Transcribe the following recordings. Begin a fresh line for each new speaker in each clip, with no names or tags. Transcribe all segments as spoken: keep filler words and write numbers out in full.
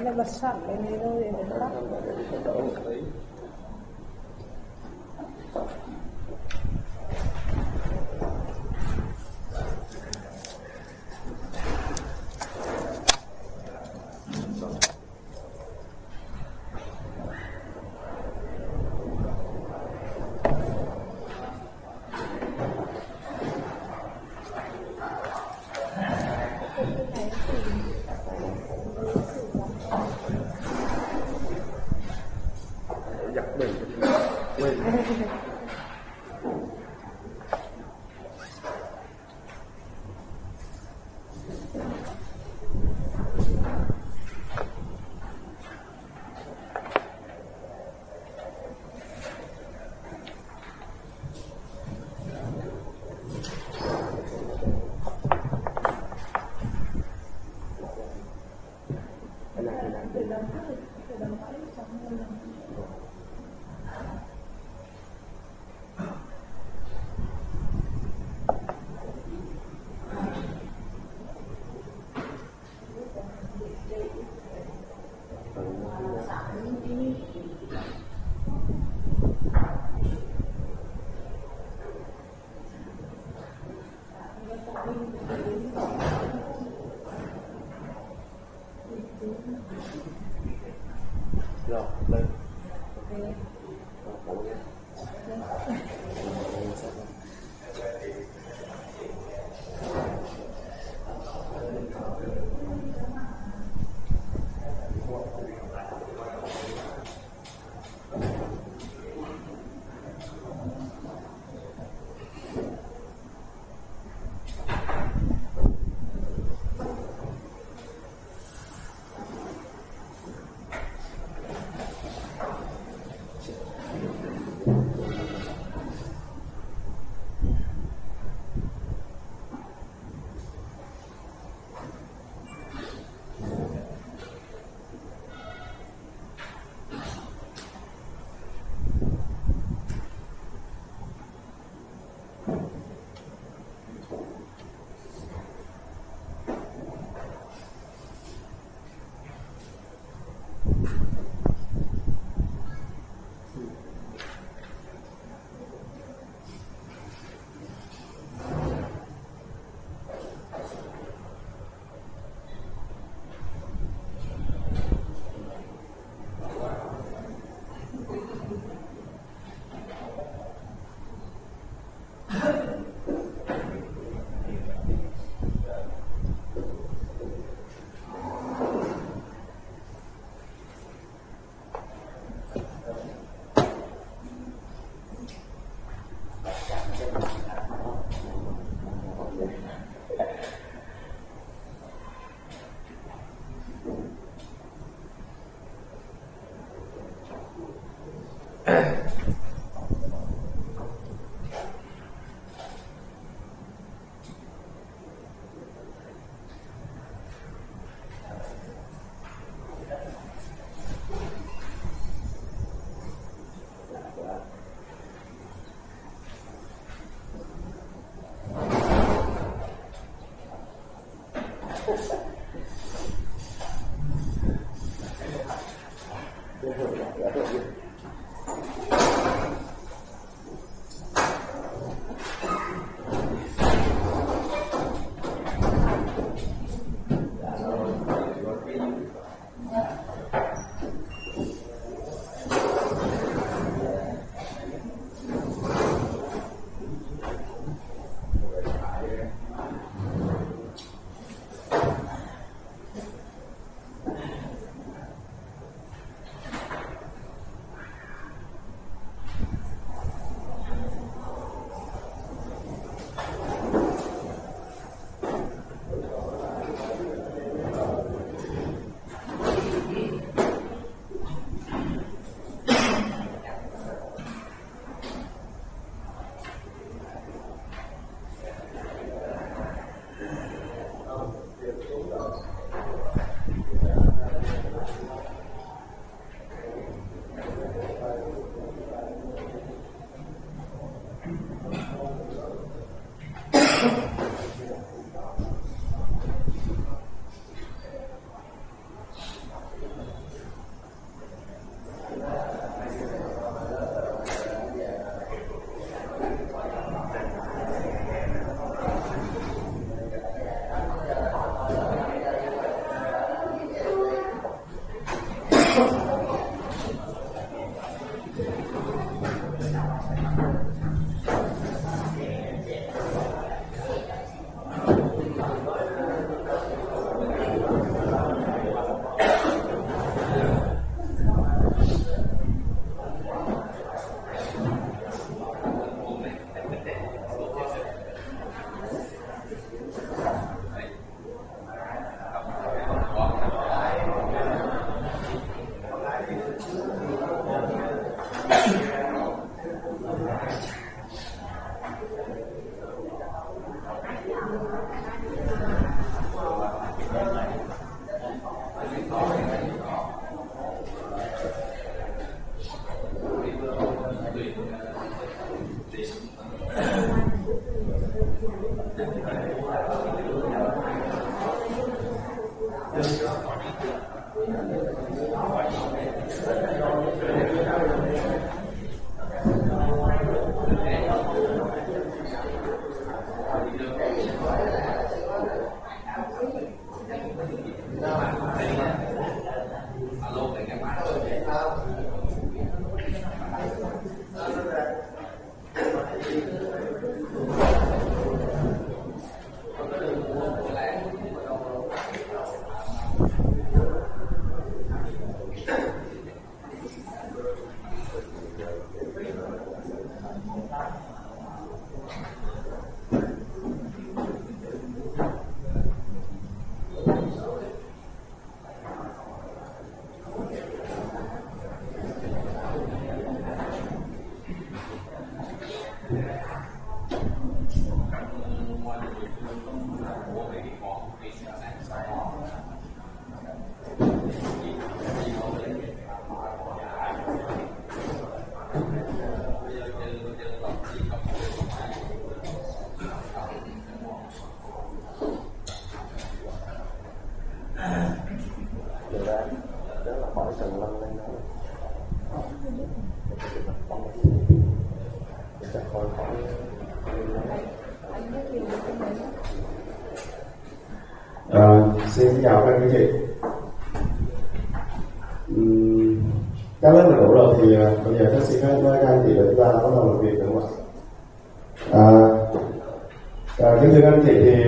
là bật sẵn cái này rồi để mình tắt.
Đỡ một tí. Giặt mình quên. Cái này cái này rồi lên. Rồi, nhé.
À, xin chào các anh chị. Uhm, các lớp mình đủ rồi thì uh, bây giờ tôi xin phép với các anh chị để chúng ta bắt đầu làm việc, đúng không ạ? À, à, kính thưa các anh chị, thì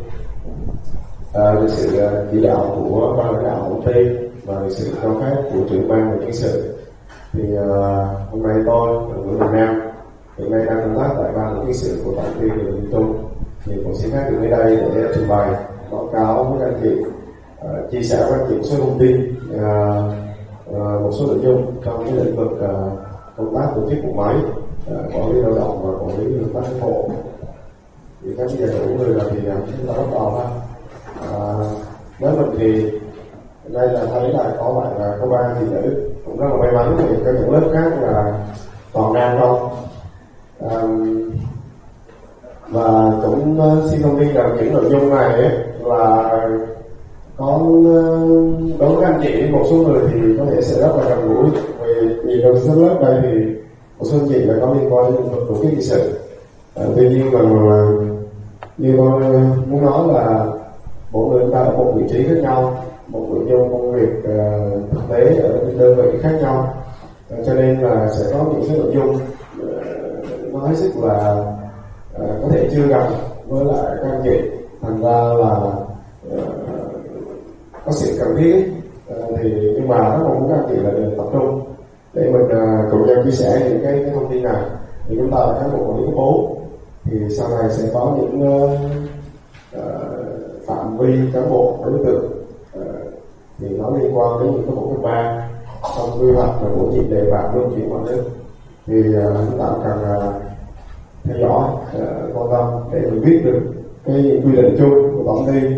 à, được sự uh, chỉ đạo của ban lãnh đạo công ty và được sự cho phép của trưởng ban và nhân sự, thì uh, hôm nay tôi là Nguyễn Đình Nam hiện nay đang công tác tại ban nhân sự của tổng ty Đường Liên Trung, thì cũng xin phép được đến đây để trình bày báo cáo với các anh chị, uh, chia sẻ với anh chị một số thông tin, uh, uh, một số nội dung trong cái lĩnh vực uh, công tác tổ chức bộ máy, uh, quản lý lao động và quản lý công tác cán bộ. Thì các bây giờ đủ người là thì uh, chúng ta bắt đầu ha. Uh, với mình thì đây là thấy là có bạn uh, có ba chị nữ, cũng rất là may mắn vì có những lớp khác là toàn nam không. Um, và cũng uh, xin thông tin rằng những nội dung này ấy, là có uh, đối với các anh chị, một số người thì có thể sẽ rất là gần gũi, vì nhìn trong số lớp đây thì một số anh chị là có liên quan đến lĩnh vực tổ chức hình sự. Uh, tuy nhiên mà, mà như tôi muốn nói là mỗi người chúng ta ở một vị trí khác nhau, một nội dung công việc uh, thực tế ở đơn vị khác nhau, uh, cho nên là sẽ có những cái nội dung uh, nó hết sức là uh, có thể chưa gặp với lại các anh chị, thành ra là uh, có sự cần thiết uh, thì nhưng mà rất mong muốn các anh chị là được tập trung để mình uh, cùng nhau chia sẻ những cái, cái thông tin này. Thì chúng ta là cán bộ quản lý cấp bốn thì sau này sẽ có những uh, uh, phạm vi cán bộ đối tượng uh, thì nó liên quan đến những cái bộ cấp ba trong quy hoạch và bổ nhiệm đề bạt luân chuyển quản lý, thì uh, chúng ta cần uh, theo dõi, uh, quan tâm để mình biết được cái quy định chung của tổng ty.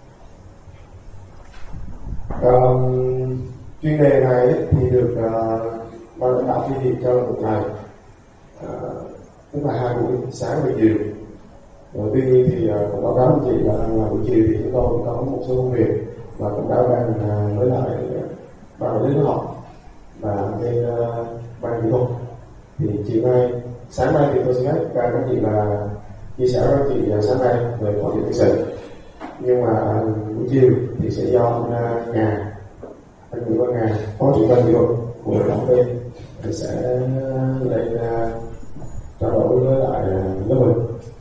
Um, chuyên đề này ấy, thì được uh, ban lãnh đạo quy định cho một ngày, uh, tức là hai buổi sáng và chiều. Rồi, tuy nhiên thì uh, cũng báo cáo anh chị là, là buổi chiều thì chúng tôi cũng có một số công việc và cũng đã ban uh, với lại ban quản lý lớp học và bên uh, ban kỹ thuật. Thì chiều nay, sáng nay thì tôi sẽ phép các anh chị là chia sẻ với anh chị uh, sáng nay về quản lý nhân sự, nhưng mà uh, buổi chiều thì sẽ do anh uh, Ngà, anh Nguyễn Văn Ngà, phó trưởng ban kỹ thuật của tổng ty thì sẽ lên uh, trao đổi với lại uh, lớp mình.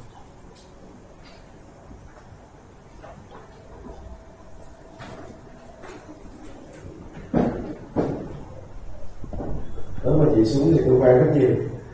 Nếu mà chị xuống thì tôi quen rất nhiều.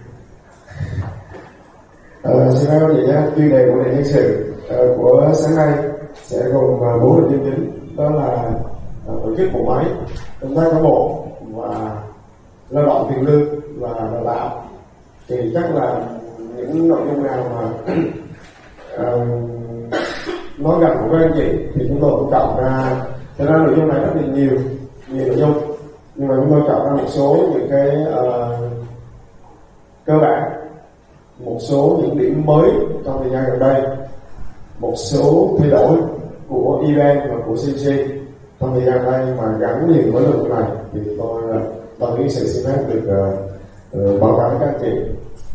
Ờ, xin chào các chị nhé. Chuyên đề của nền nhân sự uh, của sáng nay sẽ gồm uh, bốn nội dung chính, đó là uh, tổ chức bộ máy, công tác cán bộ và lao động tiền lương và đào tạo. Thì chắc là những nội dung nào mà uh, nói gần của các anh chị thì chúng tôi cũng chọn ra. Cho nên nội dung này rất là nhiều, nhiều nội dung, nhưng mà chúng tôi chọn ra một số những cái uh, cơ bản, một số những điểm mới trong thời gian gần đây, một số thay đổi của event và của xê xê trong thời gian đây mà gắn liền với nội dung này, thì tôi tôi nghĩ sự xin phép được uh, uh, báo cáo với các anh chị.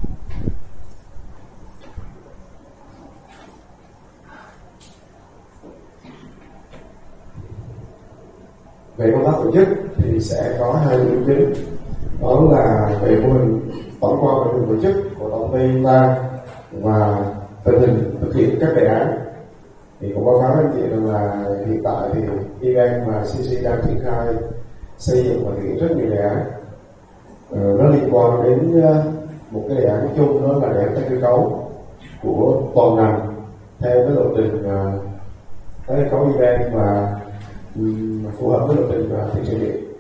Về công tác tổ chức thì sẽ có hai nội dung chính, đó là về mô hình tổng quan về tổ chức của tổng ty ta và tình hình thực hiện các đề án. Thì cũng báo cáo với anh chị rằng là hiện tại thì event và xê xê đang triển khai xây dựng và thực hiện rất nhiều đề án. Ờ, nó liên quan đến uh, một cái đề án chung, đó là đề án tái cơ cấu của toàn ngành theo cái lộ trình uh, tái cơ cấu event và um, phù hợp với lộ trình uh, thị trường điện.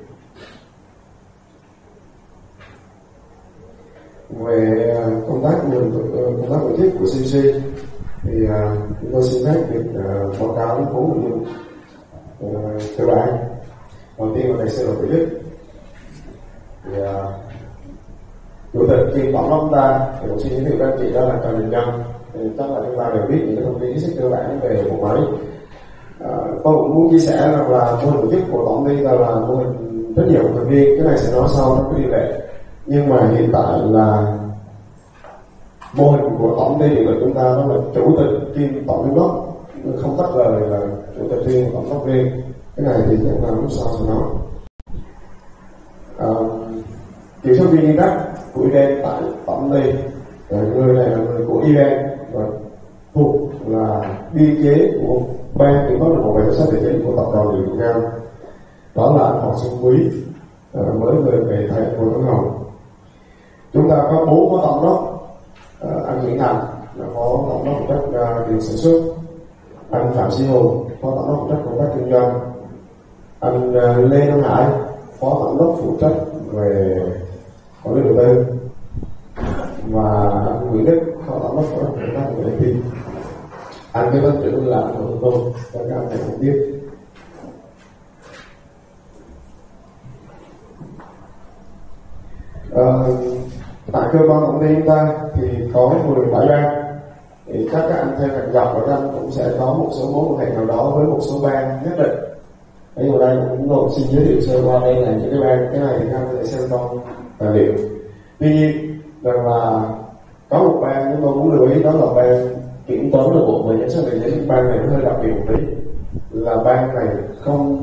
Về uh, công tác nguồn uh, công tác tổ chức của xê xê thì uh, chúng tôi xin phép được uh, báo cáo bốn nội dung uh, cơ bản. Đầu tiên là về sơ đồ tổ chức. Thì uh, chủ tịch kiêm tổng giám ta thì cũng xin giới thiệu các anh chị đó là Trần Đình Nhân. Thì chắc là chúng ta đều biết những cái thông tin hết sức cơ bản về bộ máy. Uh, tôi cũng muốn chia sẻ rằng là mô hình tổ chức của tổng ty là, là mô hình rất nhiều thành viên, cái này sẽ nói sau nó có đi lệ. Nhưng mà hiện tại là mô hình của tổng ty điện lực chúng ta đó là chủ tịch kiêm tổng giám đốc không tách rời là chủ tịch riêng và tổng đốc riêng. Cái này thì chắc là lúc sau sẽ nói. À, kiểm soát viên đắc của event tại tổng ty, người này là người của event và thuộc là biên chế của ban kiểm soát nội bộ và giám sát tài chính của tập đoàn Điện Lực Việt Nam. Đó là anh Hoàng Xuân Quý, à, mới về về thầy Hồ Tuấn Hồng. Chúng ta có bốn phó tổng đốc, à, anh Nguyễn Thành là phó tổng đốc phụ trách uh, tiền sản xuất, anh Phạm Sĩ Hùng phó tổng đốc phụ trách công tác kinh doanh, anh uh, Lê Đăng Hải phó tổng đốc phụ trách về quản lý đầu tư, và anh Nguyễn Đức phó tổng đốc phụ trách công tác về thông tin. Anh kế toán trưởng là anh Hồ Tuấn Hồng, cho các anh cùng biết. Uh, tại cơ quan tổng ty chúng ta thì có mười bảy ban, thì các anh theo ngành dọc ở trong cũng sẽ có một số mối quan hệ nào đó với một số ban nhất định. Ở đây cũng luôn xin giới thiệu sơ qua đây là những cái ban, cái này thì các anh sẽ xem trong tài liệu. Tuy nhiên rằng là có một ban chúng tôi muốn lưu ý, đó là ban kiểm toán nội bộ và giám sát tài chính. Ban này nó hơi đặc biệt một tí, là ban này không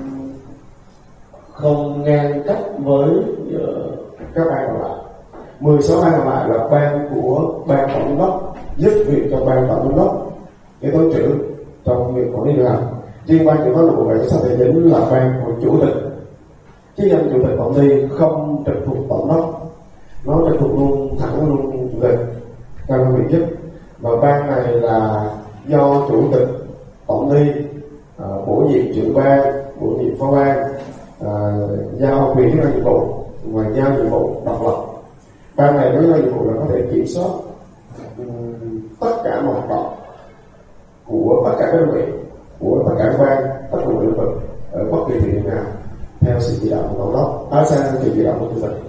không ngang cấp với uh, các ban còn lại. mười sáu ban còn lại là ban của ban tổng giám đốc, giúp việc cho ban tổng giám đốc, kế toán trưởng trong việc quản lý điều hành. Riêng ban kiểm toán nội bộ và giám sát tài chính là ban của chủ tịch, chứ danh chủ tịch tổng ty không trực thuộc tổng đốc, nó trực thuộc luôn thẳng luôn chủ tịch căn vị chức. Và ban này là do chủ tịch tổng ty à, bổ nhiệm trưởng ban, bổ nhiệm phó ban, à, giao quyền chức năng nhiệm vụ và giao nhiệm vụ độc lập. Ban này với nhiệm vụ là có thể kiểm soát um, tất cả mọi hoạt động của tất cả các đơn vị, của tất cả các ban, tất cả mọi lĩnh vực ở bất kỳ thời điểm nào theo sự chỉ đạo của tổng đốc, áp sang sự chỉ đạo của chủ tịch.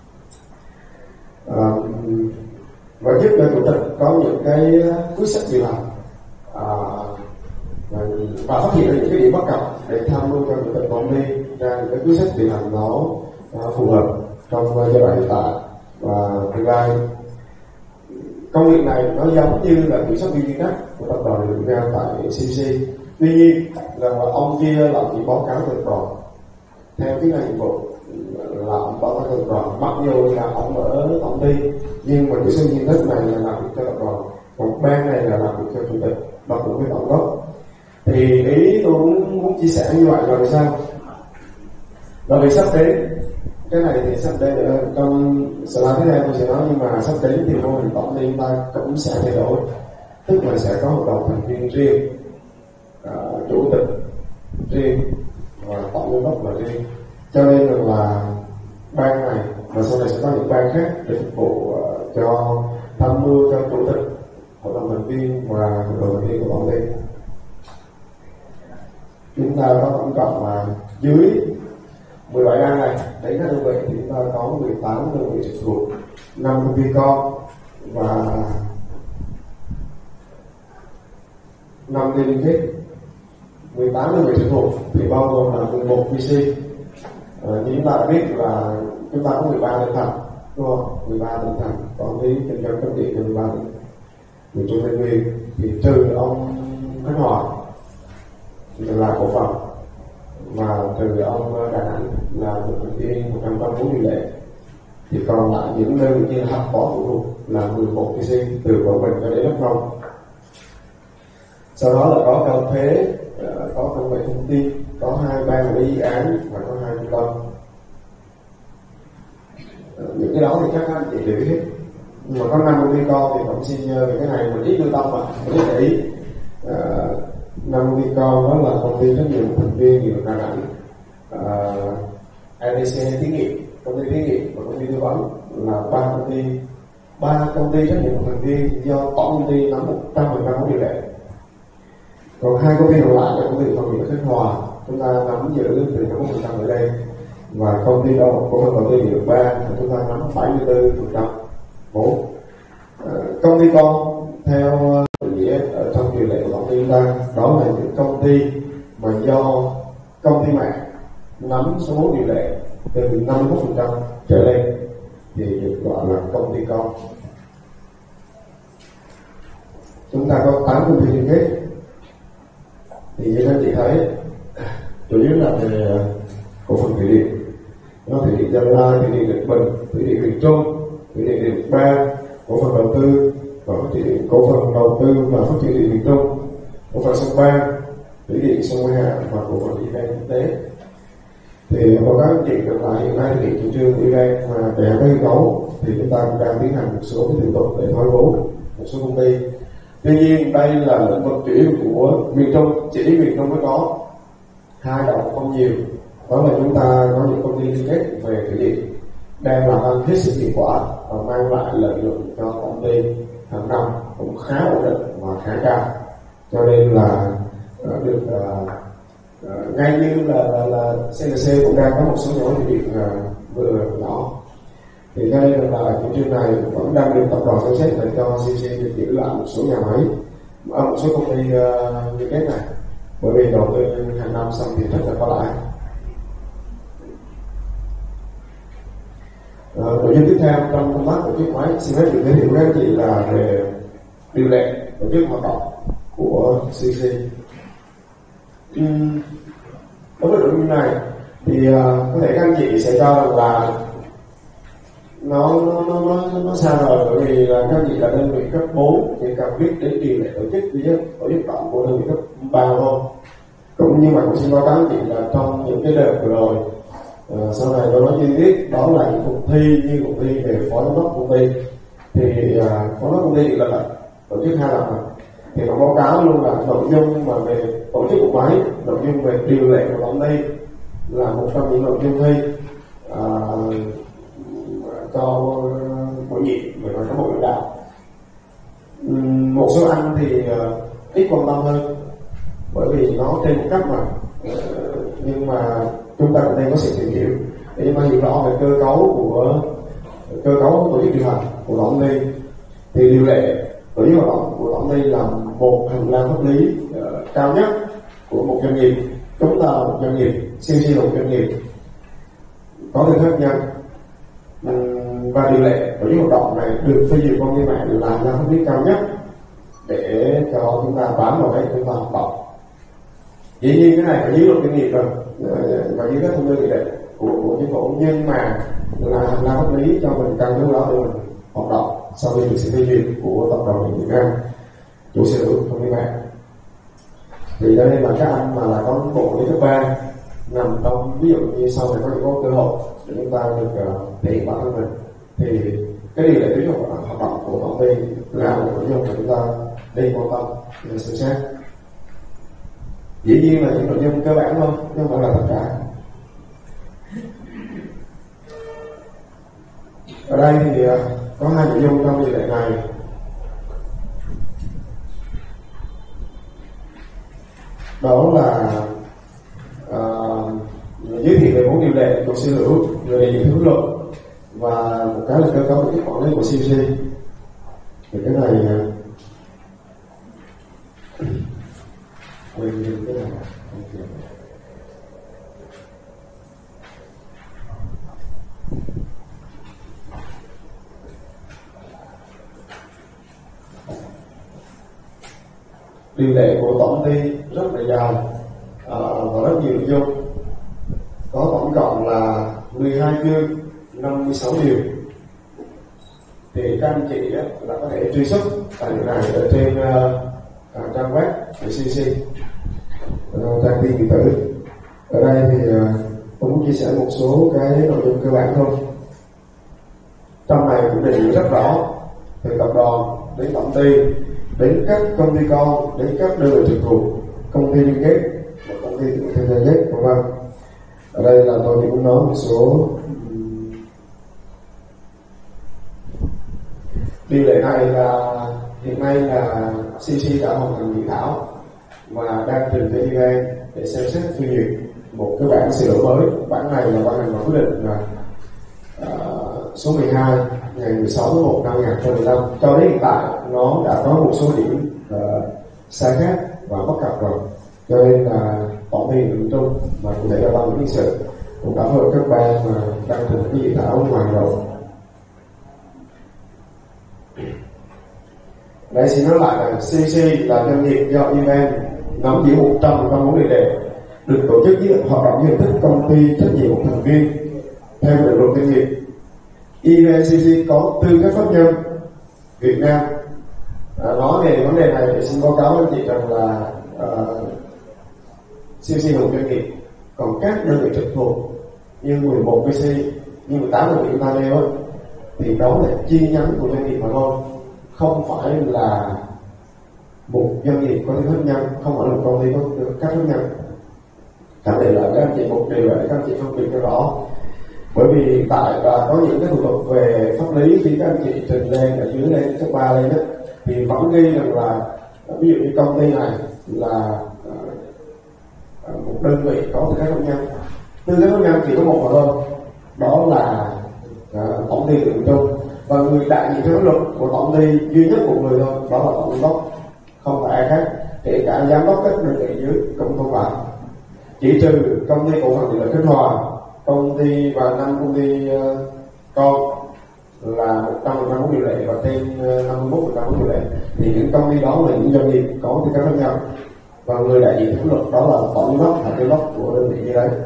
À, và giúp cho chủ tịch có những cái quyết sách điều hành à, và, và phát hiện ra những cái điểm bất cập để tham mưu cho chủ tịch tổng ty ra những cái quyết sách điều hành nó à, phù hợp trong giai đoạn hiện tại và tương lai. Công việc này nó giống như là kiểm soát viên chuyên trách của tập đoàn Điện lực Việt Nam tại xê xê. Tuy nhiên là ông kia là chỉ báo cáo từ đoàn theo cái nhiệm vụ là ông báo cáo từ đoàn, mặc dù là ông ở tổng ty nhưng mà kiểm soát viên trách này là làm việc cho tập đoàn, còn ban này là làm việc cho chủ tịch và cũng với tổng đốc. Thì ý tôi muốn, muốn chia sẻ như vậy là vì sao? Là vì sắp đến, cái này thì sắp đến trong slide tiếp theo tôi sẽ nói, nhưng mà sắp đến thì mô hình tổng ty chúng ta cũng sẽ thay đổi, tức là sẽ có một đồng thành viên riêng, uh, chủ tịch riêng và tổng giám đốc là riêng. Cho nên là ban này và sau này sẽ có những ban khác để phục vụ uh, cho tham mưu cho chủ tịch, hội đồng thành viên và hội đồng thành viên của tổng ty. Chúng ta có tổng cộng là dưới mười bảy ban này, đấy các đơn vị thì chúng ta có mười tám đơn vị trực thuộc, năm công ty con và năm liên kết. Mười tám đơn vị trực thuộc thì bao gồm là mười một vê xê. À, như chúng ta đã biết là chúng ta có mười ba tỉnh thành, đúng không? mười ba tỉnh thành, còn cái kinh doanh cấp điện mười ba tỉnh, miền Trung Tây Nguyên thì trừ ông Khánh Hòa là cổ phần, và từ ông Đà Nẵng là một thành viên một trăm tám mươi bốn điều lệ, thì còn lại những đơn vị như hạt phó phụ thuộc là mười một vê xê từ Quảng Bình cho đến Đắk Nông. Sau đó là có cơ thuế, có công nghệ thông tin, có hai ban quản lý dự án và có hai trung tâm. Những cái đó thì các anh chị đều biết hết, nhưng mà có năm công ty con thì cũng xin về cái này mình ít lưu tâm mà mình ít để ý. Năm công ty con đó là công ty trách nhiệm thành viên Điện lực Đà Nẵng, uh, e đê xê thí nghiệm, công ty thí nghiệm và công ty tư vấn là ba công ty, ba công ty trách nhiệm thành viên do tổng công ty nắm một trăm phần trăm vốn điều lệ. Còn hai công ty còn lại là công ty phần mềm Khánh Hòa, chúng ta nắm giữ từ năm mươi phần trăm ở đây, và công ty đó của phần đầu tư Điện lực ba chúng ta nắm bảy mươi tư phần trăm vốn. Uh, công ty con theo nghĩa ở trong điều lệ của tổng ty chúng ta đó là những công ty mà do công ty mẹ nắm số vốn điều lệ từ năm mươi mốt phần trăm trở lên thì được gọi là công ty con. Chúng ta có tám công ty liên kết, Thì như các anh chị thấy, chủ yếu là về cổ phần thủy điện, nó thủy điện Gia Lai, thủy điện Điện Bình, thủy điện Miền Trung, thủy điện Điện Ba, cổ phần đầu tư và phát triển cổ phần đầu tư và phát triển điện miền Trung, cổ phần sông Ba, thủy điện sông Hà và cổ phần event quốc tế. Thì báo cáo anh chị được lại hiện nay thực hiện chủ trương event mà đề án cơ cấu thì chúng ta cũng đang tiến hành một số cái thủ tục để thoái vốn một số công ty. Tuy nhiên đây là lĩnh vực chủ yếu của miền Trung, chỉ miền Trung mới có, hai động không nhiều. Đó là chúng ta có những công ty liên kết về thủy điện đang làm ăn hết sức hiệu quả và mang lại lợi nhuận cho công ty hàng năm cũng khá ổn định và khá cao, cho nên là uh, được uh, uh, ngay như là, là, là xê lờ xê cũng đang có một số nhóm thủy điện uh, vừa nhỏ. Thì cho nên là chủ trương này vẫn đang được tập đoàn xem xét để cho xê xê được giữ lại một số nhà máy ở một số công ty uh, liên kết này, bởi vì đầu tư hàng năm xong thì rất là có lãi. Uh, nội dung tiếp theo trong công tác tổ chức máy xin phép được giới thiệu với các chị là về điều lệ tổ chức hoạt động của xê xê. Uhm, đối với nội dung này thì uh, có thể các anh chị sẽ cho rằng là nó nó nó nó, nó xa rồi, bởi vì là các anh chị là đơn vị cấp bốn thì cần biết đến điều lệ tổ chức duy nhất tổ chức động của đơn vị cấp ba thôi. Cũng như mà cũng xin báo cáo anh chị là trong những cái đợt vừa rồi, uh, sau này tôi nói chi tiết, đó là những cuộc thi như cuộc thi về phó giám đốc công ty thì uh, phó giám đốc công ty là tổ chức hai lần rồi. Thì nó báo cáo luôn là nội dung mà về tổ chức bộ máy, nội dung về điều lệ của tổng ty là một trong những nội dung thi uh, cho hội nghị về các bộ lãnh đạo. Um, một số anh thì uh, ít quan tâm hơn, bởi vì nó trên một cấp mà uh, nhưng mà chúng ta cũng nên có sự tìm hiểu để chúng ta hiểu rõ về cơ cấu của cơ cấu tổ chức điều hành của tổng ty. Thì điều lệ tổ chức hoạt động của tổng ty là một hành lang pháp lý uh, cao nhất của một doanh nghiệp. Chúng ta là một doanh nghiệp, xê xê là một doanh nghiệp có tư cách nhân, um, và điều lệ tổ chức hoạt động này được phê duyệt công ty mạng là hành lang pháp lý cao nhất để cho chúng ta bám vào đấy chúng ta hoạt động. Dĩ nhiên cái này phải dưới luật doanh nghiệp rồi và dưới các thông tư nghị định của, của chính phủ, nhưng mà là hành lang pháp lý cho mình căn cứ đó để mình hoạt động sau khi được sự phê duyệt của tập đoàn Điện Việt Nam, chủ sở hữu công ty mạng. Thì cho nên là các anh mà là có bộ lý cấp ba nằm trong, ví dụ như sau này có những có cơ hội để chúng ta được uh, thể hiện bản thân mình, thì cái điều lệ tổ chức hoạt động của công ty là một nội dung mà chúng ta nên quan tâm để xem xét. Dĩ nhiên là những nội dung cơ bản thôi, chứ không phải là tất cả. Ở đây thì uh, có hai nội dung trong điều lệ này. Đó là uh, giới thiệu về bốn điều lệ của sở hữu, về đề nghị hướng luật và một cái là cơ cấu tổ chức quản lý của xê xê. Thì cái này uh, quên đi cái này. Điều lệ của tổng ty rất là dài uh, và rất nhiều nội dung, có tổng cộng là mười hai chương, năm mươi sáu điều. Thì các anh chị á, là có thể truy xuất tài liệu này ở trên uh, uh, trang web của xê xê, uh, trang tin điện tử. Ở đây thì uh, tôi muốn chia sẻ một số cái nội dung cơ bản thôi. Trong này cũng đề nghị rất rõ từ tập đoàn đến tổng ty, đến các công ty con, đến các đơn vị trực thuộc, công ty liên kết và công ty tự tham gia ghép, vân vân. Ở đây là tôi chỉ muốn nói một số điều lệ này là hiện nay là xê xê đã hoàn thành dự thảo và đang trình cho event để xem xét phê duyệt một cái bản sửa đổi mới. Bản này là ban hành vào quyết định là uh, số mười hai ngày mười sáu tháng một năm hai nghìn không trăm mười lăm. Cho đến hiện tại nó đã có một số điểm uh, sai khác và bất cập rồi, cho nên là tổng ty Điện Trung và cụ thể là ban quản lý sự cũng đã phối hợp các ban mà đang thực cái dự thảo ngoài rồi. Đây xin nói lại là xê xê là doanh nghiệp do event nắm giữ một trăm phần trăm vốn điều lệ, được tổ chức dưới hoạt động hình thức công ty trách nhiệm một thành viên theo định luật doanh nghiệp. i vê xê xê có tư cách pháp nhân Việt Nam. À, nói về vấn đề này thì xin báo cáo với anh chị rằng là uh, xê xê là một doanh nghiệp, còn các đơn vị trực thuộc như mười một vê xê, như mười tám đơn vị chúng ta nêu ấy, thì đó là chi nhánh của doanh nghiệp mà thôi, không phải là một doanh nghiệp có tư cách pháp nhân, không phải là một công ty có tư cách pháp nhân. Khẳng định là các anh chị một điều để các anh chị phân biệt cho rõ, bởi vì hiện tại là có những cái thủ tục về pháp lý khi các anh chị trình lên ở dưới lên cấp ba lên đó, thì vẫn ghi rằng là ví dụ như công ty này là uh, một đơn vị có tư cách pháp nhân. Tư cách pháp nhân chỉ có một mà thôi, đó là uh, tổng ty Trường Trung, và người đại diện theo pháp luật của tổng ty duy nhất một người thôi, đó là tổng giám đốc, không phải ai khác, kể cả giám đốc các đơn vị dưới cũng không phải, chỉ trừ công ty cổ phần điện lực Khánh Hòa, công ty và năm công ty uh, con là một trăm phần trăm vốn điều lệ và trên năm mươi mốt phần trăm vốn điều lệ, thì những công ty đó là những doanh nghiệp có tư cách pháp nhân, và người đại diện pháp luật đó là tổng giám đốc hoặc giám đốc của đơn vị như đấy.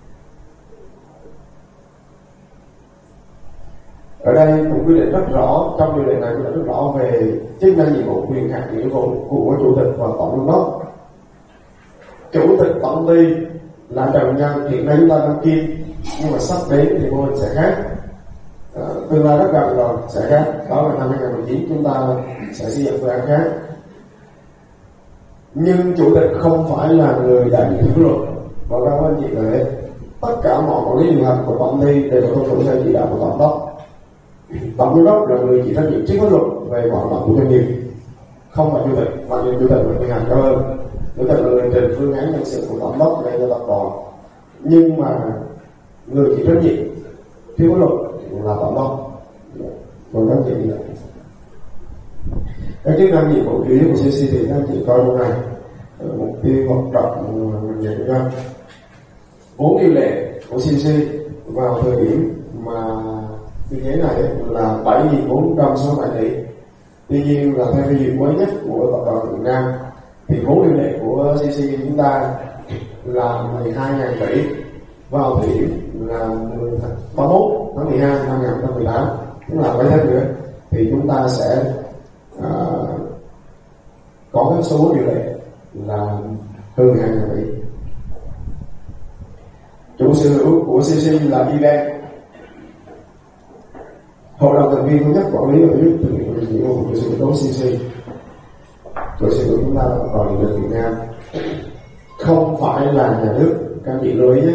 Ở đây cũng quy định rất rõ, trong điều lệ này quy định rất rõ về chức năng, nhiệm vụ, quyền hạn, nghĩa vụ của chủ tịch và tổng giám đốc. Chủ tịch tổng ty là Trần Nhân, hiện nay chúng ta đang kim, nhưng mà sắp đến thì mô hình sẽ khác, à, tương lai rất gần rồi sẽ khác, đó là năm hai không một chín chúng ta sẽ xây dựng phương án khác. Nhưng chủ tịch không phải là người đại diện pháp luật, và các anh chị là đấy, tất cả mọi quản lý điều hành của tổng ty đều có tuân thủ theo chỉ đạo của tổng giám đốc. Tổng giám đốc là người chịu trách nhiệm trước pháp luật về hoạt động của doanh nghiệp, không phải chủ tịch, mà chủ tịch là điều hành cao hơn. Chủ tịch là người trình phương án nhân sự của tổng đốc để cho tập đoàn, nhưng mà người chịu trách nhiệm theo pháp luật là tổng đốc. Còn các chị như vậy, cái chức năng nhiệm vụ chủ yếu của xê xê thì các anh chị coi trong này, mục tiêu hoạt động mình nhận ra vốn điều lệ của xê xê vào thời điểm mà quy chế này là bảy nghìn bốn trăm sáu mươi bảy tỷ. Tuy nhiên là theo phê duyệt mới nhất của tập đoàn Việt Nam thì vốn điều lệ của xê xê chúng ta là mười hai nghìn tỷ vào thời điểm là ba mươi mốt tháng mười hai năm hai nghìn không trăm mười tám, tức là bảy tháng nữa thì chúng ta sẽ à, có cái số vốn điều lệ là hơn hai nghìn tỷ. Chủ sở hữu của xê xê là i vê e, hội đồng thành viên thống nhất quản lý và tổ chức thực hiện nhiệm vụ của sở hữu xê xê. Chủ sở hữu chúng ta là tập đoàn Điện lực Việt Nam, không phải là nhà nước, các chị lưu ý nhé.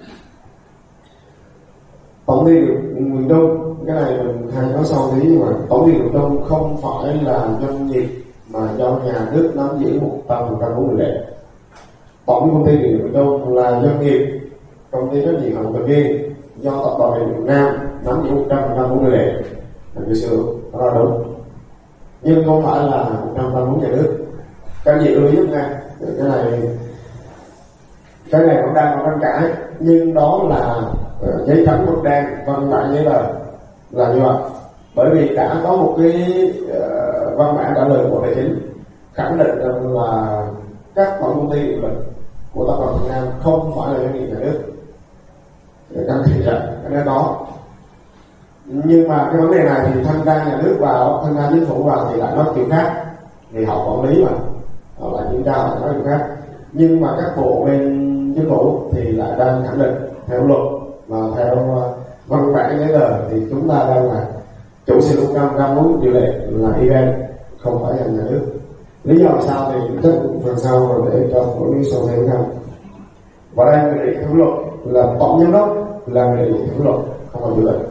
Tổng ty miền Đông, cái này mình hay nói sau tí, nhưng mà tổng ty miền Đông không phải là doanh nghiệp mà do nhà nước nắm giữ một trăm phần trăm vốn điều lệ. Tổng công ty điện lực miền Đông là doanh nghiệp, công ty trách nhiệm hữu hạn thành viên do tập đoàn Điện lực Việt Nam nắm giữ một trăm phần trăm vốn điều lệ, là cái sự đó là đúng, nhưng không phải là một trăm phần trăm vốn nhà nước. Các chị lưu ý giúp nha, cái này cái này cũng đang có tranh cãi, nhưng đó là uh, giấy trắng mực đen, văn bản giấy tờ là như vậy. Bởi vì đã có một cái uh, văn bản trả lời của Tài chính khẳng định rằng là các tổng công ty điện lực của tập đoàn Việt Nam không phải là doanh nghiệp nhà nước, để các thị rằng cái đó có. Nhưng mà cái vấn đề này thì thanh tra nhà nước vào, thanh tra chính phủ vào thì lại nói kiểu khác, thì họ quản lý mà, họ lại kiểm tra lại nói kiểu khác. Nhưng mà các bộ bên chính phủ thì lại đang khẳng định theo luật và theo văn bản giấy tờ thì chúng ta đang là chủ sở hữu trăm trăm vốn điều lệ là i vê e, không phải là nhà nước. Lý do là sao thì chắc phần sau rồi để cho mỗi lý sau thêm nhau. Và đây người định theo luật là tổng giám đốc là người định theo luật, không phải chủ tịch.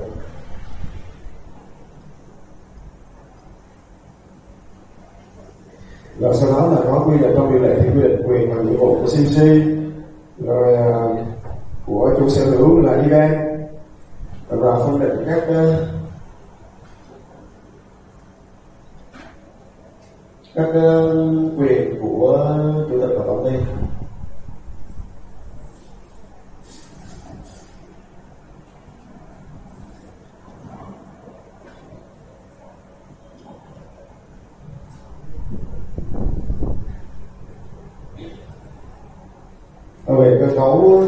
Rồi sau đó là có quy định trong điều lệ thì quy định quyền và nghĩa vụ của xê xê, rồi uh, của chủ sở hữu là i vê e, và phân định các uh, các uh, quyền của chủ tịch và tổng ty. về cơ cấu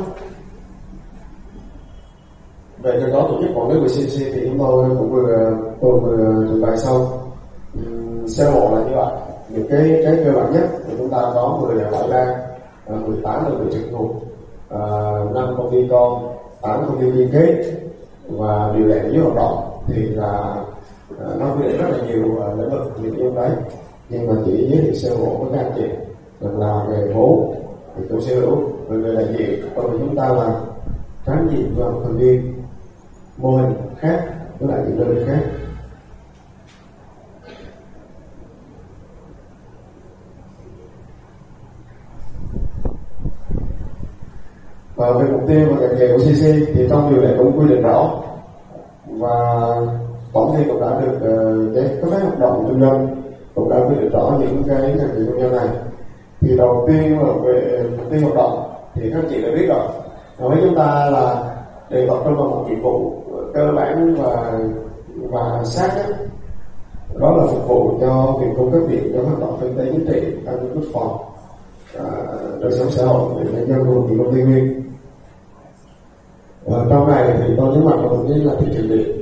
về cơ cấu tổ chức quản lý của xê xê thì chúng tôi cũng vừa tôi vừa trình bày xong. Sơ bộ là như vậy. Những cái cái cơ bản nhất thì chúng ta có mười bảy bang, mười tám đơn vị trực thuộc, năm công ty con, tám công ty liên kết và điều lệ dưới hoạt động thì là nó quy định rất là nhiều lĩnh vực những yêu đấy, nhưng mà chỉ giới thiệu sơ bộ với các anh chị là về vốn thì chủ sở hữu, về đại diện, còn chúng ta là trách nhiệm và thành viên mô hình khác với lại những đơn vị khác. Và về mục tiêu và ngành nghề của xê xê thì trong điều lệ cũng quy định rõ, và tổng ty cũng đã được cái cấp phép hoạt động kinh doanh cũng đã quy định rõ những cái ngành nghề kinh doanh này. Thì đầu tiên là về mục tiêu hoạt động thì các chị đã biết rồi, với chúng ta là để tập trung vào một nhiệm vụ cơ bản và và sát nhất, đó là phục vụ cho việc cung cấp điện cho hoạt động kinh tế chính trị, an ninh quốc phòng, đời sống xã hội để nhân dân của tỉnh Tây Nguyên. Trong này thì tôi nhấn mạnh đầu tiên là thị trường điện.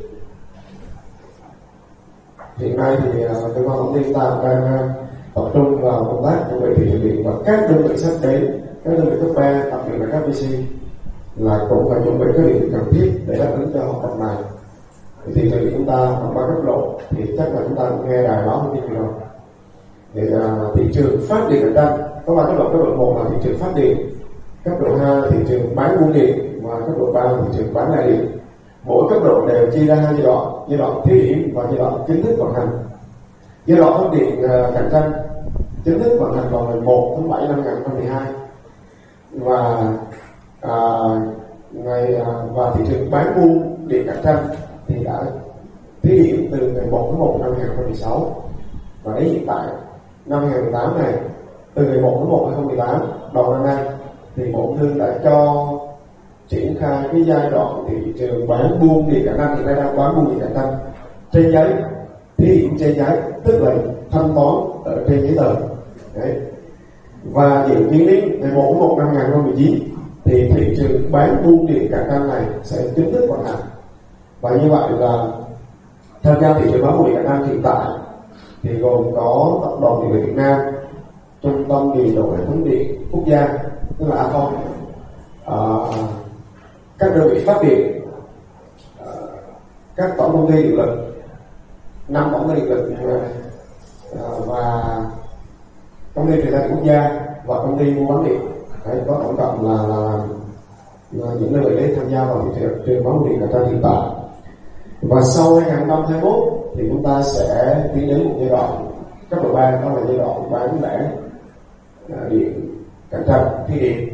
Hiện nay thì cơ quan tổng ty ta đang tập trung vào công tác chuẩn bị thị trường điện, và các đơn vị sắp đến, các đơn vị cấp ba, đặc biệt là các pê xê là cũng phải chuẩn bị các điều kiện cần thiết để đáp ứng cho hoạt động này. Thì thị trường điện chúng ta có ba cấp độ, thì chắc là chúng ta cũng nghe đài báo thông tin rồi. Thì uh, thị trường phát điện cạnh tranh có ba cấp độ. Cấp độ một là thị trường phát điện, cấp độ hai là thị trường bán buôn điện, và cấp độ ba là thị trường bán lẻ điện. Mỗi cấp độ đều chia ra hai giai đoạn: giai đoạn thí điểm và giai đoạn chính thức vận hành. Giai đoạn phát điện uh, cạnh tranh chính thức vận hành vào ngày một tháng bảy năm hai nghìn không trăm mười hai, và uh, ngày uh, và thị trường bán buôn điện cạnh tranh thì đã thí điểm từ ngày một tháng một năm hai nghìn không trăm mười sáu, và đến hiện tại năm hai nghìn không trăm mười tám này, từ ngày một tháng một năm hai nghìn không trăm mười tám đầu năm nay thì Bộ Công Thương đã cho triển khai cái giai đoạn thị trường bán buôn điện cạnh tranh. Hiện nay đang bán buôn điện cạnh tranh trên giấy, thí điểm trên giấy, tức là thanh toán ở trên giấy tờ. Đấy. Và dự kiến đến ngày một tháng một năm hai nghìn không trăm mười chín thì thị trường bán buôn điện cạnh tranh này sẽ chính thức vận hành. Và như vậy là tham gia thị trường bán buôn điện cạnh tranh hiện tại thì gồm có Tập đoàn Điện lực Việt Nam, Trung tâm điều độ hệ thống điện quốc gia tức là a phông, à, các đơn vị phát điện, à, các tổng công ty điện lực, năm tổng công ty điện lực, à, và công ty truyền tải quốc gia và công ty mua bán điện. Đấy, có tổng cộng là, là, là những đơn vị đấy tham gia vào thị trường bán buôn điện cạnh tranh hiện tại. Và sau hai nghìn không trăm hai mươi mốt thì chúng ta sẽ tiến đến một giai đoạn cấp độ ba, đó là giai đoạn bán lẻ uh, điện cạnh tranh thí điểm.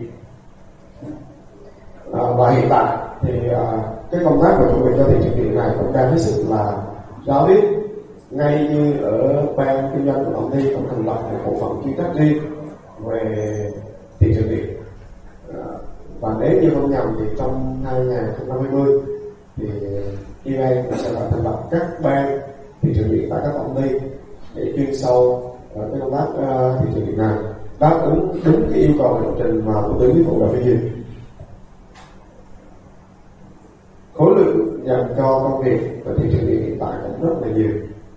Uh, và hiện tại thì uh, cái công tác mà chuẩn bị cho thị trường điện này cũng đang hết sức là ráo riết, ngay như ở ban kinh doanh của công ty cũng thành lập một bộ phận chuyên trách riêng về thị trường điện. Uh, và nếu như không nhầm thì trong hai nghìn không trăm hai mươi thì e a cũng sẽ phải thành lập các ban thị trường điện tại các công ty để chuyên sâu ở cái công tác uh, thị trường điện này, đáp ứng đúng cái yêu cầu và lộ trình mà Thủ tướng Chính phủ đã phê duyệt. Khối lượng dành cho công việc ở thị trường điện hiện tại cũng rất là nhiều.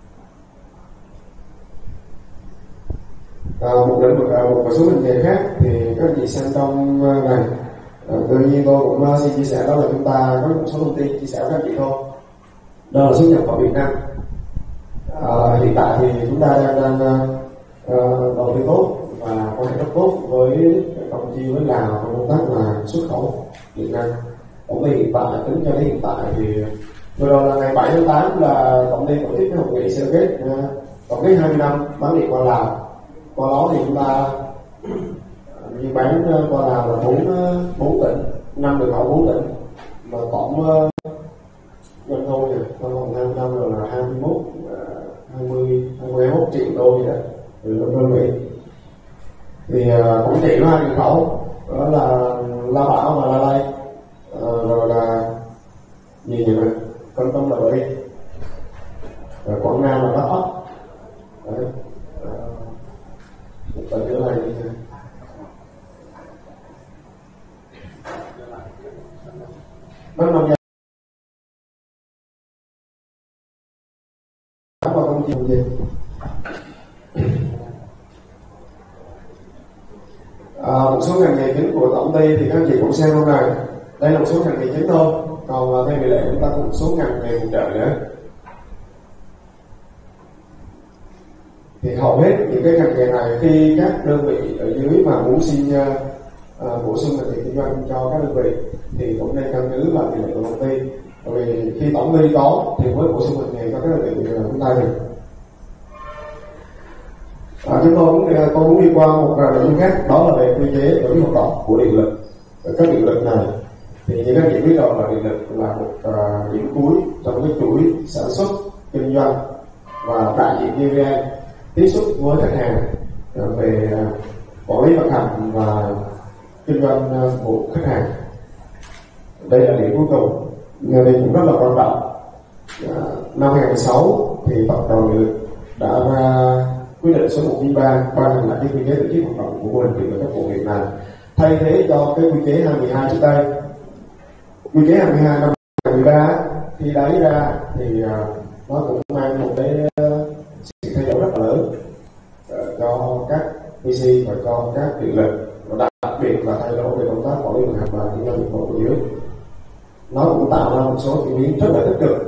À, một lĩnh vực, một số ngành nghề khác thì các anh chị xem trong này. À, tự nhiên tôi cũng uh, xin chia sẻ, đó là chúng ta có một số thông tin chia sẻ với các chị thôi. Đó là xuất nhập khẩu Việt Nam. À, hiện tại thì chúng ta đang, đang uh, đầu tư tốt và quan hệ rất tốt với Campuchia, với Lào trong công tác là xuất khẩu Việt Nam. Tổng ty hiện tại tính cho đến hiện tại thì vừa rồi là ngày bảy tháng tám là tổng ty tổ chức cái hội nghị sơ kết uh, tổng kết hai mươi năm bán điện qua Lào. Qua đó thì chúng ta như bán qua Lào là bốn bốn tỉnh, năm đường khẩu bốn tỉnh, mà tổng doanh thu thì trong vòng hai năm rồi là hai mươi mốt hai mươi hai mươi mốt triệu đô vậy đó, từ đơn vị. Thì cũng chỉ có hai đường khẩu, đó là La Bảo và La Lai, à, rồi là gì vậy mà Con Tum, Đà Đi, rồi Quảng Nam là Đắk Lắk. Đấy. Một tỉnh nữa này năm năm vào công ty gì à, một số ngành nghề chính của tổng ty thì các anh chị cũng xem hôm này. Đây là một số ngành nghề chính thôi, còn theo tỷ lệ chúng ta có một số ngành nghề phụ trợ nữa. Thì hầu hết những cái ngành nghề này khi các đơn vị ở dưới mà muốn xin uh, uh, bổ sung ngành nghề kinh doanh cho các đơn vị thì cũng nên căn cứ vào tỷ lệ của công ty. Bởi vì khi tổng ty có thì mới bổ sung ngành nghề cho các đơn vị của chúng ta được. À, chúng tôi cũng tôi muốn đi qua một nội dung khác, đó là về quy chế tổ chức hoạt động của điện lực. Ở các điện lực này thì như các anh chị biết rồi là điện lực là một uh, điểm cuối trong cái chuỗi sản xuất kinh doanh và đại diện e vê en tiếp xúc với khách hàng về quản lý vận hành và kinh doanh của khách hàng. Đây là điểm cuối cùng, nhưng đây cũng rất là quan trọng. Năm hai nghìn không trăm mười sáu thì tập đoàn điện lực đã ra quyết định số một chín ba ban hành lại cái quy chế tổ chức hoạt động của mô hình điện lực các quận huyện này, thay thế cho cái quy chế hai mươi hai trước đây. Quy chế hai mươi hai năm hai nghìn không trăm mười ba khi đáy ra thì nó cũng mang một cái sự thay đổi rất là lớn cho các pê xê và cho các điện lực, và đặc biệt là thay đổi về công tác quản lý vận hành và kinh doanh dịch vụ của dưới. Nó cũng tạo ra một số chuyển biến rất là tích cực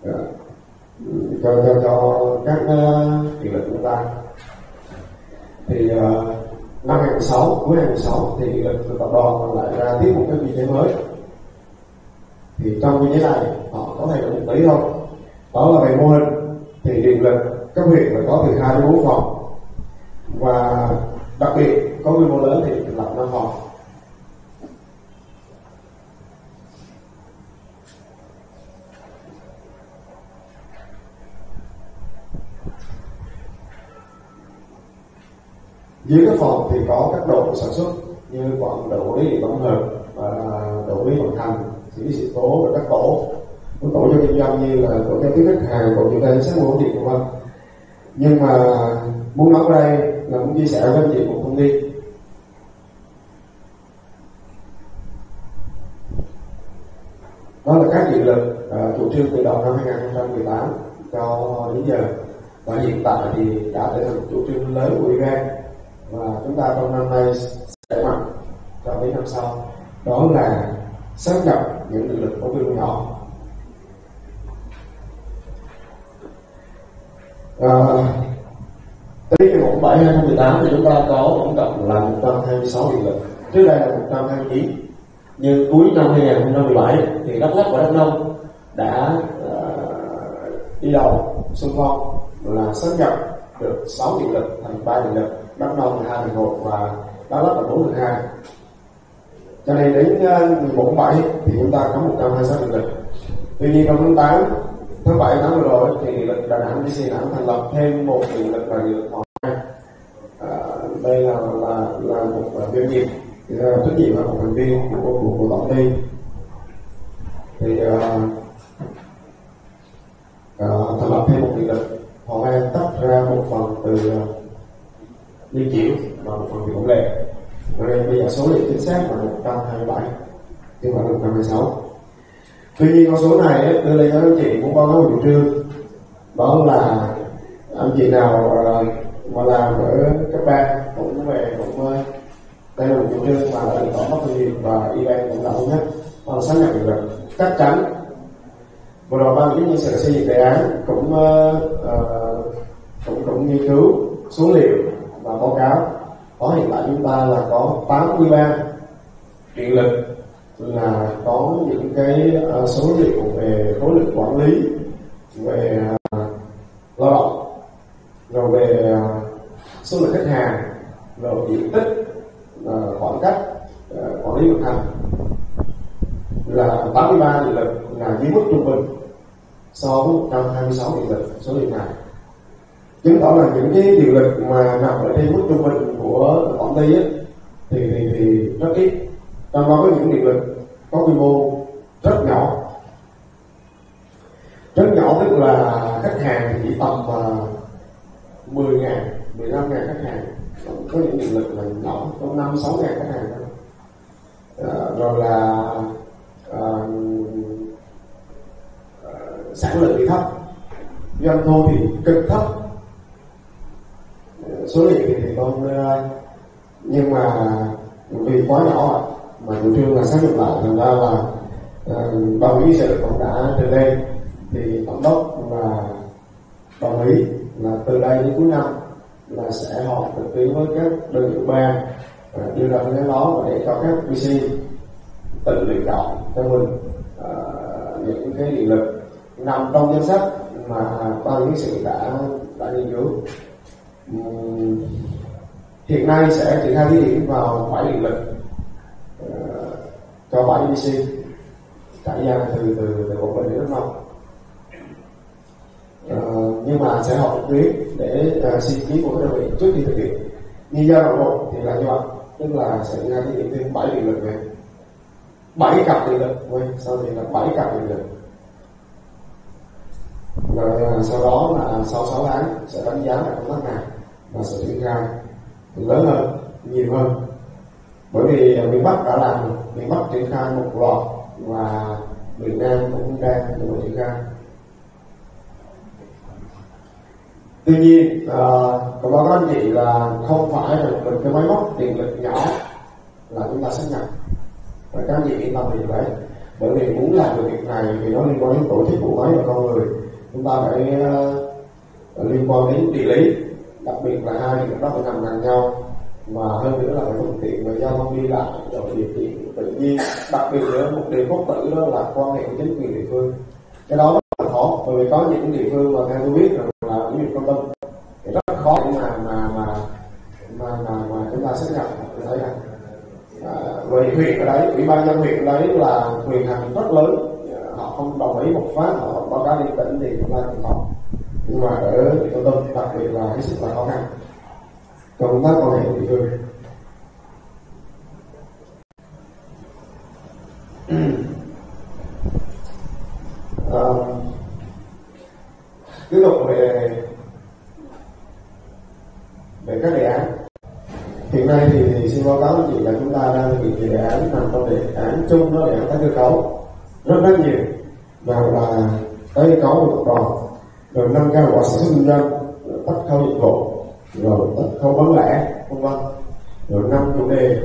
cho cho cho các điện lực của chúng ta. Thì uh, năm hai nghìn không trăm mười sáu, cuối hai nghìn không trăm mười sáu thì điện lực tập đoàn lại ra tiếp một cái quy chế mới. Thì trong quy chế này họ có thay đổi một tí thôi, đó là về mô hình. Thì điện lực cấp huyện phải có từ hai đến bốn phòng, và đặc biệt có quy mô lớn thì thành lập năm phòng. Dưới các phòng thì có các đội sản xuất như quản đội quản lý điện tổng hợp và đội quản lý vận hành, xử lý sự cố, và các tổ các tổ cho kinh doanh như là tổ giao tiếp khách hàng, tổ điều hành sáng mua điện v.v. Nhưng mà muốn nói ở đây là muốn chia sẻ với anh chị một thông tin. Đó là các điện lực uh, chủ trương từ đầu năm hai nghìn không trăm mười tám cho đến giờ, và hiện tại thì đã trở thành chủ trương lớn của e vê en, và chúng ta trong năm nay sẽ mạnh cho đến năm sau, đó là sáp nhập những điện lực có quy mô nhỏ. À, tới ngày một tháng bảy năm hai nghìn không trăm mười tám thì chúng ta có tổng cộng là một trăm hai mươi sáu điện lực, trước đây là một trăm hai mươi chín, nhưng cuối năm hai nghìn không trăm mười bảy thì Đắk Lắk và Đắk Nông đã uh, đi đầu xung phong là sáp nhập được sáu điện lực thành ba điện lực, Đắk Nông là hai thành một và Đắk Lắk là bốn thành hai. Cho nên đến mười một tháng bảy thì chúng ta có một trăm hai mươi sáu điện lực. Tuy nhiên trong tháng tám tháng bảy tháng vừa rồi thì điện lực Đà Nẵng đê xê Đà Nẵng thành lập thêm một điện lực là điện lực Hòa An. À, đây là là là một doanh nghiệp trách nhiệm là một thành viên của của, của tổng ty. Thì uh, uh, thành lập thêm một điện lực Hòa An, tách ra một phần từ uh, Liên Chiểu và một phần từ Cẩm Lệ. Nên bây giờ số liệu chính xác là một trăm hai mươi bảy chứ không phải một trăm hai mươi sáu. Tuy nhiên con số này đưa lên cho anh chị cũng có một chủ trương, đó là anh chị nào uh, mà làm ở cấp ba cũng về cũng uh, đây là một chủ trương mà đã được tổng bắc doanh nghiệp và e vê en cũng đã thống nhất, đó là xác nhận được chắc chắn. Vừa rồi ban quản lý nhân sự xây dựng đề án cũng uh, uh, cũng cũng nghiên cứu số liệu và báo cáo, có hiện tại chúng ta là có tám mươi ba điện lực là có những cái uh, số liệu về khối lượng quản lý, về uh, lao động, rồi về uh, số lượng khách hàng, rồi diện tích, uh, khoảng cách, uh, quản lý vận hành, là tám mươi ba điện lực là dưới mức trung bình so với một trăm hai mươi sáu điện lực. Số liệu này chứng tỏ là những cái điện lực mà nằm ở trên mức trung bình của tổng ty ấy, thì, thì thì rất ít. Trong đó có những điện lực có quy mô rất nhỏ, rất nhỏ tức là khách hàng thì chỉ tầm uh, mười ngàn, mười lăm ngàn khách hàng. Có những điện lực là nhỏ, có năm sáu ngàn khách hàng thôi. Uh, rồi là uh, doanh thu thì cực thấp, số liệu thì, thì con nhưng mà vì quá nhỏ mà chủ trương là xác nhận lại, thành ra là uh, ban quản lý sự cũng đã trình lên thì tổng đốc là đồng ý là từ đây đến cuối năm là sẽ họp trực tuyến với các đơn vị ban đưa ra phương án đó và để cho các vê xê tự lựa chọn cho mình uh, những cái điện lực nằm trong danh sách mà ban quản lý sự đã đã nghiên cứu. Um, hiện nay sẽ triển khai thí điểm vào bảy điện lực uh, cho bảy vê xê trải dài từ từ từ Quảng Bình đến Đắk Nông. Uh, nhưng mà sẽ họp trực tuyến để uh, xin ý kiến của các đơn vị trước khi thực hiện. Như giai đoạn một thì là như vậy, tức là sẽ triển khai thí điểm thêm bảy điện lực này, bảy cặp điện lực, quên, sau thì là bảy cặp điện lực. Rồi uh, sau đó là sau sáu tháng sẽ đánh giá lại công tác này và sẽ triển khai lớn hơn, nhiều hơn. Bởi vì miền Bắc đã làm, miền Bắc triển khai một loạt và miền Nam cũng đang được triển khai. Tuy nhiên, uh, còn báo cáo anh chị là không phải là một cái máy móc điện lực nhỏ là chúng ta xác nhận. Và các anh chị yên tâm về đấy. Bởi vì muốn làm được việc này thì nó liên quan đến tổ chức bộ máy và con người, chúng ta phải uh, liên quan đến địa lý, đặc biệt là hai điểm đó phải nằm gần nhau, mà hơn nữa là phải thuận tiện và giao thông đi lại, rồi điều kiện tự nhiên, đặc biệt nữa một điều cốt tử đó là quan hệ với chính quyền địa phương. Cái đó rất là khó, bởi vì có những địa phương mà theo tôi biết rằng là những công tâm thì rất là khó để mà mà mà mà mà, mà chúng ta xác nhận. Tôi thấy rằng à, về huyện ở đấy, ủy ban nhân huyện ở đấy là quyền hành rất lớn, họ không đồng ý một phát họ báo cáo đi tỉnh thì chúng ta cũng có, nhưng mà ở công tâm đặc biệt là hết sức là khó khăn trong công tác quan hệ địa phương. À, tiếp tục về về các đề án. Hiện nay thì, thì xin báo cáo với chị là chúng ta đang thực hiện đề án nằm trong đề án chung, đó đề án tái cơ cấu rất rất nhiều, nào là tái cơ cấu của tập đoàn, rồi nâng cao hiệu quả sản xuất kinh doanh, rồi tách khâu dịch vụ, rồi tách khâu bán lẻ, vân vân, rồi năm chủ đề.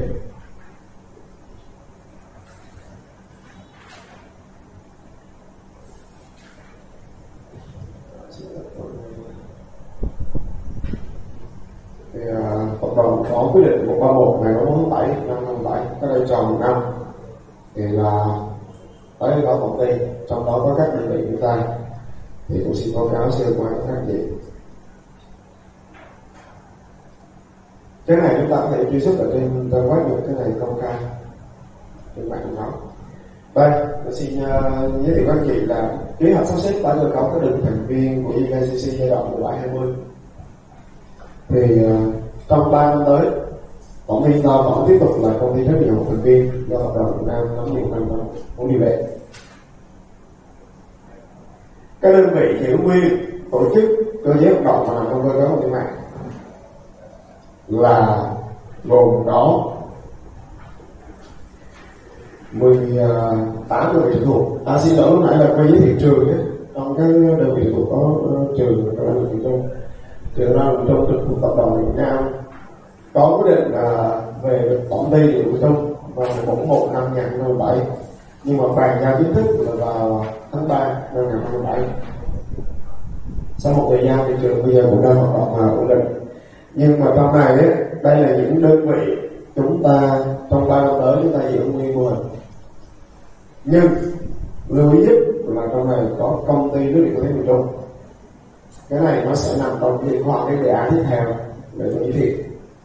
Thì uh, tập đoàn có quyết định một ba một ngày bốn tháng bảy năm hai nghìn bảy, cách đây tròn một năm, thì là tới đó công ty, trong đó có các đơn vị chúng ta, thì cũng xin báo cáo sơ qua các gì. Cái này chúng ta có thể truy xuất ở trên trang web được, cái này công khai trên mạng đó. Đây, tôi xin uh, giới thiệu các anh chị là kế hoạch sắp xếp tái cơ cấu các đơn vị thành viên của i vê xê xê giai đoạn mười bảy hai mươi. Thì uh, trong ba năm tới, tổng ty ta vẫn tiếp tục là công ty trách nhiệm một thành viên do tập đoàn Việt Nam nắm nhiều năm muốn đi về. Các đơn vị giữ nguyên tổ chức cơ chế hoạt động mà nằm trong cơ cấu công ty mạng là gồm có mười tám đơn vị thuộc. À, xin lỗi lúc nãy là quay với thị trường ấy. Trong các đơn vị thuộc có uh, trường và đơn vị trung, trường ra trong trực thuộc tập đoàn Việt Nam có quyết định là uh, về tổng ty điện lực chung vào mùng một năm hai nghìn không trăm mười bảy, nhưng mà bàn giao chính thức là vào tháng ba năm hai nghìn không trăm mười bảy. Sau một thời gian thị trường bây giờ cũng đang hoạt động mà ổn định, nhưng mà trong này ấy, đây là những đơn vị chúng ta trong ba năm tới chúng ta giữ nguyên mô hình. Nhưng lưu ý nhất là trong này có công ty lưới điện có thế miền Trung. Cái này nó sẽ nằm trong liên quan cái đề án tiếp theo để tôi giới thiệu.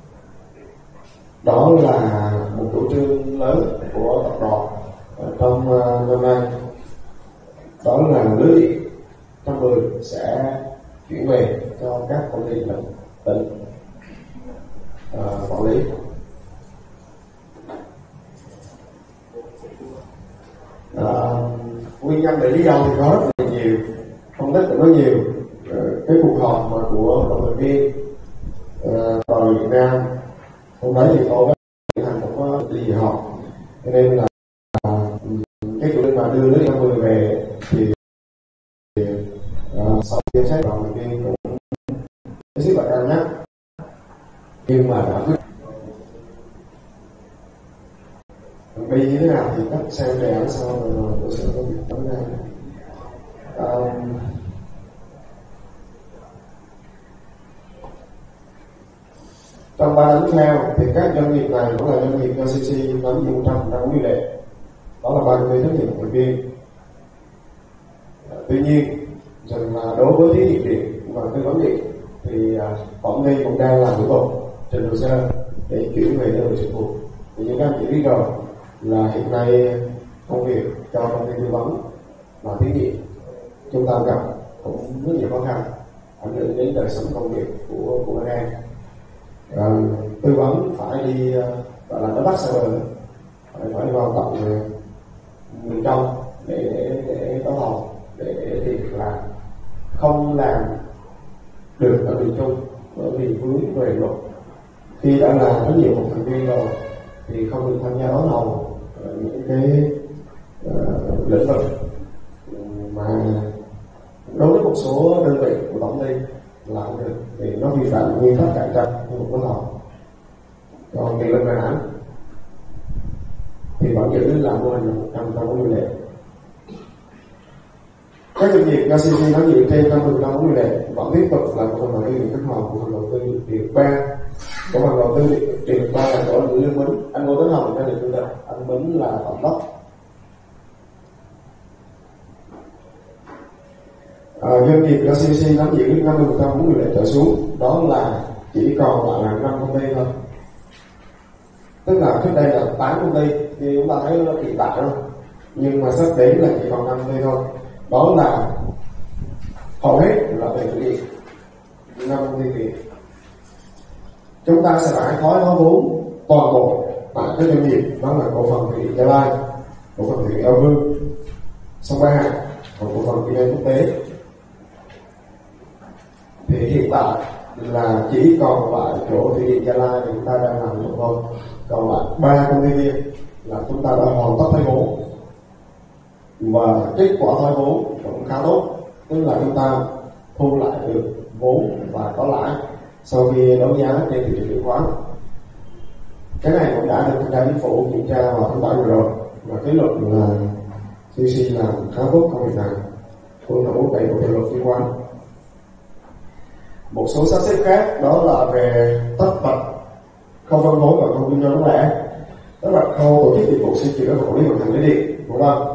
Đó là một chủ trương lớn của tập đoàn trong uh, năm nay, đó là lưới điện trong mười sẽ chuyển về cho các công ty tỉnh tỉnh uh, quản lý. Uh, nguyên nhân để lý do thì có rất là nhiều, phân tích cũng có nhiều. Uh, cái cuộc họp mà của cộng đồng viên uh, vào Việt Nam hôm đấy thì tôi với hành cũng có đi họp, cho nên là uh, cái chủ trương mà đưa lưới năm mươi về thì uh, sau khi xét đoàn thành viên cũng rất là cân nhắc, nhưng mà đã quyết đi như thế nào thì cách xem đề án sau rồi tôi sẽ có việc nói ra. Um, trong ba đánh theo thì các doanh nghiệp này cũng là doanh nghiệp do xê xê nắm giữ một trăm phần trăm vốn điều lệ, đó là ba công ty trách nhiệm thành viên. Tuy nhiên rằng là đối với thí nghiệm điện và tư vấn điện thì tổng ty cũng đang làm thủ tục trình hồ sơ để chuyển về đơn vị trực thuộc. Thì như các anh chị biết rồi là hiện nay công việc cho công ty tư vấn và thí nghiệm chúng ta gặp cũng rất nhiều khó khăn ảnh hưởng đến đời sống công việc của của anh em. À, tư vấn phải đi gọi là nó bắt xa bờ, phải phải vào tận miền trong để để để có thầu để tìm việc làm, không làm được ở miền Trung bởi vì vướng về luật. Khi đã làm rất nhiều một thành viên rồi thì không được tham gia đấu thầu những cái uh, lĩnh vực mà đối với một số đơn vị của tổng ty là không được, thì nó vi phạm nguyên tắc cạnh tranh của một đấu thầu. Còn tiền lên về hãng thì vẫn giữ là mô hình một trăm trăm vốn điều lệ. Các doanh nghiệp do xê xê nắm giữ trên năm mươi trăm vốn điều lệ vẫn tiếp tục là một phần đầu tư điện khách hàng của phần đầu tư điện ba. Của phần đầu tư điện ba là của Lương Bính, anh Ngô Tấn Hồng ra được tư đặc, anh Bính là tổng đốc. À, doanh nghiệp do xê xê nắm giữ năm mươi phần trăm vốn điều lệ trở xuống, đó là chỉ còn lại là năm công ty thôi. Tức là trước đây là tám công ty thì chúng ta thấy nó hiện tại thôi, nhưng mà sắp đến là chỉ còn năm công ty thôi. Đó là hầu hết là về thủy điện, năm công ty thủy. Chúng ta sẽ phải thói hóa vốn toàn bộ tại các doanh nghiệp, đó là cổ phần thủy điện Gia Lai, cổ phần thủy điện Âu Vương, sông Ba Hạ, và cổ phần thủy điện quốc tế. Thì hiện tại là chỉ còn lại chỗ thủy điện Gia Lai thì chúng ta đang làm được thôi. Còn lại ba công ty kia là chúng ta đã hoàn tất thoái vốn, và kết quả thoái vốn cũng khá tốt, tức là chúng ta thu lại được vốn và có lãi sau khi đấu giá trên thị trường chứng khoán. Cái này cũng đã được thanh tra chính phủ kiểm tra vào tháng bảy vừa rồi, và kết luận là xê xê làm khá tốt công việc này, tuân thủ đầy đủ luật chứng khoán. Một số sắp xếp khác đó là về tất bật khâu phân phối và khâu kinh doanh bán lẻ, đó là khâu tổ chức dịch vụ sửa chữa và quản lý vận hành lưới điện, đúng không?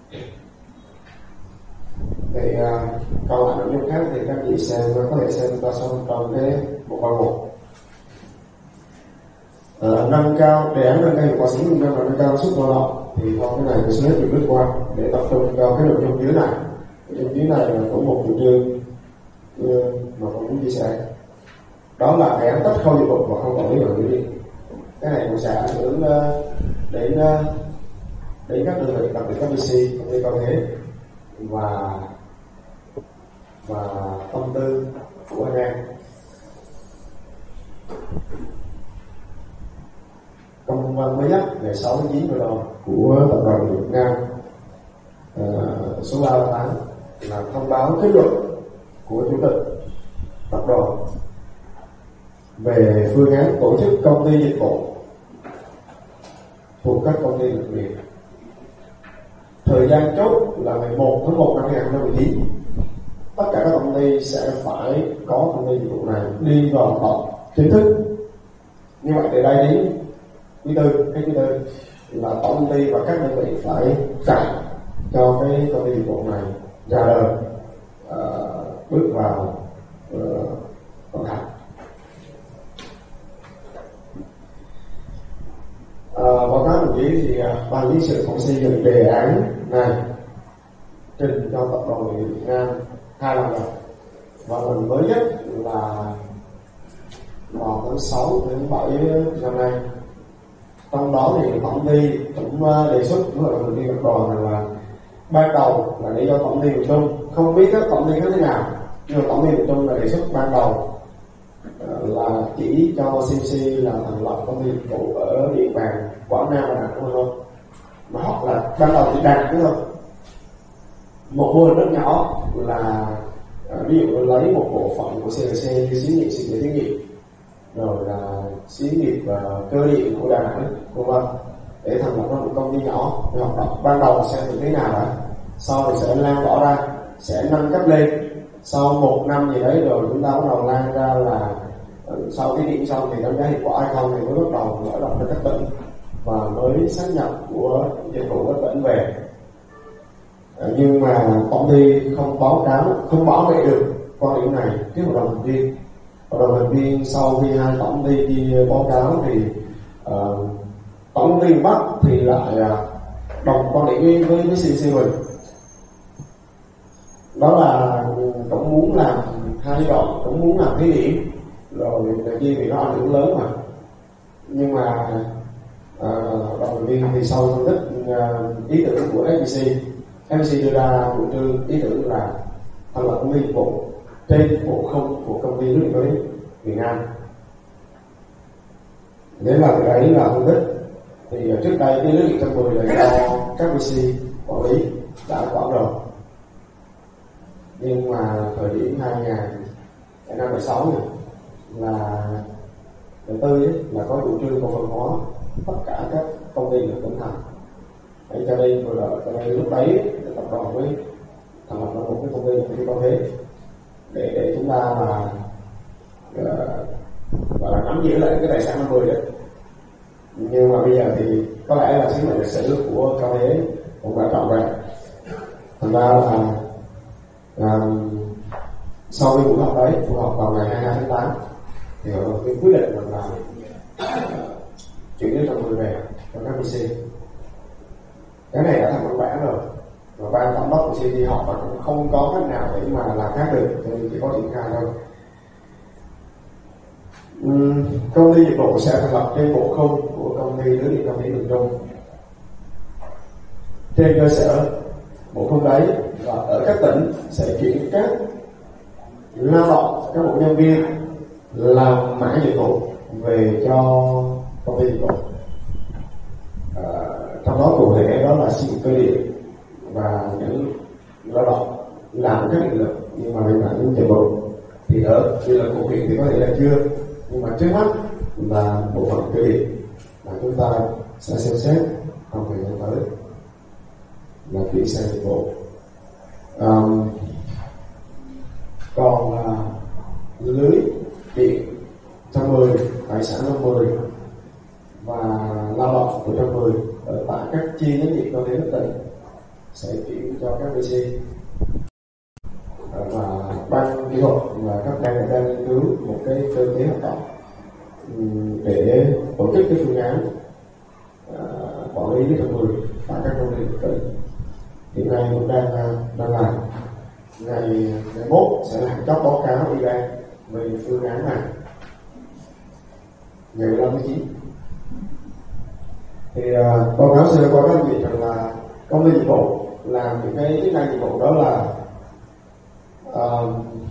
Thì uh, còn lại nội dung khác thì các chị xem có thể xem ta xong trong cái một qua một. Uh, nâng cao đề án nâng cao hiệu quả sử dụng và nâng cao năng suất lao động thì thôi cái này tôi sẽ hết lướt qua để tập trung vào cái nội dung dưới này. Nội dung dưới này là cũng một chủ trương uh, mà tôi muốn chia sẻ, đó là đề án tách khâu dịch vụ và khâu quản lý vận hành lưới điện. Cái này cũng sẽ ảnh hưởng uh, đến uh, đến các đơn vị, đặc biệt các bê xê, công ty cao thế và và tâm tư của anh em. Công văn mới nhất ngày sáu tháng chín vừa rồi của tập đoàn Việt Nam uh, số ba mươi tám là thông báo kết luận của chủ tịch tập đoàn về phương án tổ chức công ty dịch vụ thuộc các công ty đặc biệt. Thời gian chốt là ngày một tháng một năm hai nghìn không trăm mười chín. Tất cả các công ty sẽ phải có công ty dịch vụ này đi vào hoạt động chính thức. Như vậy từ đây đến quý tư, cái quý tư là tổng công ty và các đơn vị phải chạy cho cái công ty dịch vụ này ra đời, uh, bước vào vận hành. Uh, báo cáo đồng chí thì uh, ban lý sự cũng xây dựng đề án này trình cho tập đoàn Việt Nam hai lần rồi, và lần mới nhất là vào tháng sáu đến bảy năm nay. Trong đó thì tổng ty cũng đề xuất với lại thành viên tập đoàn rằng là ban đầu là để cho tổng ty miền Trung, không biết các tổng ty khác thế nào, nhưng mà tổng ty miền Trung là đề xuất ban đầu là chỉ cho xê xê là thành lập công ty dịch vụ ở địa bàn Quảng Nam và Đà Nẵng thôi, mà hoặc là ban đầu chỉ Đà Nẵng thôi, một mô hình rất nhỏ là À, ví dụ lấy một bộ phận của xê lờ xê như xí nghiệp sự nghiệp thí nghiệm, rồi là xí nghiệp uh, cơ điện của Đà Nẵng, vân vân, để thành lập ra một công ty nhỏ để hoạt động. Ban đầu sẽ như thế nào đã, sau rồi sẽ lan tỏa ra, sẽ nâng cấp lên. Sau một năm gì đấy rồi chúng ta bắt đầu lan ra là sau thí điểm xong thì đánh giá hiệu quả hay không thì mới bắt đầu mở rộng ra các tỉnh và mới xác nhập của dịch vụ các tỉnh về. À, nhưng mà công ty không báo cáo, không bảo vệ được quan điểm này trước hội đồng thành viên. Hội đồng thành viên sau khi hai tổng ty đi báo cáo thì uh, tổng công ty Bắc thì lại uh, đồng quan điểm với với, với xê lờ xê mình, đó là cũng muốn làm hai giai đoạn, cũng muốn làm thí điểm rồi này kia vì nó ảnh hưởng lớn mà. Nhưng mà uh, đồng thành viên thì sau phân tích uh, ý tưởng của ép pê xê, ép pê xê đưa ra chủ trương ý tưởng là thành lập công ty dịch vụ trên bộ khung của công ty lưới điện mới miền Nam. Nếu mà cái đấy là phân tích thì trước đây cái lưới điện trăm mười là do các pê xê quản lý đã quản rồi, nhưng mà thời điểm hai nghìn không trăm lẻ sáu này là đầu tư ấy, là có chủ trương cổ phần hóa tất cả các công ty ở tỉnh thành. Để cho nên vừa rồi cho nên lúc đấy tập đoàn mới thành lập ra một cái công ty công ty có thế để để chúng ta là gọi là nắm giữ lại cái tài sản năm mươi đấy. Nhưng mà bây giờ thì có lẽ là sứ mệnh lịch sử của cao thế cũng đã trọn vẹn. Thành ra là à, sau cái buổi họp đấy, buổi họp vào ngày hai mươi hai tháng tám thì cái quyết định mình là uh, chuyển đến trong mười về cho các pê xê. Cái này đã thành văn bản rồi, và ban giám đốc của xê tê họ mà cũng không có cách nào để mà làm khác được, cho nên chỉ có triển khai thôi. Uhm, công ty dịch vụ sẽ thành lập trên bộ khung của công ty lưới điện công ty miền Trung. Trên cơ sở bộ khung đấy và ở các tỉnh sẽ chuyển các lao động, các bộ nhân viên làm mảng dịch vụ về cho công ty dịch vụ. À, trong đó cụ thể đó là xí nghiệp cơ điện và những lao động làm các điện lực nhưng mà về mảng dịch vụ thì ở như là cụ hiện thì có thể là chưa, nhưng mà trước mắt là bộ phận cơ điện là chúng ta sẽ xem xét trong thời gian tới là chuyển sang dịch vụ. Um, còn là lưới điện trăm mười, tài sản năm mươi và lao động của trăm mười ở tại các chi nhánh điện có thế đất tỉnh sẽ chuyển cho các pê xê. Và ban kỹ thuật và các ban đang nghiên cứu một cái cơ chế hoạt động để tổ chức cái phương án uh, quản lý cái trăm mười tại các công ty điện tử. Hiện nay cũng đang đang làm. Ngày ngày mốt sẽ làm chót báo cáo ủy ban về phương án này ngày mười lăm tháng chín. Thì uh, báo cáo sơ qua các anh chị rằng là công ty dịch vụ làm những cái chức năng dịch vụ đó là uh,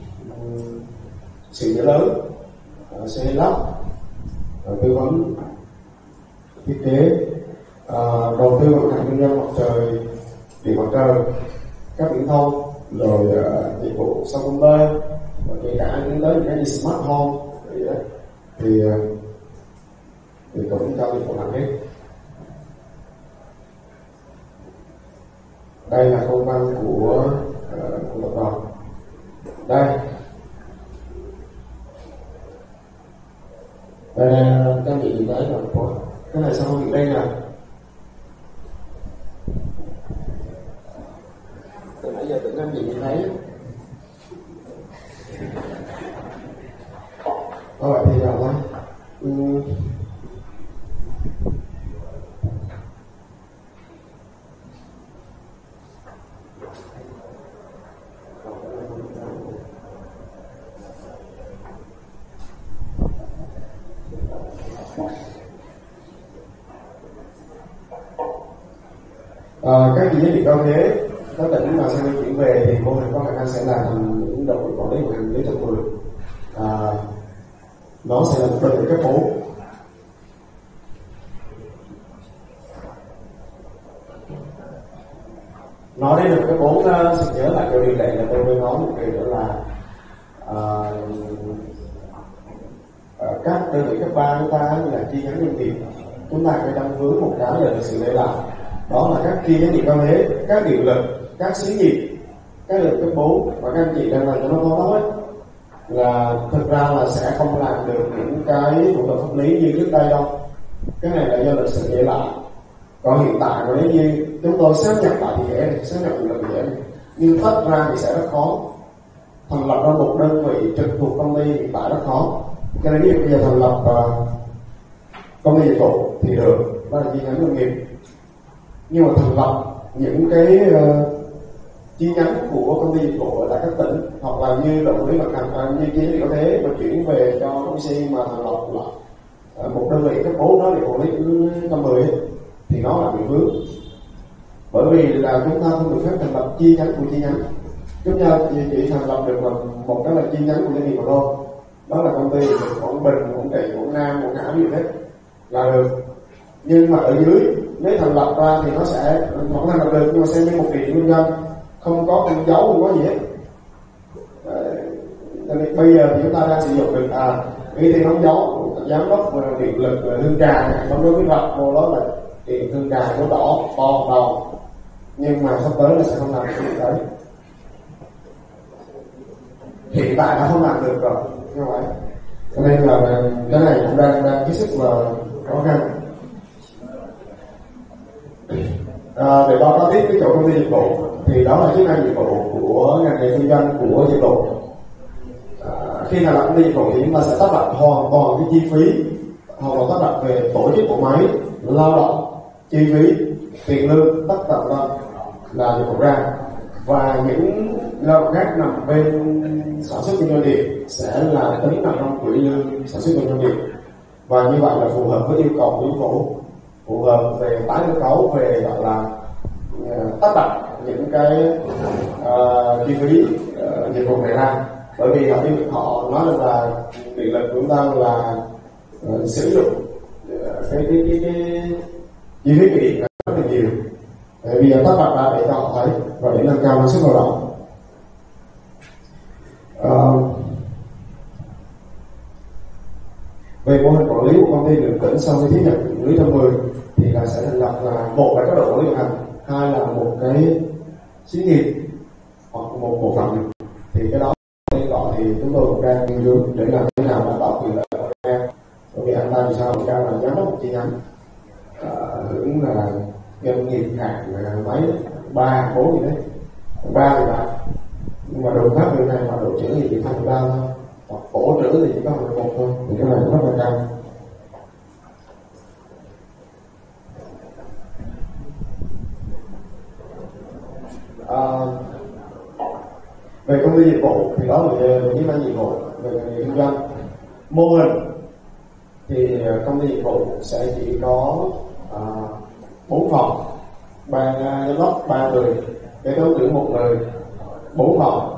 sự nhớ lớn, uh, xây lắp, uh, tư vấn thiết kế, uh, đầu tư vận hành kinh doanh mặt trời, điện mặt trời, các viễn thông, rồi uh, dịch vụ sau công tơ, và kể cả đến tới những cái như smart home vậy đó, thì uh, thì cũng cho dịch vụ làm hết. Đây là công văn của uh, của tập đoàn. Đây đây là các vị nhìn thấy rồi, cái này sao không bị đây nè. Từ nãy giờ tưởng anh chị nhìn thấy. Có vậy thì nào thôi. Ừ. À, các chi nhánh điện cao thế các tỉnh mà sau khi chuyển về thì mô hình có khả năng sẽ là thành những đội quản lý của hành lý trong mười. À, nó sẽ là một đội cấp phố. Nói đến được cái bốn uh, sự nhớ lại cái điều lệ là tôi mới nói một điều nữa là uh, uh, các đơn vị cấp ba chúng ta như là chi nhánh doanh nghiệp, chúng ta phải đang vướng một cái là sự lệ lại, đó là các chi nhánh nghiệp cao thế, các điện lực, các xí nghiệp, các lực cấp bốn và các anh chị đang làm cho nó có đó ấy, là thực ra là sẽ không làm được những cái thủ tục pháp lý như trước đây đâu. Cái này là do lịch sử để lại. Còn hiện tại nếu như chúng tôi xác nhập lại thì dễ, xác nhập thì là dễ, nhưng tách ra thì sẽ rất khó. Thành lập ra một đơn vị trực thuộc công ty hiện tại rất khó. Cho nên ví dụ bây giờ thành lập uh, công ty dịch vụ thì được, đó là chi nhánh doanh nghiệp. Nhưng mà thành lập những cái uh, chi nhánh của công ty dịch vụ ở tại các tỉnh, hoặc là như đội quản lý vận hành uh, như chi nhánh có thế mà chuyển về cho công ty mà thành lập lại uh, một đơn vị cấp bốn đó để quản lý năm mười thì nó là bị vướng. Bởi vì là chúng ta không được phép thành lập chi nhánh của chi nhánh, chúng ta chỉ, chỉ thành lập được là một cái là chi nhánh của doanh nghiệp mà thôi, đó là công ty Quảng Bình, Quảng Trị, Quảng Nam, Quảng Ngãi gì hết là được. Nhưng mà ở dưới nếu thành lập ra thì nó sẽ vẫn thành lập được, nhưng mà xem như một địa điểm kinh doanh, không có con dấu, không có gì hết. Nên bây giờ thì chúng ta đang sử dụng được à ghi tên đóng dấu giám đốc điện lực Hương Trà, đóng dấu cái rập vô đó là điện Hương Trà có đỏ to đầu, nhưng mà sắp tới là sẽ không làm được việc đấy. Hiện tại nó không làm được rồi như vậy, cho nên là cái này cũng đang đang cái sức là khó khăn. À, để báo cáo tiếp cái chỗ công ty dịch vụ thì đó là chức năng dịch vụ của ngành nghề kinh doanh của dịch vụ. À, khi nào làm công ty dịch vụ thì chúng ta sẽ tác động hoàn toàn cái chi phí, hoàn toàn tác động về tổ chức bộ máy, lao động, chi phí, tiền lương, tất tần tật là dịch vụ ra, và những lao động khác nằm bên sản xuất kinh doanh điện sẽ là tính nằm trong quỹ lương sản xuất kinh doanh điện, và như vậy là phù hợp với yêu cầu của chính phủ, phù hợp về tái cơ cấu, về gọi là uh, tác động những cái uh, chi phí uh, dịch vụ này ra. Bởi vì họ họ nói rằng là điện lực của chúng ta là uh, sử dụng uh, cái cái cái cái chi phí điện rất là nhiều. Để bây giờ tác động ra để cho họ thấy và để nâng cao năng suất lao động. Uh, về mô hình quản lý của công ty điện tỉnh sau khi tiếp nhận lưới năm mười thì là sẽ thành lập là một là các đội quản lý vận hành, hai là một cái xí nghiệp hoặc một bộ phận. Thì cái đó tên gọi thì chúng tôi cũng đang nghiên cứu để làm thế nào đảm bảo quyền lợi của em. Bởi vì anh ta vì sao anh ta là giám đốc một chi nhánh uh, hưởng là doanh nghiệp hạng mấy ba bốn gì đấy, ba thì bạn, nhưng mà đồ khác bên này mà đồ trưởng thì chỉ không ba thôi, hoặc tổ trưởng thì chỉ có một thôi, thì cái này rất là cao. À, về công ty dịch vụ thì đó là về những năng dịch vụ về ngành kinh doanh. Mô hình thì công ty dịch vụ sẽ chỉ có bốn phòng, ban giám đốc ba người, kế toán trưởng một người, bốn phòng.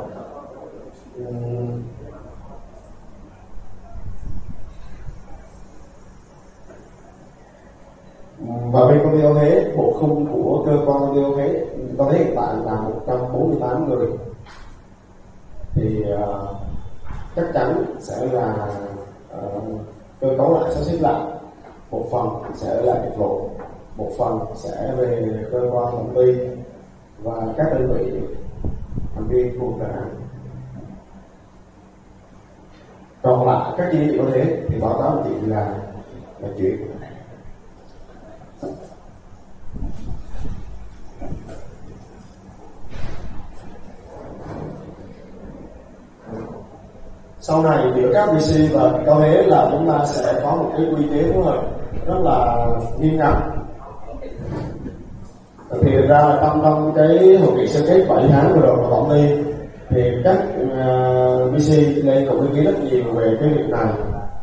Và bên công ty Âu Thế, bộ khung của cơ quan công ty Âu Thế, Âu Thế hiện tại là một trăm bốn mươi tám người, thì uh, chắc chắn sẽ là uh, cơ cấu lại, sắp xếp lại. Một phần sẽ là dịch vụ, một phần sẽ về cơ quan công ty và các đơn vị thành viên của cả. Còn lại các chi phí Âu Thế thì báo cáo chị là là chuyện. Sau này giữa các vê xê và Cao Thế là chúng ta sẽ có một cái quy chế phối hợp rất là nghiêm ngặt. Thì ra là trong trong cái hội nghị sơ kết bảy tháng vừa rồi của tổng ty thì các uh, vê xê lên cũng ý kiến rất nhiều về cái việc này.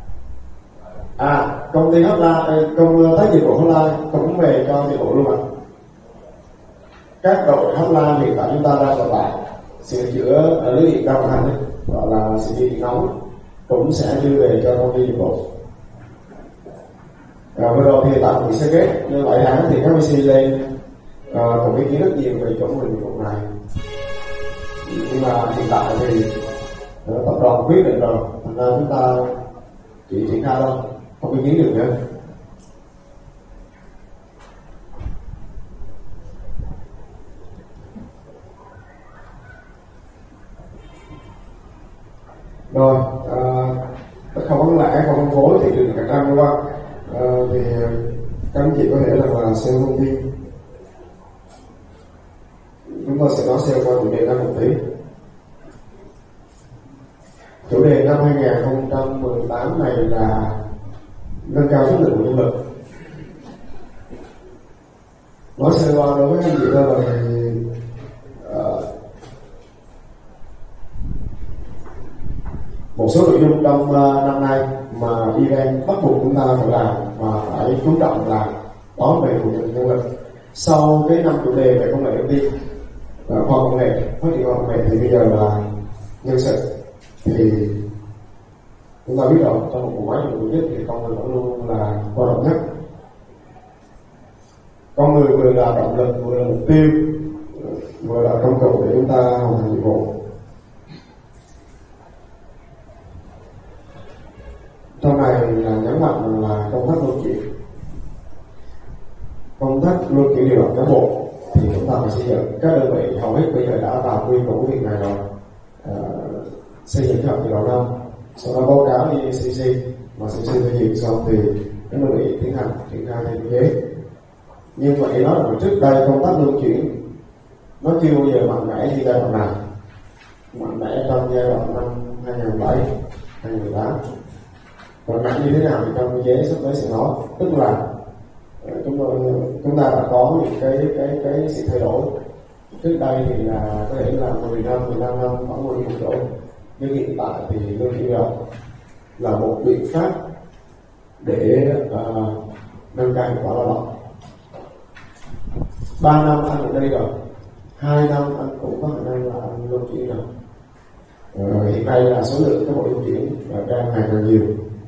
À, công ty Hotline, công tác dịch vụ Hotline cũng về cho dịch vụ luôn ạ. Các đội Hotline hiện tại chúng ta đang còn lại sửa chữa lưới điện cao hành ấy, gọi là sửa chữa điện nóng, cũng sẽ đưa về cho công ty dịch vụ. À, vừa rồi thì tại hội nghị sơ kết như bảy tháng thì các vê xê lên à, cũng ý kiến rất nhiều về chỗ mình vụ này, nhưng mà hiện tại thì uh, tập đoàn quyết định rồi, thành ra chúng ta chỉ triển khai thôi, không ý kiến được nữa. Rồi, à, không bán lẻ, không phân phối thị trường cạnh tranh đúng không? À, thì các anh chị có thể rằng là sale công ty. Chúng tôi sẽ nói sale qua chủ đề năm một tí. Chủ đề năm hai không một tám này là nâng cao chất lượng của nhân lực. Nói sale qua đối với anh chị thôi là thì uh, một số nội dung trong uh, năm nay mà event bắt buộc chúng ta phải làm và phải chú trọng là đó về nguồn nhân nhân lực. Sau cái năm chủ đề về công nghệ thông tin và khoa học công nghệ, phát triển khoa học công nghệ thì bây giờ là nhân sự. Thì chúng ta biết rồi, trong một bộ máy tổ chức thì con người vẫn luôn là quan trọng nhất. Con người vừa là động lực, vừa là mục tiêu, vừa là công cụ để chúng ta hoàn thành nhiệm vụ. Trong này là nhấn mạnh là công tác luân chuyển, công tác luân chuyển điều động cán bộ thì chúng ta phải xây dựng. Các đơn vị hầu hết bây giờ đã vào quy của việc này rồi, à, xây dựng kế hoạch từ đầu năm, sau đó báo cáo đi xê xê và xê xê phê duyệt xong thì các đơn vị tiến hành triển khai theo kế. Nhưng mà nói là trước đây công tác luân chuyển nó chưa bao giờ mạnh mẽ như giai đoạn này, mạnh mẽ trong giai đoạn năm hai nghìn không trăm lẻ bảy hai nghìn không trăm mười tám. Còn mạnh như thế nào thì trong quy chế sắp tới sẽ nói, tức là chúng tôi chúng ta đã có những cái cái cái sự thay đổi. Trước đây thì là có thể là mười năm, mười lăm năm khoảng mười một chỗ, nhưng hiện tại thì luân chuyển là một biện pháp để uh, nâng cao hiệu quả lao động. Ba năm anh ở đây rồi, hai năm anh cũng có khả năng là anh luân chuyển rồi. Uh, hiện nay là số lượng các bộ luân chuyển đang ngày càng nhiều.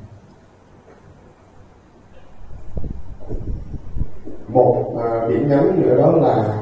Một uh, điểm nhấn nữa đó là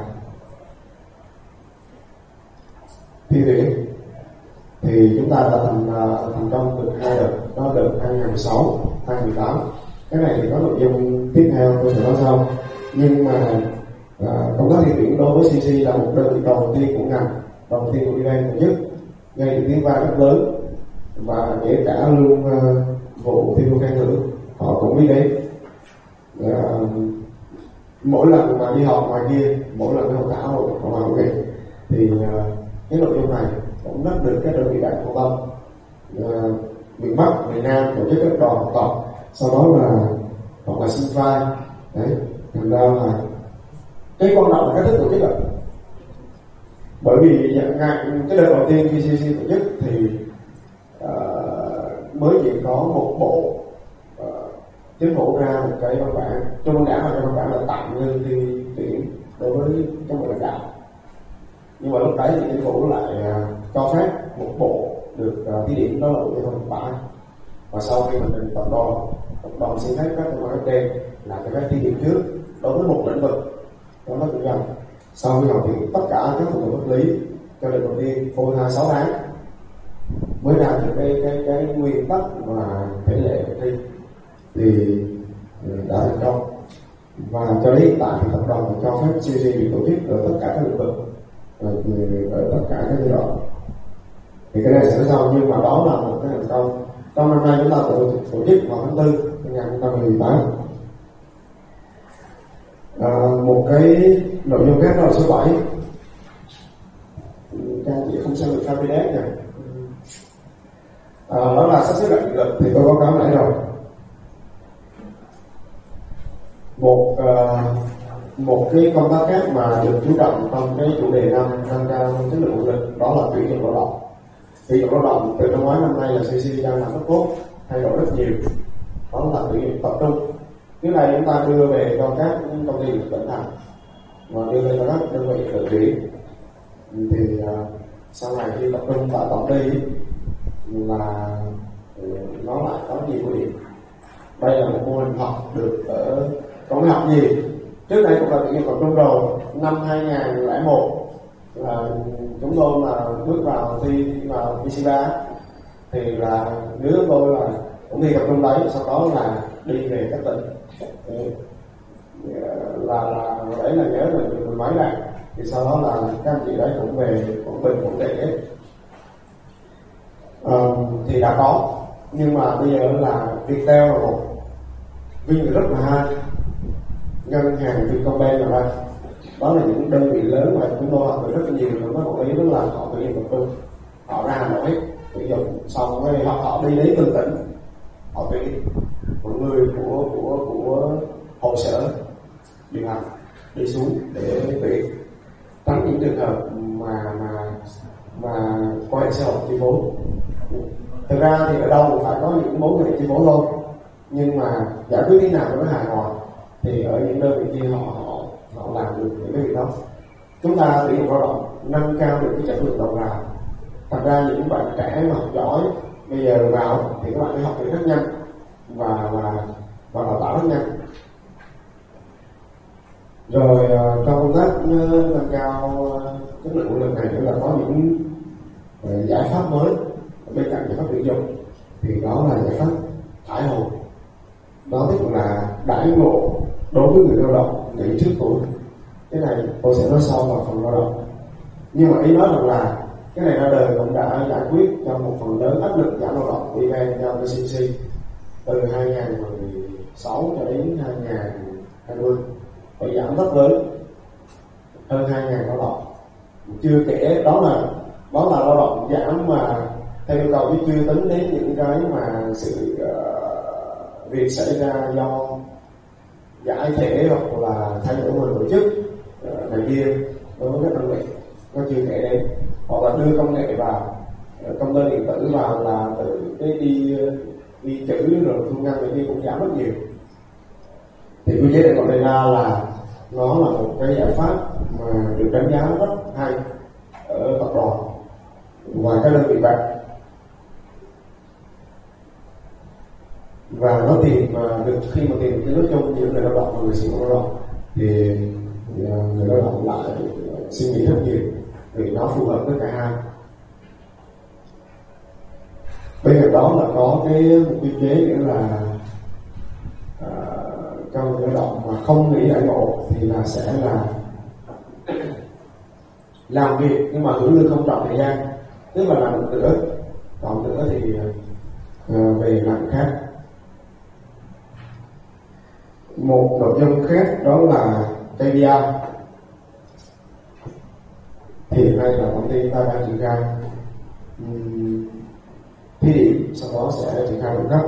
thi tuyển. Thì chúng ta đã thành uh, thành công được hai đợt, đó đợt hai nghìn không trăm mười sáu, hai nghìn không trăm mười tám. Cái này thì có nội dung tiếp theo tôi sẽ nói sau. Nhưng mà uh, công tác thi tuyển đối với xê xê là một đơn vị đầu tiên của ngành, đầu tiên của event tổ chức, gây được tiếng vang rất lớn, và kể cả luôn uh, vụ thi đua khen thưởng họ cũng biết đến. Uh, mỗi lần mà đi học ngoài kia, mỗi lần đi học thảo hội của hoàng nghệ thì uh, cái nội dung này cũng rất được các đơn vị bạn quan tâm. Uh, miền Bắc, miền Nam tổ chức các đoàn học tập, sau đó là hoặc là sinh vai đấy, thành ra là cái quan trọng là cách thức tổ chức rồi. Bởi vì ngay cái đợt đầu tiên khi xê xê tổ chức thì uh, mới chỉ có một bộ uh, chính phủ ra một cái văn bản, trung ương đảng là cái văn bản là tạm ngưng thi tuyển đối với các bộ lãnh đạo. Nhưng mà lúc đấy thì chính phủ lại uh, cho phép một bộ được uh, thí điểm, đó là bộ giao thông vận tải. Và sau khi mình định tập đoàn, tập đoàn xin phép các cơ quan ép đê làm cái thí điểm trước đối với một lĩnh vực đó nó kinh doanh. Sau khi hoàn thiện tất cả các thủ tục pháp lý cho đợt đầu tiên phôi hai sáu tháng mới đạt được cái cái cái nguyên tắc và thể lệ của thi thì đã thành công. Và cho đến hiện tại thì tập đoàn cho phép xê xê được tổ chức ở tất cả các lĩnh vực, ở tất cả các giai đoạn. Thì cái này sẽ nói sau, nhưng mà đó là một cái thành công. Trong năm nay chúng ta tổ, tổ chức vào tháng tư năm hai nghìn không trăm mười tám. À, một cái nội dung khác đó là số bảy. Các anh chị không xem được pê đê ép này. À, đó là sắp xếp lại điện lực thì tôi báo cáo nãy rồi. Một uh, một cái công tác khác mà được chú trọng trong cái chủ đề năm nâng cao chất lượng nguồn lực đó là tuyển dụng lao động. Tuyển dụng lao động từ năm ngoái năm nay là xê xê đang làm rất tốt, thay đổi rất nhiều. Đó là tuyển dụng tập trung. Cái này chúng ta đưa về cho các công ty tỉnh thành và đưa lên cho các đơn vị tự tuyển. Thì uh, sau này khi tập trung tại tổng ty là nó lại có nhiều ưu điểm. Đây là một mô hình học được ở có học gì trước đây cũng là tuyển dụng tập trung rồi. Năm hai nghìn lẻ một là chúng tôi mà bước vào thi vào pê xê ba thì là đứa tôi là cũng thi tập trung đấy, sau đó là đi về các tỉnh. là là đấy là nhớ là mình mấy này thì sau đó là các anh chị đấy cũng về Quảng Bình, Quảng Trị ấy. Uh, thì đã có, nhưng mà bây giờ là Viettel là một, Vingroup là hai, ngân hàng Vietcombank là ba. Đó là những đơn vị lớn mà chúng tôi học được rất nhiều. Nó một ý đó là họ tuyển dụng tập trung, họ ra Hà Nội tuyển dụng xong rồi họ họ đi đến từng tỉnh, họ tuyển một người của của của hội sở điều hành đi xuống để tuyển, tránh những trường hợp mà mà mà quan hệ xã hội chi phối. Thực ra thì ở đâu cũng phải có những mối quan hệ chi phối thôi, nhưng mà giải quyết thế nào cho nó hài hòa thì ở những đơn vị kia họ họ họ làm được những cái việc đó. Chúng ta tuyển dụng lao động nâng cao được cái chất lượng đầu vào. Thật ra những bạn trẻ mà học giỏi bây giờ vào thì các bạn ấy học được rất nhanh và và và đào tạo rất nhanh. Rồi trong công tác nâng cao chất lượng nguồn lực này nữa là có những uh, giải pháp mới bên cạnh giải pháp tuyển dụng, thì đó là giải pháp thải hồ. Đó tức là đãi ngộ đối với người lao động nghỉ trước tuổi. Cái này tôi sẽ nói sau vào phần lao động, nhưng mà ý nói rằng là cái này ra đời cũng đã giải quyết cho một phần lớn áp lực giảm lao động của event cho vê xê xê từ hai nghìn mười sáu cho đến hai nghìn hai mươi, phải giảm rất lớn, hơn hai nghìn lao động. Chưa kể đó là đó là lao động giảm mà theo yêu cầu, chứ chưa tính đến những cái mà sự uh, việc xảy ra do giải thể hoặc là thay đổi người tổ chức uh, này kia đối với các đơn vị, nó chưa kể đến. Hoặc là đưa công nghệ vào, công tơ điện tử vào là từ cái đi đi chữ rồi thu ngân này kia cũng giảm rất nhiều. Thì quy chế đại gọi đề ra là nó là một cái giải pháp mà được đánh giá rất hay ở tập đoàn và các đơn vị bạn. Và nó tìm mà được, khi mà tìm cái nước chung giữa người lao động và người sử dụng lao động thì người lao động lại suy nghĩ rất nhiều vì nó phù hợp với cả hai. Bên cạnh đó là có cái một quy chế nữa là à, cho người lao động mà không nghỉ đãi ngộ thì là sẽ là làm việc nhưng mà hưởng lương không trọn thời gian, tức là làm một nửa, còn nữa thì à, về làm khác. Một nội dung khác đó là ca pê i. Thì hiện nay là công ty ta đang triển khai um, thí điểm, sau đó sẽ triển khai rộng khắp.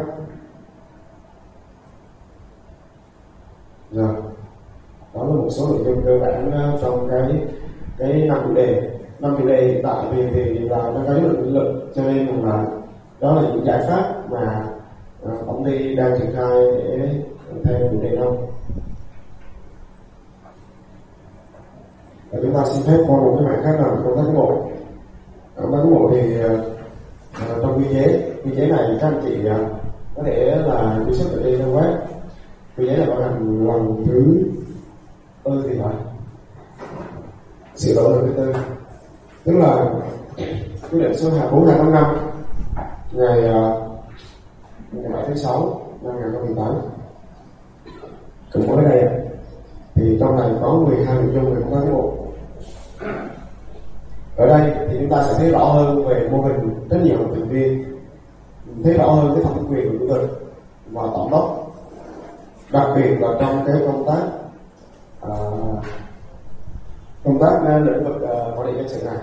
Rồi, đó là một số nội dung cơ bản trong cái cái năm chủ đề. Năm chủ đề hiện tại thì thì là nó có rất là lực, cho nên là đó là những giải pháp mà uh, công ty đang triển khai để theo chủ đề năm. Và chúng ta xin phép qua một cái mảng khác là công tác cán bộ. Công tác cán bộ thì uh, trong quy chế quy chế này các anh chị uh, có thể là truy xuất ở trên trang web. Quy chế này ban hành lần thứ tư thì phải sửa đổi lần thứ tư, tức là quyết định số hai bốn hai tám năm ngày uh, ngày bảy tháng sáu năm hai nghìn không trăm mười tám cũng mới đây. Thì trong này có mười hai nội dung về công tác cán bộ. Ở đây thì chúng ta sẽ thấy rõ hơn về mô hình trách nhiệm của thành viên, thấy rõ hơn cái thẩm quyền của chủ tịch và tổng đốc, đặc biệt là trong cái công tác à, công tác lĩnh vực uh, quản lý nhân sự này.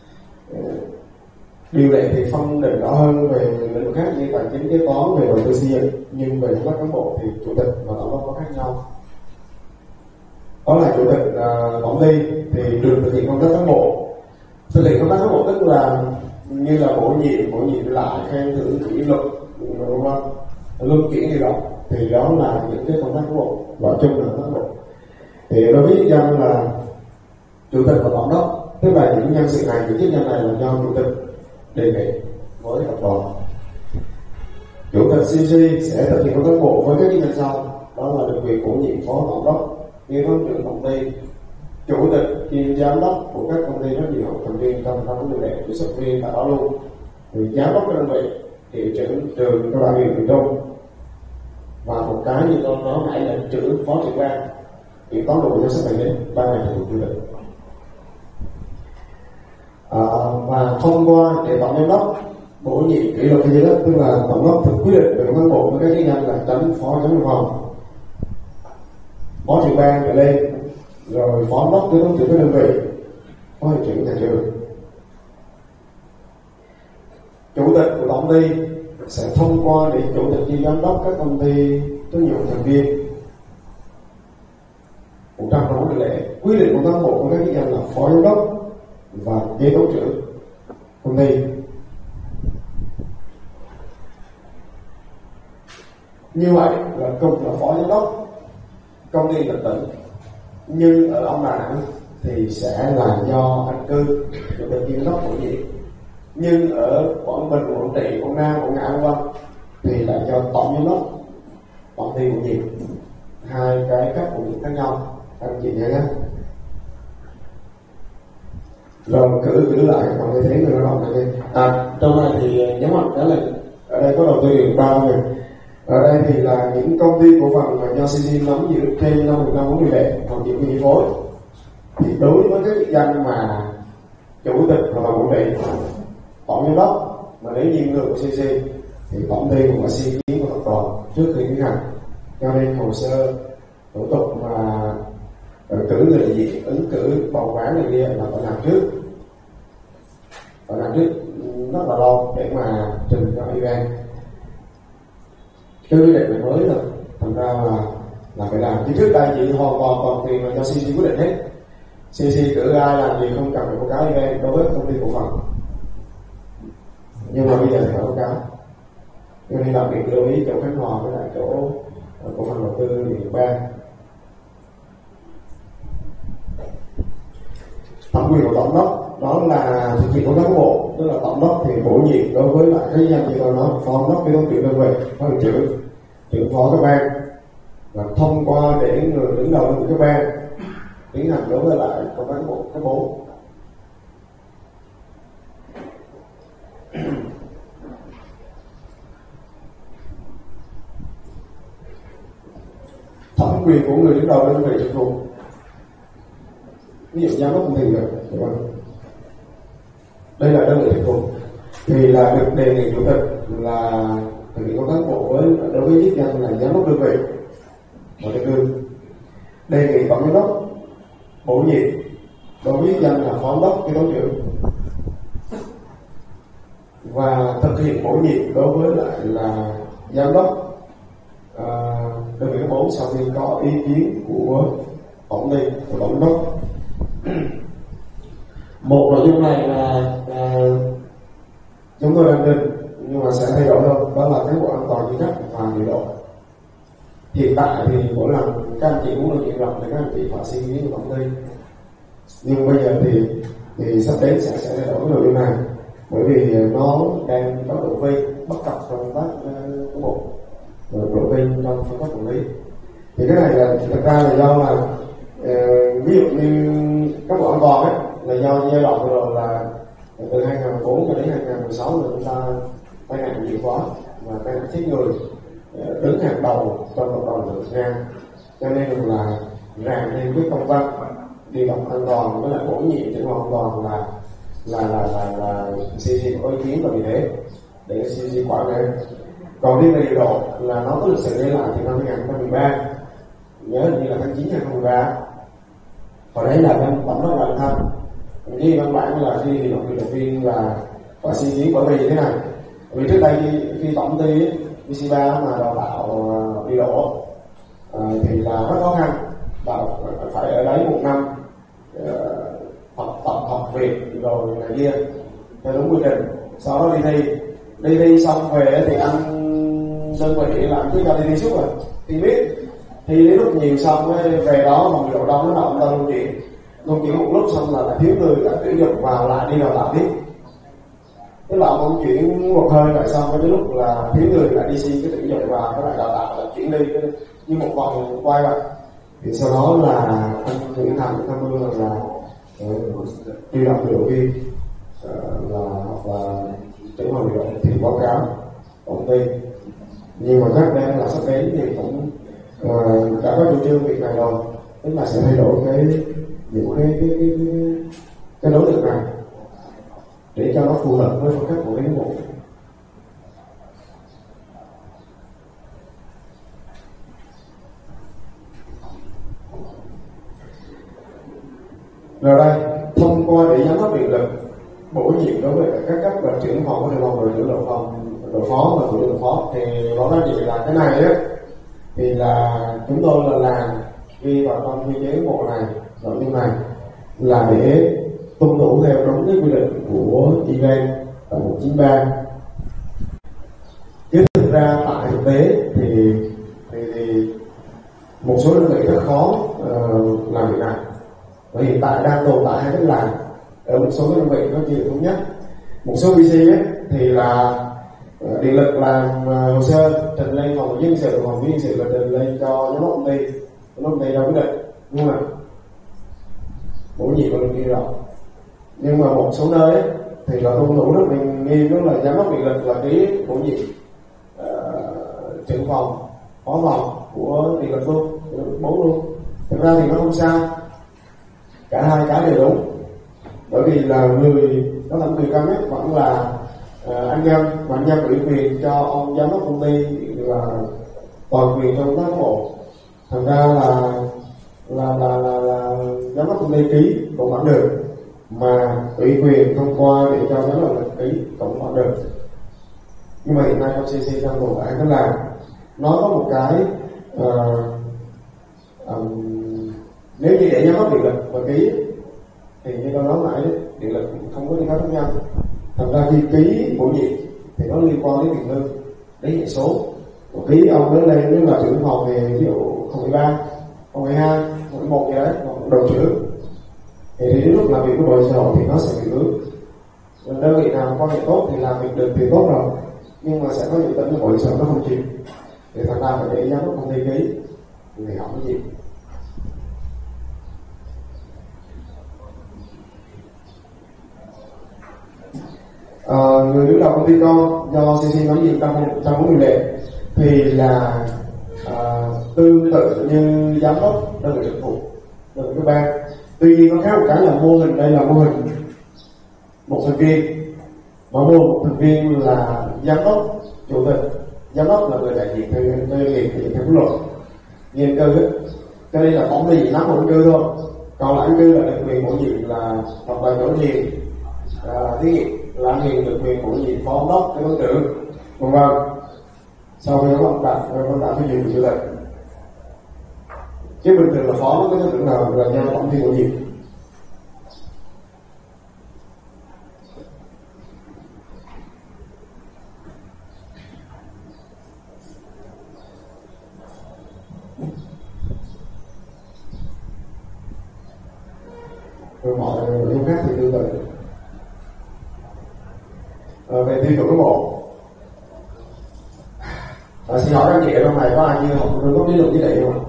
Điều lệ thì phân định rõ hơn về lĩnh vực khác như tài chính, kế toán, về đầu tư xây dựng, nhưng về công tác cán bộ thì chủ tịch và tổng đốc có khác nhau. Đó là chủ tịch uh, tổng ty thì được thực hiện công tác cán bộ. Thực hiện công tác cán bộ tức là như là bổ nhiệm, bổ nhiệm lại, khen thưởng, kỷ luật, đúng không? Luân chuyển gì đó, thì đó là những cái công tác cán bộ, gọi chung là công tác cán bộ. Thì đối với dân là chủ tịch và tổng đốc, tức là những nhân sự này, những chức danh này là do chủ tịch đề nghị với tập đoàn. Chủ tịch xê xê sẽ thực hiện công tác cán bộ với các chức danh sau, đó là được quyền bổ nhiệm phó tổng đốc, kế toán trưởng công ty, chủ tịch kiêm giám đốc của các công ty trách nhiệm hữu thành viên trong hệ thống điều lệ kỹ thuật viên tại đó luôn, rồi giám đốc đơn vị, hiệu trưởng trường cao đẳng nghề miền Trung, và một cái như tôi nói nãy là trưởng phó trưởng ban kiểm toán nội danh sách tài chính ban ngành thuộc chủ tịch. À, và thông qua để tổng giám đốc bổ nhiệm kỷ luật cái gì đó, tức là tổng đốc thực quyết định về cán bộ với các chức danh là tránh phó tránh văn phòng, phó trưởng ban trở lên, rồi phó đốc kế toán trưởng các đơn vị, phó hiệu trưởng nhà trường. Chủ tịch của tổng ty sẽ thông qua để chủ tịch kiêm giám đốc các công ty trách nhiệm hữu thành viên một trăm phần trăm điều lệ quy định của cán bộ với các chức danh là phó giám đốc và kế toán trưởng công ty. Như vậy là cùng là phó giám đốc công ty là tỉnh, nhưng ở ông Đà Nẵng thì sẽ là do anh cư chủ tịch kiêm giám đốc bổ nhiệm, nhưng ở Quảng Bình, Quảng Trị, Quảng Nam, Quảng Ngãi, vân vân thì lại do tổng giám đốc tổng ty bổ nhiệm. Hai cái cách bổ nhiệm khác nhau anh chị nhớ nhé. Rồi cử cử lại còn như thế người lao động này. À, trong này thì nhấn mạnh đó là ở đây có đầu tư điện bao người. Ở đây thì là những công ty cổ phần mà do xê xê nắm giữ trên năm phần trăm vốn điều lệ hoặc những chi phối, thì đối với các chức danh mà chủ tịch hoặc là quản trị, tổng giám đốc mà lấy nhiều người của xê xê thì tổng ty cũng phải xin ý kiến của tập đoàn trước khi tiến hành, cho nên hồ sơ thủ tục mà cử người đại diện, ứng cử bầu bán này kia là phải làm trước, phải làm trước rất là lâu để mà trình cho ủy ban. Cái quyết định này mới rồi, thành ra là là phải làm. Chứ trước đây chỉ hoàn toàn toàn tiền là cho xê xê quyết định hết, xê xê cử ai làm gì không cần phải báo cáo ủy ban đối với công ty cổ phần. Nhưng mà bây giờ thì phải báo cáo. Cho nên đặc biệt lưu ý chỗ Khánh Hòa với lại chỗ cổ phần đầu tư điện ba. Thẩm quyền của tổng đốc đó là thực hiện công tác của bộ, tức là tổng đốc thì bổ nhiệm đối với lại cái danh như tôi nói phó giám đốc kế toán trưởng đơn vị, phó hiệu trưởng, trưởng phó các ban, và thông qua để người đứng đầu của các ban tiến hành đối với lại công tác bộ các bộ. Thẩm quyền của người đứng đầu đơn vị trực thuộc, ví dụ giám đốc công ty được, đúng không? Đây là đơn vị trực thuộc thì là được đề nghị chủ tịch là thực hiện công tác bộ với đối với chức danh là giám đốc đơn vị và đơn cư, đề nghị tổng giám đốc bổ nhiệm đối với chức danh là phó giám đốc kế toán trưởng, và thực hiện bổ nhiệm đối với lại là giám đốc à, đơn vị cấp bốn sau khi có ý kiến của tổng ty của tổng giám đốc. Một nội dung này là, là chúng tôi đang định nhưng mà sẽ thay đổi thôi, đó là cán bộ an toàn chuyên trách và điều độ. Hiện tại thì mỗi lần các anh chị muốn được chuyện rộng thì các anh chị phải suy nghĩ của tổng ty, nhưng bây giờ thì thì sắp đến sẽ sẽ thay đổi cái nội dung này, bởi vì nó đang có độ vi bất cập trong công tác của bộ, độ vi trong công tác quản lý. Thì cái này là thực ra là do là uh, ví dụ như các bộ an toàn ấy là do giai đoạn vừa rồi là từ hai nghìn không trăm mười bốn cho đến hai nghìn không trăm mười sáu là chúng ta tai nạn nhiều quá và tai nạn chết người đứng hàng đầu trong cộng đồng Việt Nam, cho nên là ràng thêm cái công văn đi đọc an toàn với lại bổ nhiệm trên an toàn là là là là là xê xê có ý kiến và vì thế để xê xê quản lý. Còn riêng về điều độ là nó có lịch sử đi lại từ năm hai nghìn không trăm mười ba, nhớ như là tháng chín hai nghìn không trăm mười ba, và đấy là năm tổng đốc Đặng Thanh ghi văn bản là khi thì động viên viên là phải suy nghĩ, bởi vì như thế này, vì trước đây khi, khi tổng ty vê xê ba mà đào tạo đi độ uh, thì là rất khó khăn, đào phải ở đấy một năm uh, tập tập học việc rồi này kia theo đúng quy trình, sau đó đi thi đi thi xong về thì anh đơn vị làm cứ cho đi thi suốt rồi thì biết thì đến lúc nhiều xong về đó mà bị độ đông nó động ta luôn chuyện luôn chuyển một lúc xong là lại thiếu người đã tuyển dụng vào lại đi đào tạo tiếp, tức là ông chuyển một hơi lại xong cái lúc là thiếu người lại đi xin cái tuyển dụng vào cái lại đào tạo lại chuyển đi như một vòng quay vậy, Thì sau đó là anh Nguyễn Thành tham mưu là huy động đội viên uh, là hoặc là trưởng phòng điều động thì báo cáo công ty. Nhưng mà các đang là sắp đến thì cũng uh, đã có chủ trương việc này rồi, tức là sẽ thay đổi cái những cái cái cái, cái, cái đối tượng này để cho nó phù hợp với phong cách của cán bộ. Rồi đây, thông qua để giám đốc điện lực bổ nhiệm đối với các cấp là trưởng phòng, có thể phòng, đội trưởng đội phòng, đội phó và đội đội phó, thì báo cáo chị là cái này á thì là chúng tôi là làm ghi vào trong quy chế bộ này, nội dung này là để tuân thủ theo đúng cái quy định của e vê en tại một chín ba. Chứ thực ra tại thực tế thì thì, thì một số đơn vị rất khó uh, làm việc này. Và hiện tại đang tồn tại hai cách làm ở một số đơn vị nó chưa được thống nhất. Một số pê xê ấy, thì là uh, điện lực làm uh, hồ sơ trình lên phòng nhân sự, phòng nhân sự là trình lên cho giám đốc công ty, giám đốc công ty ra quyết định, đúng không ạ? Bổ nhiệm và kia rồi. Nhưng mà một số nơi ấy, thì là tuân thủ rất nghiêm nghiêm, đó là giám đốc điện lực là ký bổ nhiệm uh, trưởng phòng, phó phòng của điện lực luôn, bốn luôn. Thực ra thì nó không sao, cả hai cái đều đúng, bởi vì là người có thẩm quyền cao nhất vẫn là uh, anh Nhân, và anh Nhân ủy quyền cho ông giám đốc công ty là toàn quyền trong các bộ. Thành ra là là là là, là giám đốc công ty ký cũng vẫn được, mà ủy quyền thông qua để cho giám đốc lực ký cũng vẫn được. Nhưng mà hiện nay trong xê xê trong tồn tại nó làm nó có một cái uh, um, nếu như để giám đốc điện lực và ký thì như tôi nói lại đấy, điện lực không có đi phát nhân. Thành ra khi ký bổ nhiệm thì nó liên quan đến tiền lương, đến hệ số. Một ký ông đến lên nếu là trưởng phòng thì ví dụ không phẩy ba, không phẩy hai, không phẩy một gì đấy, hoặc đầu trưởng. Thì đến lúc làm việc với bộ xã hội thì nó sẽ bị ước. Đơn vị nào quan hệ tốt thì làm việc được thì tốt rồi, nhưng mà sẽ có những tỉnh bộ xã hội nó không chịu. Thì thành ra phải để giám đốc công ty ký thì họ mới chịu. Uh, người đứng đầu công ty con do xê xê nói gì trong trong huấn luyện thì là uh, tương tự như giám đốc đơn vị trực thuộc đơn vị cấp ba. Tuy nhiên nó khác một cái là mô hình đây là mô hình một thành viên, mà mô hình một thành viên là giám đốc chủ tịch, giám đốc là người đại diện theo theo nghiệp theo pháp luật nghiên cư ấy. Cho nên là không đi nắm một cư thôi, còn lại cư là được quyền bổ nhiệm là hoặc là chủ nhiệm uh, thí nghiệm là hiện được quyền bổ nhiệm phó giám đốc, cái đối trưởng, vân vân. Sau khi nó đặt nó đã phải dùng chủ tịch, chứ bình thường là phó cái đối tượng nào là do tổng ty bổ nhiệm. Rồi mọi nội dung khác thì tương tự. À, về tiêu chuẩn của bộ, à, xin hỏi các chị ở trong này có ai như học có lý luận với lại không ạ?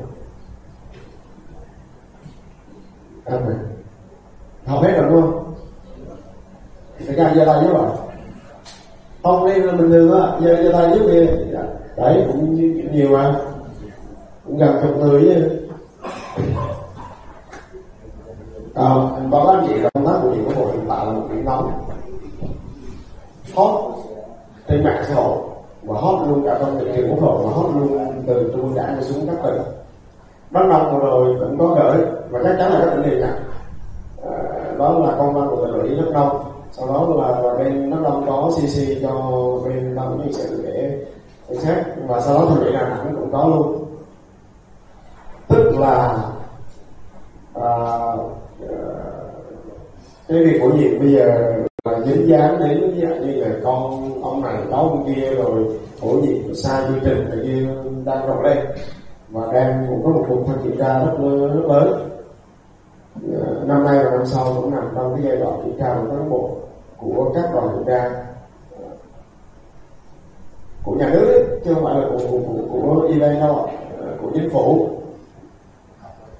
Anh này học hết rồi đúng không? Thì các anh giơ tay giúp ạ. Không đi là bình thường á, giơ giơ tay giúp đi. Đấy cũng nhiều mà, cũng gần chục người chứ. À, báo cáo anh chị là công tác bổ nhiệm của bộ hiện tại là một điểm nóng hot trên mạng xã hội và hot luôn cả trong thị trường quốc hội, và hot luôn từ trung ương đảng xuống các tỉnh. Ban đầu vừa rồi cũng có gửi và chắc chắn là các tỉnh đều nhận. À, đó là công văn của tỉnh ủy Đắk Nông, sau đó là, là bên Đắk Nông có xê xê cho bên ban quản lý sự để xem xét, và sau đó tỉnh ủy Đà Nẵng cũng có luôn. Tức là à, cái việc bổ nhiệm bây giờ là dính dáng đến dạng như là con ông này đó ông kia, rồi bổ nhiệm sai quy trình này kia đang rộng lên, và đang cũng có một cuộc thanh kiểm tra rất rất lớn. Năm nay và năm sau cũng nằm trong cái giai đoạn kiểm tra của cán bộ của các đoàn kiểm tra của nhà nước ấy, chứ không phải là của của của, của e vê en đâu, của chính phủ.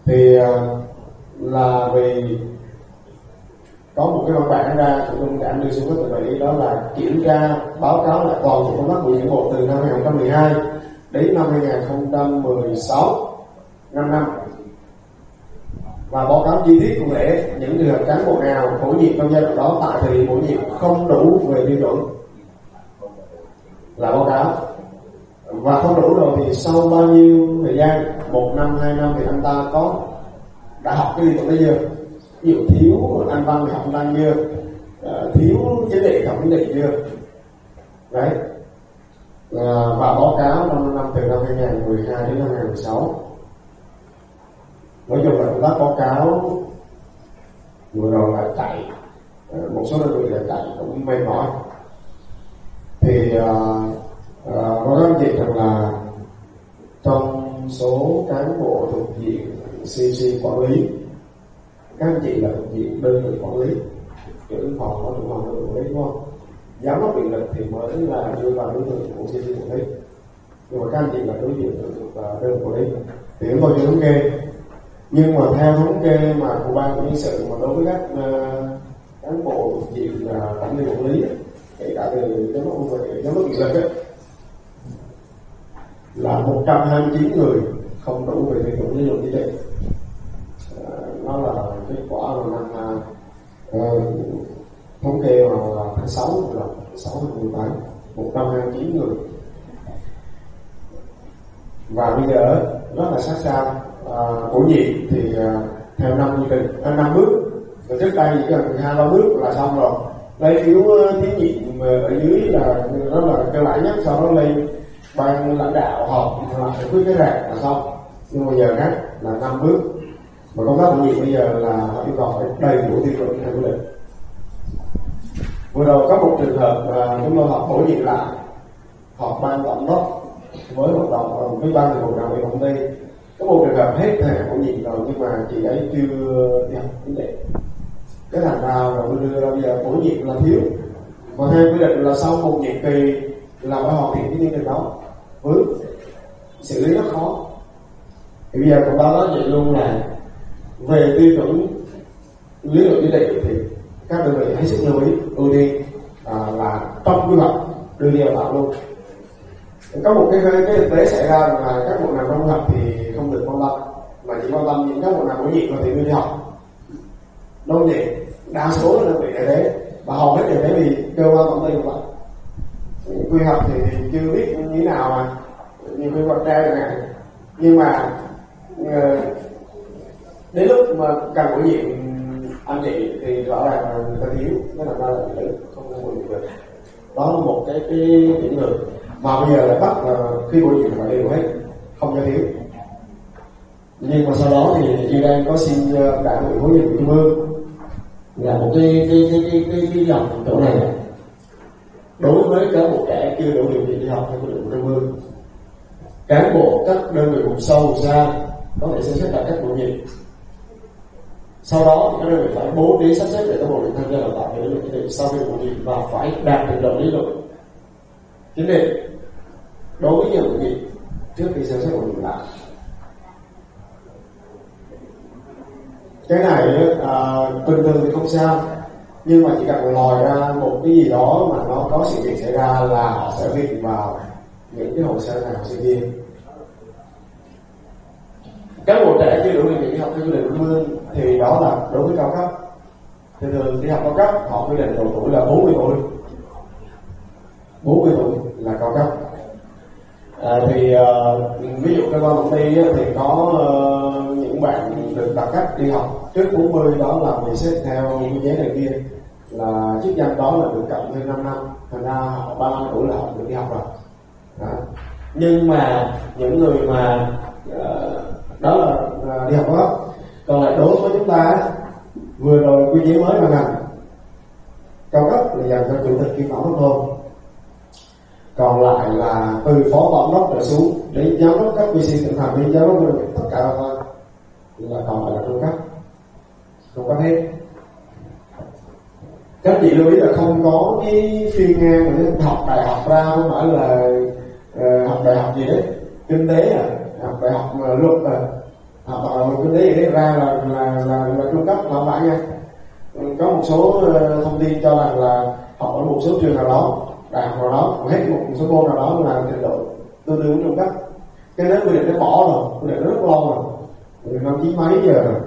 thì là vì có một cái văn bản ra của Trung Đảng đưa xuống các đại lý, đó là kiểm tra báo cáo lại toàn bộ công tác của nhiệm vụ từ năm hai không một hai đến năm hai không một sáu, năm năm, và báo cáo chi tiết cụ thể những trường hợp cán bộ nào bổ nhiệm trong giai đoạn đó tại thời điểm bổ nhiệm không đủ về tiêu chuẩn là báo cáo, và không đủ rồi thì sau bao nhiêu thời gian, một năm hai năm thì anh ta có đã học cái liên tục đấy chưa, ví dụ thiếu anh văn thì học anh văn chưa, uh, thiếu chính trị học chính trị chưa đấy, uh, và báo cáo năm năm từ năm hai không một hai đến năm hai không một sáu. Nói chung là công tác báo cáo vừa rồi là chạy, uh, một số đơn vị là chạy cũng mệt mỏi. Thì uh, uh, có các anh chị rằng là trong số cán bộ thuộc diện xê xê quản lý, các anh chị là thuộc diện đơn vị quản lý, trưởng phòng có trưởng phòng đơn vị quản lý đúng không? Giám đốc điện lực thì mới là đưa vào đối tượng của xê xê quản lý, nhưng mà các anh chị là đối diện thuộc đơn vị quản lý thì chúng tôi chưa thống kê, nhưng mà theo thống kê mà của ban quản lý sự mà đối với các uh, cán bộ thuộc diện uh, quản lý quản lý, kể cả từ giám đốc về giám đốc điện lực ấy, là một trăm hai mươi chín người không đủ về tiêu chuẩn lý luận chính trị. À, nó là kết quả vào năm uh, thống kê vào tháng sáu là sáu tháng mười tám, một trăm hai mươi chín người. Và bây giờ rất là sát sao, uh, bổ nhiệm thì uh, theo năm quy trình, uh, năm bước, rồi trước đây chỉ cần hai ba bước là xong rồi. Lấy phiếu thí nghiệm ở dưới là rất là cơ bản nhất, sau đó lên ban lãnh đạo họp là phải quyết cái rạc là xong. Nhưng bây giờ khác là năm bước, mà công tác bổ nhiệm bây giờ là họ yêu cầu phải đầy đủ tiêu chuẩn theo quy định. Vừa rồi có một trường hợp là chúng tôi họp bổ nhiệm lại, họp ban tổng đốc với hoạt động với ban thường vụ đảng ủy công ty, có một trường hợp hết thời hạn bổ nhiệm rồi nhưng mà chị ấy chưa đi học chính trị, cái thành ra rồi đưa ra bây giờ bổ nhiệm là thiếu, và theo quy định là sau một nhiệm kỳ là phải hoàn thiện cái chương trình đó, vướng xử lý rất khó. Thì bây giờ cũng báo nói vậy luôn là về tiêu chuẩn lý luận chính trị thì các đơn vị hãy sức lưu ý ưu tiên à, là trong quy hoạch đưa đi đào tạo luôn. Có một cái cái thực tế xảy ra là các bộ nào trong quy hoạch thì không được quan tâm, mà chỉ quan tâm những các bộ nào bổ nhiệm và thì đưa đi học. Đâu vậy, đa số là đơn vị là thế, và hầu hết là thế vì cơ quan tổng ty cũng vậy. Quy hoạch thì, thì chưa biết như thế nào mà nhiều quy hoạch ra chẳng hạn, nhưng mà uh, đến lúc mà cần bổ nhiệm anh chị thì rõ ràng là người ta thiếu, cái là ra là nữ không có bổ nhiệm được. Đó là một cái cái điểm người mà bây giờ lại bắt là khi bổ nhiệm phải đều hết, không cho thiếu. Nhưng mà sau đó thì chị đang có xin đảng ủy huấn luyện trung ương là một cái cái cái cái cái, cái dòng chỗ này đối với cán bộ trẻ chưa đủ điều kiện đi học theo quy định của trung ương, cán bộ các đơn vị vùng sâu vùng xa có thể xem xét lại các bổ nhiệm. Sau đó thì các đơn vị phải bố trí sắp xếp để các bộ được tham gia đào tạo về lý luận chính trị sau khi bổ nhiệm và phải đạt trình độ lý luận chính trị đối với nhiều bổ nhiệm trước khi xem xét bổ nhiệm lại. Cái này à, bình thường thì không sao, nhưng mà chỉ cần lòi ra một cái gì đó mà nó có sự việc xảy ra là họ sẽ ghi vào những cái hồ sơ nào sinh viên. Các bộ trẻ chưa đủ điều kiện đi học theo quy định của trung ương thì đó là đối với cao cấp. Thì thường đi học cao cấp họ quy định độ tuổi là bốn mươi tuổi, bốn mươi tuổi là cao cấp. À, thì uh, ví dụ cơ quan công ty thì có uh, những bạn được đặc cách đi học trước bốn mươi, đó là mình xếp theo quy chế này kia, là chức danh đó là được cộng thêm năm năm, thành ra họ ba mươi lăm tuổi là họ được đi học rồi. Đó. Nhưng mà những người mà uh, đó là uh, đi học đó, còn lại đối với chúng ta vừa rồi quy chế mới ban hành cao cấp là dành cho chủ tịch kiêm tổng đốc thôi, còn lại là từ phó tổng đốc trở xuống đến giám đốc cấp quy xê tỉnh thành đến giám đốc đơn vị tất cả thôi là còn lại là trung cấp, không có hết. Các chị lưu ý là không có cái phiên ngang mà học đại học ra, không phải là uh, học đại học gì đấy kinh tế à, học đại học luật à, họ bảo kinh tế vậy ra là là là, là trung cấp là không phải nha. Có một số thông tin cho rằng là học ở một số trường nào đó, đại học nào đó, hết một số môn nào đó là trình độ tương đương với trung cấp. Cái đó quy định nó bỏ rồi, quy định nó rất lâu rồi, từ năm chín mấy giờ rồi.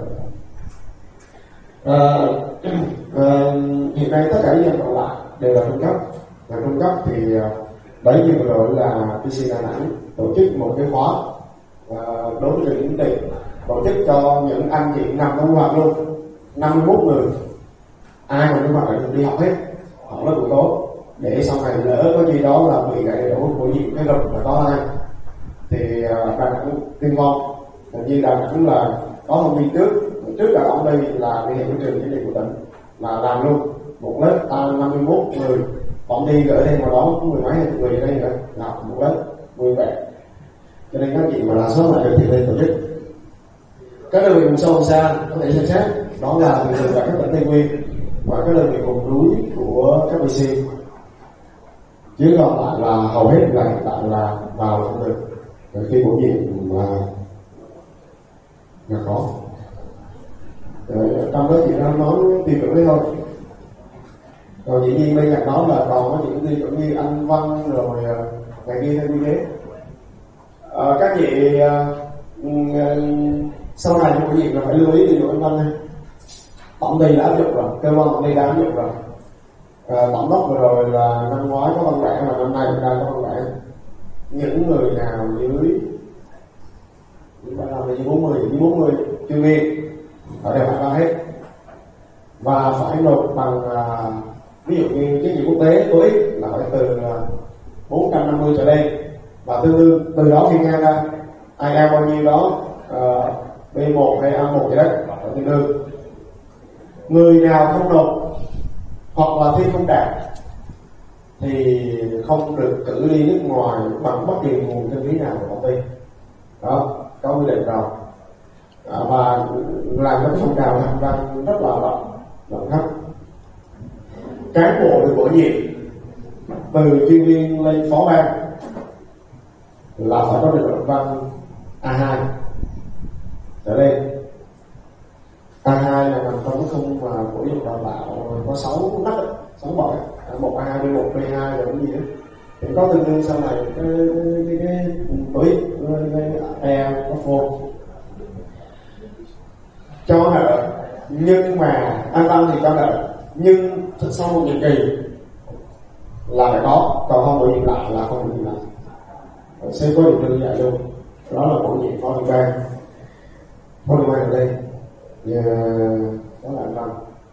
À, à, hiện nay tất cả những em còn lại đều là trung cấp. Và trung cấp thì đấy như vừa rồi là pê xê Đà Nẵng tổ chức một cái khóa à, đối với trường những tỉnh, tổ chức cho những anh chị nằm trong quy hoạch luôn, năm mươi mốt người, ai mà quy hoạch lại đi học hết, học lớp buổi tối, để sau này lỡ có gì đó là bị gãy đổ bổ nhiệm cái rụt là có ai thì Đà Nẵng tiên phong. Hình như Đà Nẵng là có thông tin trước trước cả ông đây là liên hệ với trường chỉ định của tỉnh là làm luôn một lớp ta năm mươi mốt người, bọn đi gửi thêm vào đó có mười mấy hai người ở đây nữa là một lớp vui vẻ. Cho nên các chị mà là số lại được thì lên tổ chức. Các đơn vị vùng sâu vùng xa có thể xem xét đó là thường thường là các tỉnh Tây Nguyên và các đơn vị vùng núi của các bê xê, chứ còn lại là hầu hết là hiện tại là vào không được. Rồi khi bổ nhiệm mà là khó. Rồi, trong đó chị đang nói tiêu chuẩn đấy thôi. Rồi dĩ nhiên bên cạnh đó là còn có những tiêu chuẩn như anh văn rồi ngày kia theo như thế. À, các chị uh, sau này bổ nhiệm là phải lưu ý tiêu chuẩn anh văn này. Tổng ty đã áp dụng rồi, cơ quan tổng ty đã áp dụng rồi. À, tổng đốc vừa rồi là năm ngoái có văn bản và năm nay cũng đang có văn bản. Những người nào dưới phải làm là dưới bốn mươi, dưới bốn mươi chuyên viên họ đều phải ra hết và phải nộp bằng uh, ví dụ như cái gì quốc tế tối là phải từ uh, bốn trăm năm mươi trở lên và tương đương từ đó khi ngang ra ai eo bao nhiêu đó uh, bê một hay a một gì đấy phải tương đương. Người nào không nộp hoặc là thi không đạt thì không được cử đi nước ngoài bằng bất kỳ nguồn kinh phí nào của công ty. Đó, có quy định rồi. À, và làm cái phong trào hành văn rất là rộng rộng khắp. Cán bộ được bổ nhiệm từ chuyên viên lên phó ban là phải có được luận văn a hai trở lên. a hai là nằm trong cái khung mà của dục đào tạo có sáu nấc, sáu bậc, một a hai, b một, b hai rồi cái gì đó thì có tương đương sau này cái cái cái tối e có phô cho nợ. Nhưng mà an tâm thì cho nợ, nhưng sau một nhiệm kỳ là phải có, còn không bổ nhiệm lại là không bổ nhiệm lại. Sẽ có điểm đơn giản luôn, đó là bổ nhiệm phó trưởng ban, phó trưởng ban ở đây. Yeah, đó là an tâm.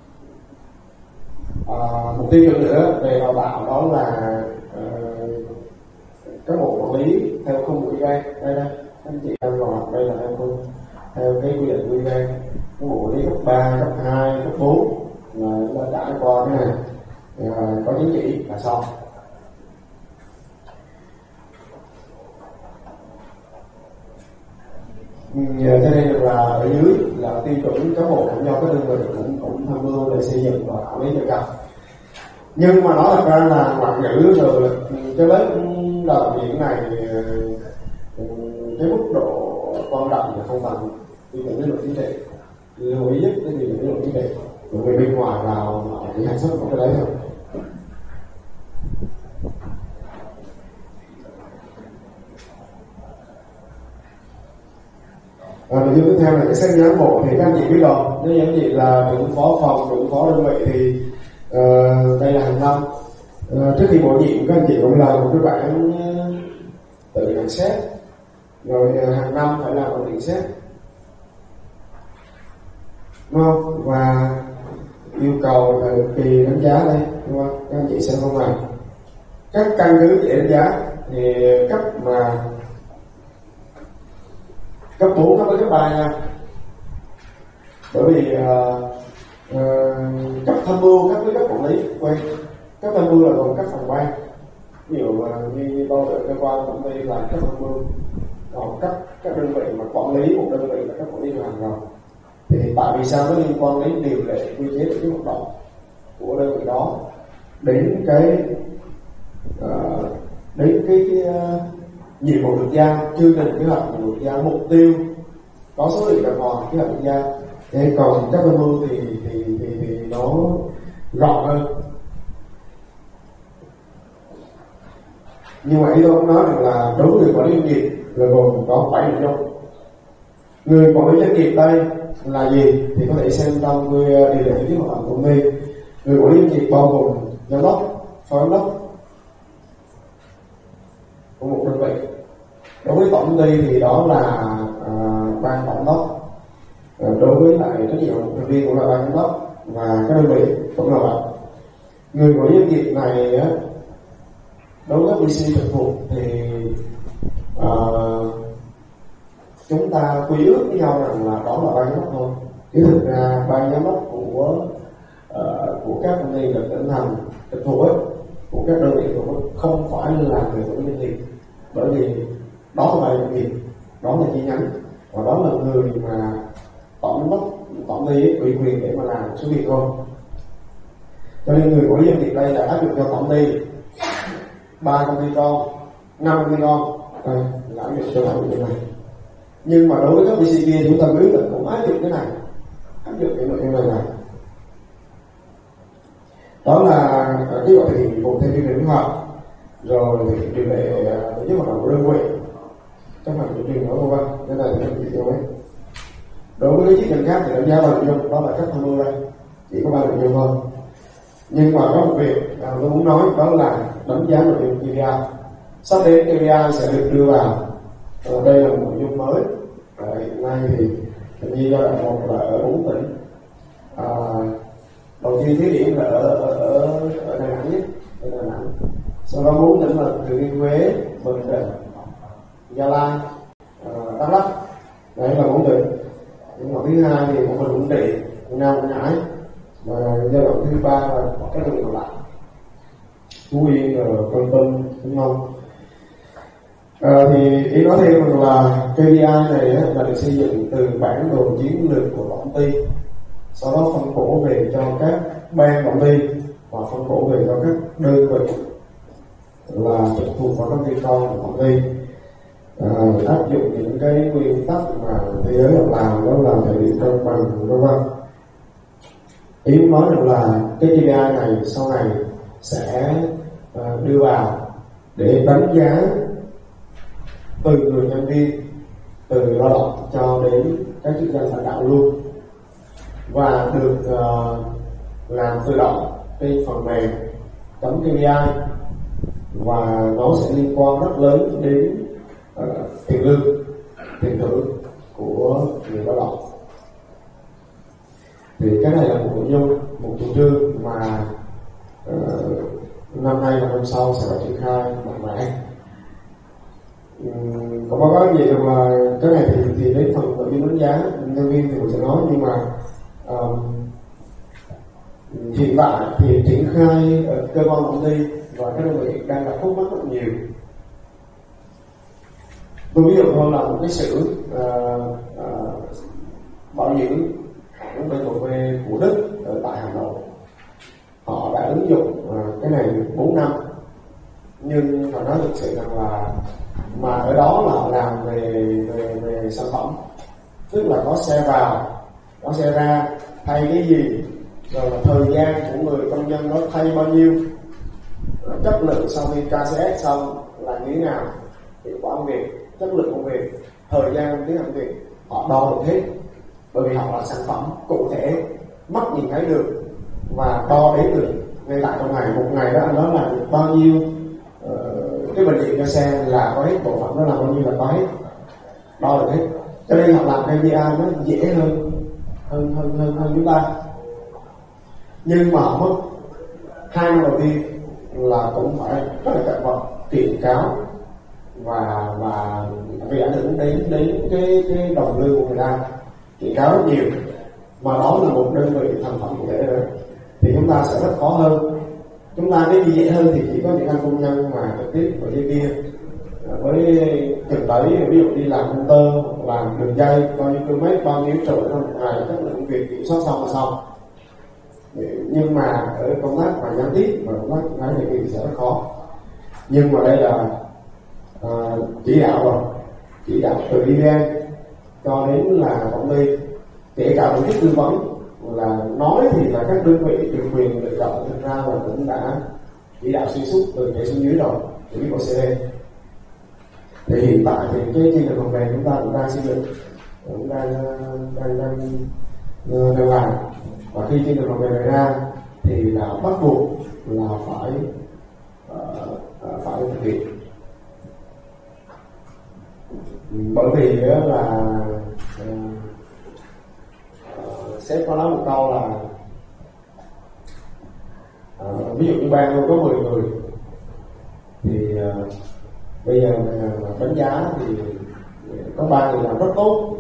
À, một tiêu chuẩn nữa về đào tạo đó là uh, các bộ quản lý theo khung ủy ban. Đây đây anh chị đang vào đây là theo khung theo cái quy định ủy ban. Các bộ quản lý cấp ba, cấp hai, cấp bốn là chúng ta trải qua cái này à, có chứng chỉ là xong. Ừ, cho nên là ở dưới là tiêu chuẩn cán bộ cũng do các đơn vị cũng cũng tham mưu để xây dựng và quản lý được gặp. Nhưng mà nói thật ra là ngoại ngữ rồi cái lớp đào viện này cái mức độ quan trọng là không bằng tiêu chuẩn lý luận chính trị. Lưu ý nhất cái gì là lý luận chính trị, bởi vì bên ngoài vào chỉ hành xuất một cái đấy thôi. À, nội dung tiếp theo là cái sách giám bộ thì các anh chị biết rồi, nếu như anh chị là trưởng phó phòng, trưởng phó đơn vị thì uh, đây là hàng năm uh, trước khi bổ nhiệm các anh chị cũng làm một cái bản uh, tự nhận xét, rồi uh, hàng năm phải làm một nhận xét, đúng không? Và yêu cầu thời kỳ đánh giá đây, đúng không? Các anh chị xem không nào. Các căn cứ để đánh giá thì cấp mà cấp bốn, cấp với cấp ba nha. Bởi vì uh, uh, cấp tham mưu, cấp với cấp quản lý quen. Cấp tham mưu là gồm các phòng ban, ví dụ uh, như bao giờ cơ quan công ty là cấp tham mưu, còn cấp các đơn vị mà quản lý một đơn vị là cấp quản lý điều hành rồi. Thì tại vì sao nó liên quan đến điều lệ quy chế cái hoạt động của đơn vị đó, đến cái uh, đến cái, cái uh, nhiệm vụ được giao, chương trình kế hoạch được giao, mục tiêu có số liệu đàng hoàng cái là gia. Thế còn các tham mưu thì thì thì thì nó rộng hơn. Nhưng mà ý tôi cũng nói rằng là đối với người quản lý doanh nghiệp là gồm có bảy nội dung. Người quản lý doanh nghiệp đây là gì thì có thể xem trong cái điều lệ thiết hoạt động của công ty. Người quản lý doanh nghiệp bao gồm giám đốc, phó giám đốc của một đơn vị. Đối với tổng công ty thì đó là à, ban tổng đốc. À, đối với lại trách nhiệm một thành viên cũng là ban giám đốc và các đơn vị cũng là vậy. Người quản lý doanh nghiệp này á, đối với bê xê trực thuộc thì uh, chúng ta quy ước với nhau rằng là đó là ban giám đốc thôi. Chứ thực ra ban giám đốc của uh, của các công ty được tỉnh thành trực thuộc ấy, của các đơn vị thuộc không phải là người quản lý doanh nghiệp, bởi vì đó là ban doanh nghiệp, đó là chi nhánh và đó là người mà tổng giám đốc tổng ty ủy quyền để mà làm số việc thôi. Cho nên người quản lý doanh nghiệp đây là áp dụng cho tổng ty ba công ty con, năm công ty con, đây là áp dụng cho áp dụng này. Nhưng mà đối với các bê xê kia chúng ta quyết định cũng áp dụng cái này, áp dụng cái nội dung này này. Đó là cái gọi thực hiện nhiệm vụ theo chương trình học, rồi thực hiện điều lệ tổ chức hoạt động của đơn vị, các hoạt động truyền nói vân vân. Cái này là cái gì đâu ấy. Đối với cái chức năng khác thì đánh giá ba nội dung, đó là các tham mưu đây, chỉ có ba nội dung thôi. Nhưng mà có một việc à, tôi muốn nói đó là đánh giá nội dung ca pê i. Sắp đến ca pê i sẽ được đưa vào. À, đây là một nội dung mới. À, hiện nay thì hình như giai đoạn một là ở bốn tỉnh. À, đầu tiên thí điểm là ở ở ở, ở Đà Nẵng nhất, ở Đà Nẵng. Sau đó bốn tỉnh là Thừa Thiên Huế, Bình Định, Gia Lai, à, Đắk Lắk. Đấy là bốn tỉnh. Nhưng mà thứ hai thì một mình Quảng Trị, Nam Quảng Ngãi. Và giai đoạn thứ ba là các tỉnh còn lại, Phú Yên, rồi Con Tum, Vĩnh Long. À, thì ý nói thêm rằng là ca pê i này là được xây dựng từ bản đồ chiến lược của tổng ty, sau đó phân bổ về cho các ban tổng ty và phân bổ về cho các đơn vị là trực thuộc vào công ty con của tổng ty. À, áp dụng những cái nguyên tắc mà thế giới họ làm, đó là thể hiện cân bằng vân vân. Ý muốn nói rằng là cái ca pê i này sau này sẽ uh, đưa vào để đánh giá từ người nhân viên, từ lao động cho đến các chức danh lãnh đạo luôn, và được uh, làm tự động trên phần mềm chấm ca pê i, và nó sẽ liên quan rất lớn đến uh, tiền lương, tiền thưởng của người lao động. Thì cái này là một nội dung, một chủ trương mà uh, năm nay và năm sau sẽ phải triển khai mạnh mẽ. Um, có báo cáo gì rằng là cái này thì, thì đến phần nội dung đánh giá nhân viên thì mình sẽ nói, nhưng mà um, hiện tại thì triển khai ở cơ quan công ty và các đơn vị đang gặp khúc mắc rất nhiều. Tôi ví dụ thôi là một cái xưởng uh, uh, bảo dưỡng hãng bê em vê của Đức ở tại Hà Nội, họ đã ứng dụng uh, cái này bốn năm, nhưng phải nói thực sự rằng là mà ở đó là họ làm về về về sản phẩm, tức là có xe vào, có xe ra, thay cái gì, rồi là thời gian của người công nhân nó thay bao nhiêu, chất lượng sau khi ca xê ét xong là như thế nào, hiệu quả công việc, chất lượng công việc, thời gian tiến hành việc, họ đo được hết, bởi vì họ là sản phẩm cụ thể, mắt nhìn thấy được và đo đếm được ngay tại trong ngày. Một ngày đó anh nói là được bao nhiêu uh, cái bình điện cho xe là có hết, bộ phận nó làm bao nhiêu là có hết, đo được hết. Cho nên họ làm ca pê i nó dễ hơn hơn hơn hơn, hơn chúng ta. Nhưng mà mất hai năm đầu tiên là cũng phải rất là cẩn thận, kiện cáo và và vì ảnh hưởng đến đến cái cái đồng lương của người ta, kiện cáo rất nhiều, mà đó là một đơn vị thành phẩm cụ thể rồi thì chúng ta sẽ rất khó hơn. Chúng ta nếu như dễ hơn thì chỉ có những anh công nhân mà trực tiếp ở dưới kia với từng đấy, ví dụ đi làm công tơ, làm đường dây bao nhiêu km, bao nhiêu trụ trong một ngày, các lượng việc kiểm soát xong là xong. Nhưng mà ở công tác mà gián tiếp và công tác ngay thì sẽ rất khó. Nhưng mà đây là uh, chỉ đạo rồi, chỉ đạo từ e vê a cho đến là công ty, kể cả tổ chức tư vấn là nói thì là các đơn vị được quyền lựa chọn, thực ra là cũng đã chỉ đạo xuyên suốt từ trên xuống dưới rồi, chỉ có xê đê. Thì hiện tại thì cái chương trình phần mềm chúng ta cũng đang xây dựng, cũng đang đang đang, đang làm, và khi chương trình phần mềm này ra thì là bắt buộc là phải uh, phải thực hiện. Bởi vì là uh, uh, sếp có nói một câu là uh, ví dụ như ban luôn có mười người thì uh, bây giờ đánh giá thì có ba người làm rất tốt,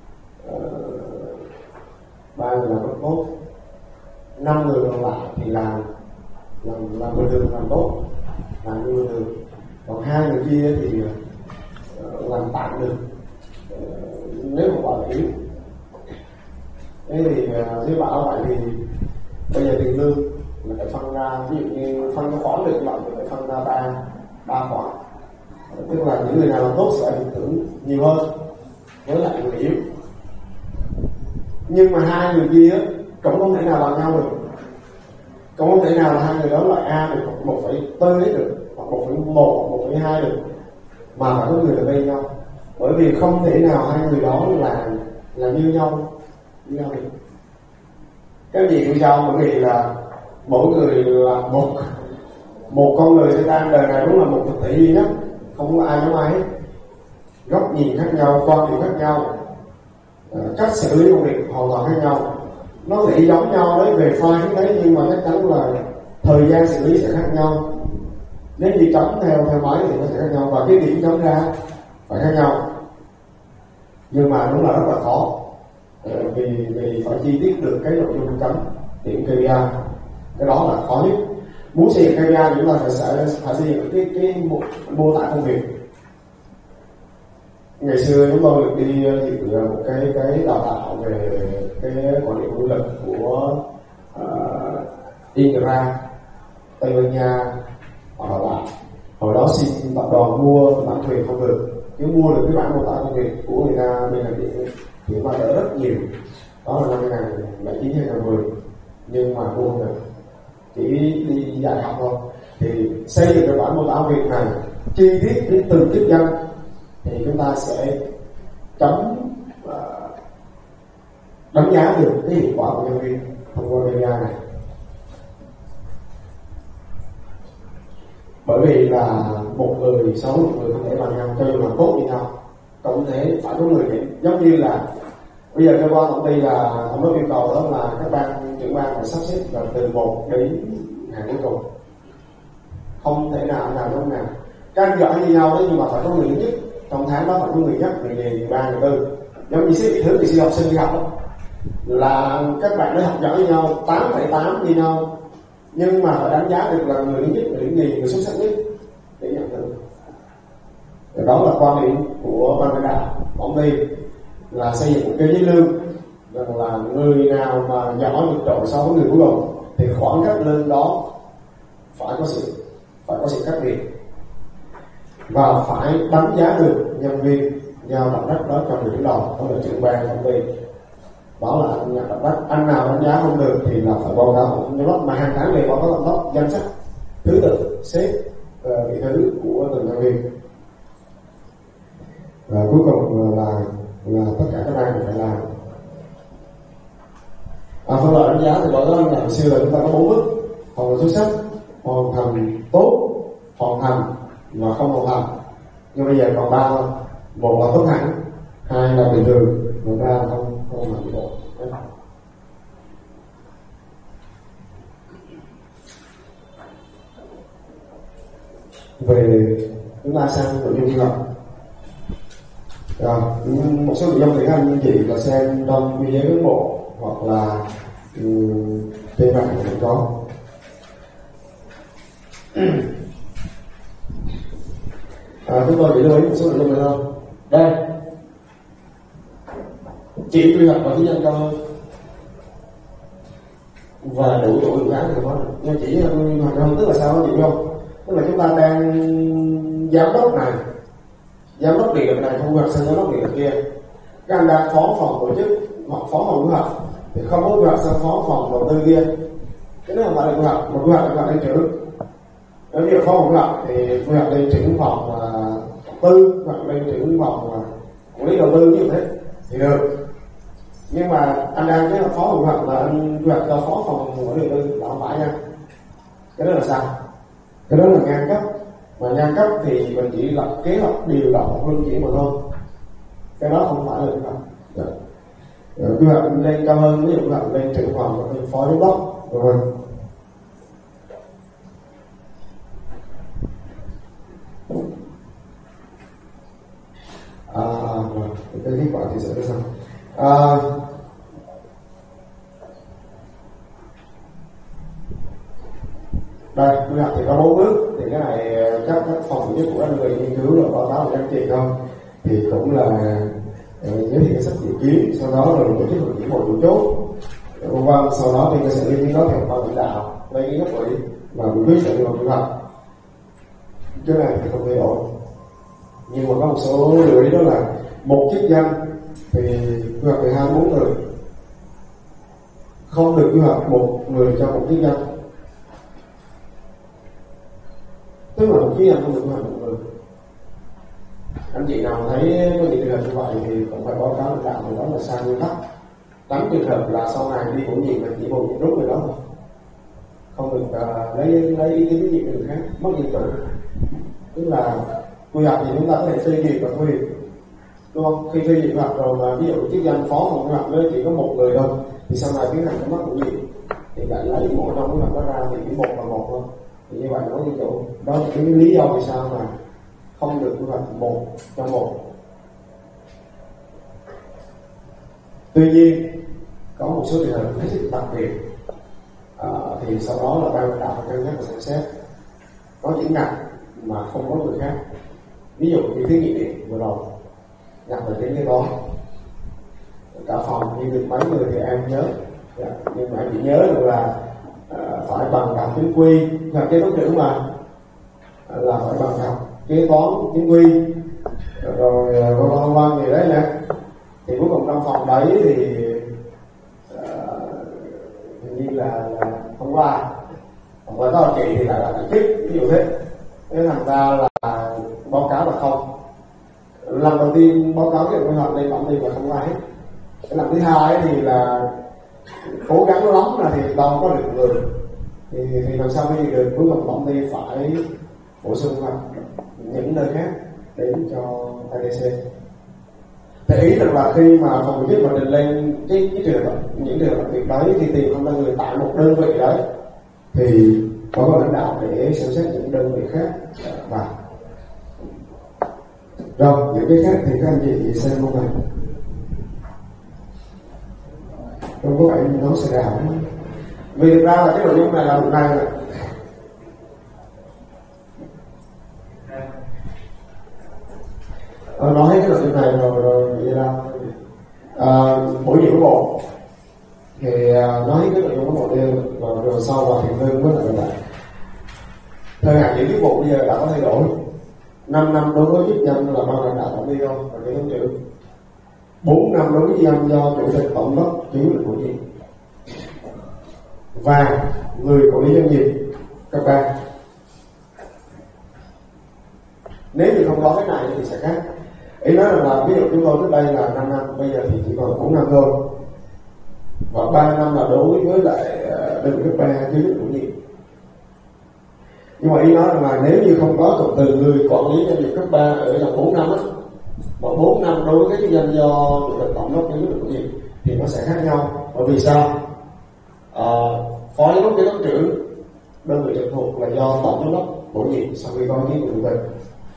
ba người làm rất tốt, năm người còn lại thì làm làm làm bình thường, làm tốt, làm như bình thường, còn hai người kia thì làm tạm được, nếu mà gọi là yếu. Thế thì với bảo vậy thì bây giờ tiền lương là phải phân ra, ví dụ như phân cái khoản được bạn thì phải phân ra ba ba khoản, tức là những người nào làm tốt sẽ được thưởng nhiều hơn với lại người yếu. Nhưng mà hai người kia cũng không thể nào bằng nhau được, cũng không thể nào là hai người đó loại A được một phẩy bốn được, hoặc một phẩy một, một phẩy hai được, mà phải có người là bên nhau. Bởi vì không thể nào hai người đó là là như nhau như nhau được. Cái gì như nhau? Bởi vì là mỗi người là một một con người sinh ra đời này đúng là một thực thể duy nhất, không có ai giống ai hết, góc nhìn khác nhau, quan điểm khác nhau, cách xử lý công việc hoàn toàn khác nhau. Nó có thể giống nhau đấy về file đấy, nhưng mà chắc chắn là thời gian xử lý sẽ khác nhau. Nếu như chấm theo theo máy thì nó sẽ khác nhau, và cái điểm chấm ra phải khác nhau. Nhưng mà đúng là rất là khó, vì vì phải chi tiết được cái nội dung chấm điểm ca pê i, cái đó là khó nhất. Muốn xây dựng ca pê i chúng ta phải sẽ phải xây dựng cái cái mô, mô tả công việc. Ngày xưa chúng tôi được đi dự một cái cái đào tạo về cái quản lý nguồn lực của uh, Indra, Tây Ban Nha, họ đào tạo. Hồi đó xin tập đoàn mua bản quyền không được, nếu mua được cái bản mô tả công việc của người ta bên này thì thì mà đỡ rất nhiều. Đó là năm hai nghìn lẻ chín hai nghìn mười, nhưng mà mua không được, chỉ đi dạy học thôi. Thì xây dựng cái bản mô tả việc này chi tiết đến từng chức danh thì chúng ta sẽ chấm uh, đánh giá được cái hiệu quả của nhân viên thông qua ca pê i này. Bởi vì là một người so với một người không thể bằng nhau, cho dù làm tốt như nhau, cũng thể phải có người điểm. Giống như là bây giờ cơ quan công ty là thống đốc yêu cầu đó là các ban trưởng ban phải sắp xếp là từ một đến hàng cuối cùng, không thể nào nào giống nào. Các anh giỏi như nhau đấy, nhưng mà phải có người nhất trong tháng đó, phải có người nhất, người nhì, người ba, người tư. Giống như xếp vị thứ thì xin học sinh đi học đó, là các bạn ấy học giỏi như nhau, tám phẩy tám như nhau, nhưng mà phải đánh giá được là người thứ nhất, người thứ nhì, người xuất sắc nhất để nhận thưởng. Đó là quan điểm của ban lãnh đạo công ty, là xây dựng một cái giới lương, rằng là người nào mà giỏi vượt trội so với người cuối cùng thì khoảng cách lương đó phải có sự phải có sự khác biệt, và phải đánh giá được nhân viên giao động đất đó cho người đứng đầu, đó là trưởng ban công ty. Đó là anh nhận động đất, anh nào đánh giá không được thì là phải báo cáo giám đốc, mà hàng tháng về báo cáo giám đốc danh sách thứ tự xếp uh, vị thứ của từng nhân viên. Và cuối cùng là là tất cả các ban phải làm. À, phân loại đánh giá thì báo cáo là hồi xưa là chúng ta có bốn bước: hoàn thành xuất sắc, hoàn thành tốt, hoàn thành và không hoàn thành. Nhưng bây giờ còn ba thôi: một là tốt hẳn, hai là bình thường, và ba là không không làm bộ. Về chúng ta sang nội dung học. Rồi, một số nội dung tiếng Anh anh chị là xem trong video hướng bộ hoặc là um, trên mạng cũng có. À, chúng tôi chỉ lưu ý một số nội dung này thôi. Đây, chỉ quy hoạch và thí danh cao hơn và đủ tuổi đủ tháng thì có, nhưng chỉ là quy hoạch hơn tức là sao đó chị không? Tức là chúng ta đang giám đốc này, giám đốc điện lực này không hoạch sang giám đốc điện lực kia, các anh đang phó phòng tổ chức hoặc phó phòng quy hoạch thì không có quy hoạch sang phó phòng đầu tư kia, cái đó không phải là quy hoạch, một quy hoạch là quy hoạch lên trưởng. Nếu như phó phòng quy hoạch thì quy hoạch lên trưởng phòng uh, tư hoặc lên trưởng phòng uh, quản lý đầu tư như thế thì được. Nhưng mà anh đang cái phó phòng quy hoạch mà anh quy hoạch cho phó phòng quản lý đầu tư là không phải nha. Cái đó là sao? Cái đó là ngang cấp, mà ngang cấp thì mình chỉ lập kế hoạch điều động luân chuyển mà thôi. Cái đó không phải là quy hoạch. Rồi, quy hoạch lên cao hơn, ví dụ quy hoạch lên trưởng phòng, lên phó giám đốc, rồi. À, rồi, cái kết quả thì sẽ là sao? À, đây, quy hoạch thì có bốn bước, thì cái này các các phòng tổ chức của anh người nghiên cứu rồi báo cáo cho anh chị không? Thì cũng là uh, giới thiệu cái sách dự kiến, sau đó rồi tổ chức hội nghị hội chủ chốt, vân vân. Sau đó thì sẽ liên đó theo ban lãnh đạo lấy ý cấp ủy và quyết sẽ được quy hoạch. Cái này thì không thay đổi, nhưng mà có một số lưu ý đó là một chức danh thì quy hoạch về hai bốn người, không được quy hoạch một người cho một chức danh. Tức là một chức danh không được quy hoạch một người. Anh chị nào thấy có những trường hợp như vậy thì cũng phải báo cáo lãnh đạo, thì đó là sai nguyên tắc. Tránh trường hợp là sau này đi bổ nhiệm mà chỉ bổ nhiệm rút người đó thôi, không được uh, lấy lấy ý kiến gì người khác, mất dân chủ. Tức là quy hoạch thì chúng ta có thể phê duyệt và quy hoạch, đúng không? Khi phê duyệt quy hoạch rồi mà ví dụ chức danh phó phòng quy hoạch mới chỉ có một người thôi, thì sau này tiến hành cái mất bổ nhiệm thì lại lấy một trong quy hoạch đó ra thì chỉ một là một thôi, thì như vậy nó dân chủ. Đó là cái lý do vì sao mà không được quy hoạch một trong một. Tuy nhiên có một số trường hợp hết sức đặc biệt, à, thì sau đó là ban lãnh đạo cân nhắc và xem xét. Có những ngành mà không có người khác, ví dụ như thí nghiệm vừa rồi ngành về cái đó cả phòng như được mấy người thì em nhớ, dạ, nhưng mà em chỉ nhớ được là à, phải bằng cấp chính quy, là cái đối tượng mà là phải bằng cấp kế toán chính quy, rồi vân vân vân gì đấy nè. Thì cuối cùng trong phòng đấy thì hình như là, là không có ai, hoặc là có chị thì lại là tổ chức, ví dụ thế. Thế thành ra là báo cáo là không. Lần đầu tiên báo cáo cái quy hoạch lên tổng ty là không có ai hết. Cái lần thứ hai thì là cố gắng lắm là thì đâu có được người, thì, thì làm sao bây giờ được, cuối cùng tổng ty phải bổ sung vào những nơi khác đến cho a đê xê. Để ý rằng là khi mà phòng tổ chức mà trình lên cái, cái trường hợp những trường hợp đặc biệt đấy thì tìm không ra người tại một đơn vị đấy thì có lãnh đạo để xem xét những đơn vị khác vào. Rồi những cái khác thì các anh chị xem không này, không có phải nó sẽ rào, vì thực ra là cái nội dung này là một này này. Ờ, nói hết cái nội dung này rồi rồi vậy nào à, bổ nhiệm của bộ thì à, nói hết cái nội dung của bộ đi rồi, rồi sau và thiện lương với lại lại thời hạn giữ chức vụ bây giờ đã có thay đổi. Năm năm đối với chức danh là ban lãnh đạo tổng ty thôi và kế toán trưởng, bốn năm đối với chức danh do chủ tịch tổng đốc chủ tịch bổ nhiệm và người quản lý doanh nghiệp cấp ba. Nếu như không có cái này thì sẽ khác. Ý nói là ví dụ chúng tôi trước đây là năm năm, bây giờ thì chỉ còn bốn năm thôi, và ba năm là đối với lại đơn vị cấp ba chứ bổ nhiệm. Nhưng mà ý nói là nếu như không có cụm từ người quản lý doanh nghiệp cấp ba ở trong bốn năm á, và bốn năm đối với cái chức danh do chủ tịch tổng đốc chứ bổ nhiệm thì nó sẽ khác nhau. Bởi vì sao? À, phó giám đốc kế toán trưởng đơn vị trực thuộc là do tổng giám đốc bổ nhiệm sau khi có ý kiến của chủ tịch.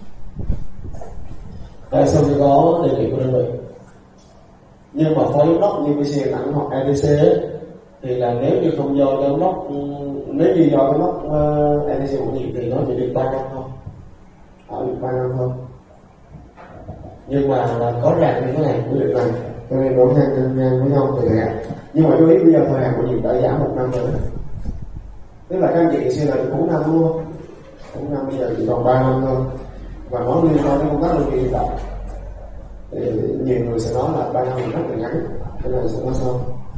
Tại sao chỉ có đề nghị của đơn vị, nhưng mà phó giám đốc như bê xê nặng hoặc e tê xê ấy, thì là nếu như không do giám đốc, nếu như do giám đốc uh, e tê xê bổ nhiệm thì nó chỉ được ba năm thôi, ở được ba năm thôi. Nhưng mà là có ràng như thế này quy định này, cho nên nó ngang ngang với nhau thời hạn. Nhưng mà chú ý bây giờ thời hạn bổ nhiệm đã giảm một năm rồi, tức là các anh chị xưa là bốn năm đúng không? Bốn năm bây giờ chỉ còn ba năm thôi, và nó liên quan đến công tác đăng ký hiện tại. Thì nhiều người sẽ nói là ba năm rất là ngắn, cái này sẽ nói sau.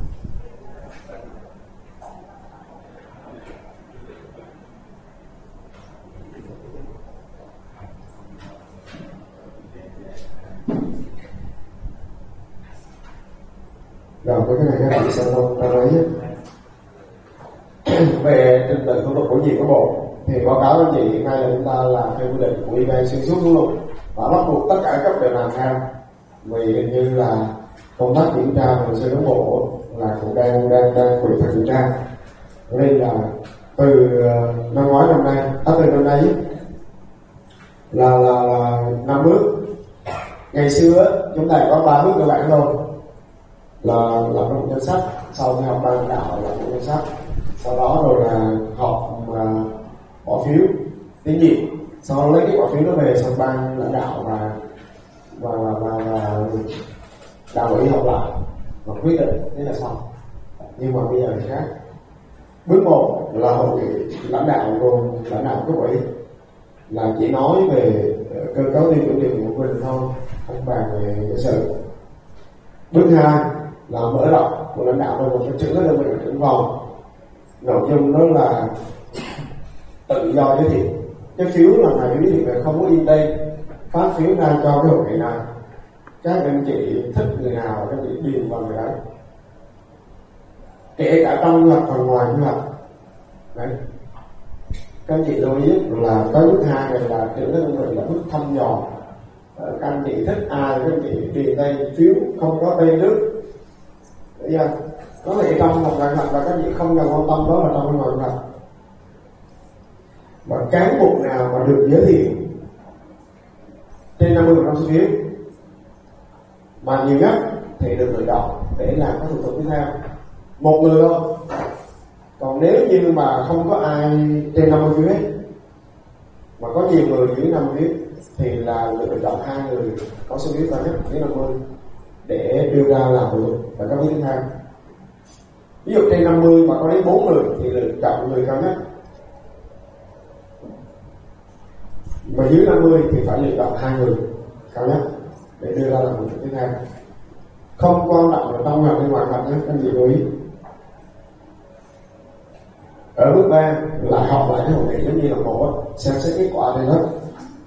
Rồi với cái này các bạn sẽ không ta lấy về trình tự thủ tục bổ nhiệm của bộ thì báo cáo với chị hiện nay là chúng ta là theo quy định của ủy ban xuyên suốt luôn luôn và bắt buộc tất cả các cấp đều làm theo, vì hình như là công tác kiểm tra hồ sơ cán bộ là cũng đang đang đang bị phải kiểm tra, nên là từ năm ngoái năm nay à, từ năm nay là là là năm bước. Ngày xưa chúng ta có ba bước cơ bản thôi, là làm một danh sách, sau khi học ban lãnh đạo là một danh sách, sau đó rồi là họp mà bỏ phiếu tín nhiệm, sau đó lấy cái bỏ phiếu nó về sang ban lãnh đạo và và và, và, và đảng ủy họp lại và quyết định, thế là xong. Nhưng mà bây giờ thì khác. Bước một là hội nghị lãnh đạo gồm lãnh đạo cấp ủy, là chỉ nói về cơ cấu tiêu chuẩn điều kiện của mình thôi, không bàn về nhân sự. Bước hai là mở rộng của lãnh đạo một cái chữ đơn vị trưởng phòng, nội dung đó là tự do giới thiệu. Cái phiếu là ngày giới thiệu về không có in tên, phát phiếu ra cho cái hội nghị này, các anh chị thích người nào các anh chị điền vào người đấy, kể cả trong quy hoạch và ngoài quy hoạch đấy. Các anh chị lưu ý là cái bước hai này là trưởng đơn vị là bước thăm dò, các anh chị thích ai các anh chị điền tên, phiếu không có tên nước. Đấy chưa? Có thể trong một ngày hoạch và các anh chị không cần quan tâm đó là trong cái ngoài hoạch. Và cán bộ nào mà được giới thiệu trên năm mươi phần trăm số phiếu mà nhiều nhất thì được lựa chọn để làm các thủ tục tiếp theo, một người thôi. Còn nếu như mà không có ai trên năm mươi phiếu hết mà có nhiều người dưới năm mươi phiếu thì là lựa chọn hai người có số phiếu cao nhất dưới năm mươi để đưa ra làm thủ tục và các bước tiếp theo. Ví dụ trên năm mươi mà có đến bốn người thì lựa chọn người cao nhất, mà dưới năm mươi thì phải lựa chọn hai người cao nhất để đưa ra làm thủ tục tiếp theo. Không quan trọng là trong hoặc bên ngoài hoặc nhé, các anh chị lưu ý. Ở bước ba là học lại cái hội nghị giống như là một xem xét kết quả trên lớp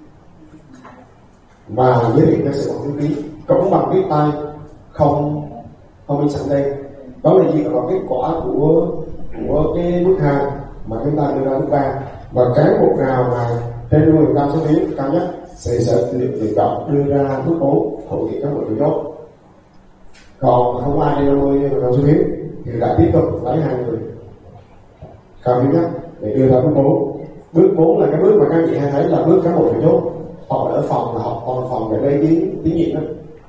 và giới thiệu các sự bằng phiếu ký cũng bằng viết tay, không không in sẵn đây. Đó là gì? Là kết quả của của cái bước hai mà chúng ta đưa ra bước ba, và cán bộ nào mà trên mười phần trăm số phiếu cao nhất sẽ sẽ lựa chọn đưa ra bước bốn hội nghị các bộ chủ chốt. Còn không ai trên năm mươi phần trăm số phiếu thì lại tiếp tục lấy hai người cao phiếu nhất để đưa ra bước bốn. Bước bốn là cái bước mà các anh chị hay thấy là bước cán bộ chủ chốt họ ở phòng là họ còn phòng để lấy tín tín nhiệm đó.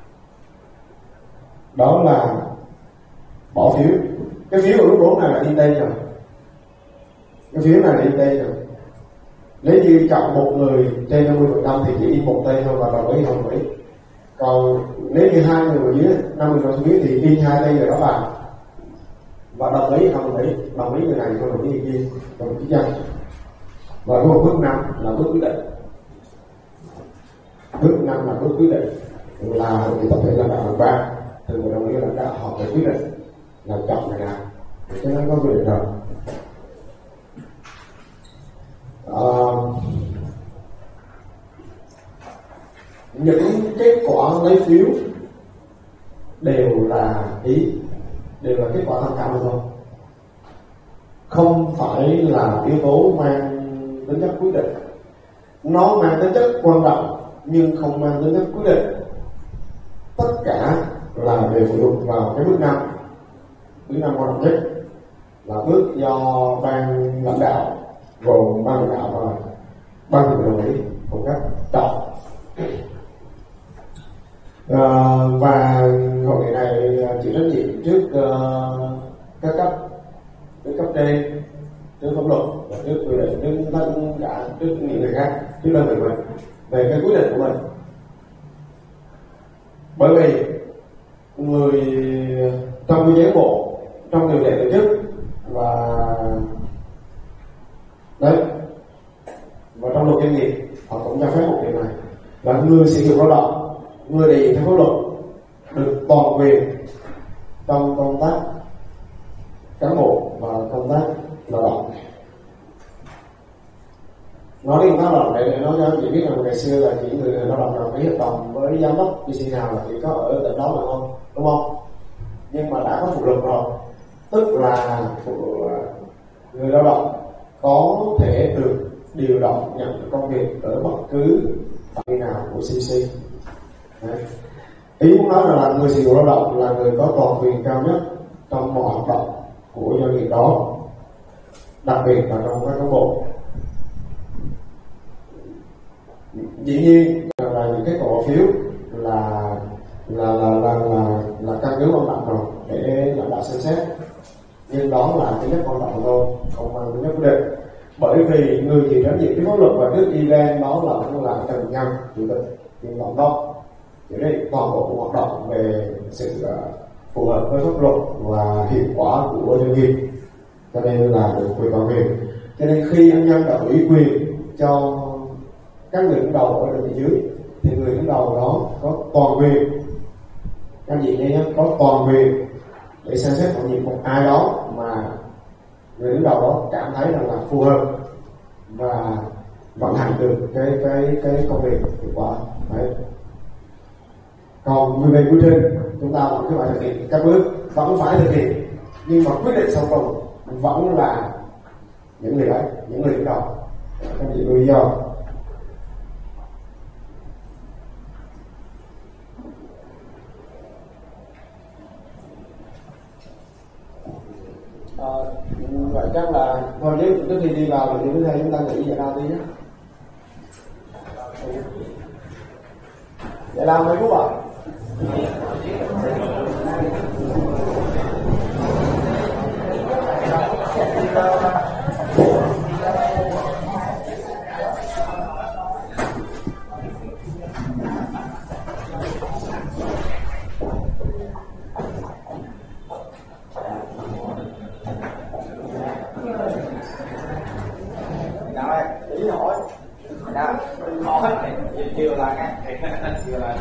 Đó là bỏ phiếu. Cái phiếu ở bước bốn này là in tên rồi, cái phiếu này là in tên rồi. Nếu như chọn một người trên năm mươi phần trăm thì chỉ in một tên thôi và đồng ý không đồng ý. Còn nếu như hai người dưới năm mươi phần trăm phiếu thì in hai tên người đó vào và đồng ý không đồng ý, đồng ý người này không đồng ý người kia, đồng ý dân. Và có một bước năm là bước quyết định. Bước năm là bước quyết định là hội nghị tập thể lãnh đạo hàng ba từ một đồng ý lãnh đạo họ phải quyết định là chọn người nào, cho nên có quy định rồi. À, những kết quả lấy phiếu đều là ý, đều là kết quả tham khảo thôi, không phải là yếu tố mang tính chất quyết định. Nó mang tính chất quan trọng nhưng không mang tính chất quyết định. Tất cả là đều phụ thuộc vào cái bước năm. Bước năm quan trọng nhất là bước do ban lãnh đạo gồm ban lãnh đạo và ban thường vụ đồng ý một cách chọn. À, và hội nghị này chịu trách nhiệm trước uh, các cấp, trước cấp trên, trước pháp luật và trước quy định, trước tất cả trước những người khác, trước đơn vị mình về cái quyết định của mình. Bởi vì người trong quy chế bộ, trong điều lệ tổ chức và đấy và trong luật doanh nghiệp họ cũng cho phép một điều này là người sử dụng lao động người đại diện theo pháp luật được toàn quyền trong công tác cán bộ và công tác lao động. Nói đến công tác lao động để nói cho chị biết là ngày xưa là chỉ người lao động nào ký hợp đồng với giám đốc pê xê nào là chỉ có ở tỉnh đó mà thôi, đúng không? Nhưng mà đã có phụ lục rồi, tức là người lao động có thể được điều động nhận công việc ở bất cứ phạm vi nào của xê xê. Đấy. Ý muốn nói là, là người sử dụng lao động là người có toàn quyền cao nhất trong mọi hoạt động của doanh nghiệp đó, đặc biệt là trong các cán bộ. Dĩ nhiên là những cái cổ phiếu là là là là là, là căn cứ quan trọng rồi để lãnh đạo xem xét, nhưng đó là cái nhất quan trọng thôi, không mang tính nhất quyết định. Bởi vì người chịu trách nhiệm cái pháp luật và trước event đó là vẫn là Trần Nhân, chủ tịch hiện tổng đó, cho nên toàn bộ hoạt động về sự uh, phù hợp với pháp luật và hiệu quả của doanh nghiệp, cho nên là được quyền toàn quyền. Cho nên khi anh Nhân đã ủy quyền cho các người đứng đầu ở đơn vị dưới thì người đứng đầu đó có toàn quyền, các vị nhé, có toàn quyền để xem xét bổ nhiệm một ai đó mà người đứng đầu đó cảm thấy rằng là phù hợp và vận hành được cái cái cái công việc hiệu quả. Đấy. Còn về quy trình chúng ta vẫn phải thực hiện các bước, vẫn phải thực hiện, nhưng mà quyết định sau cùng vẫn là những người đấy, những người đứng đầu. Các vị lưu ý do à, vậy chắc là thôi, nếu trước khi đi vào thì chúng ta chúng ta nghĩ giải lao đi nhé. Giải lao mấy phút ạ?
Chưa là nghe, chưa là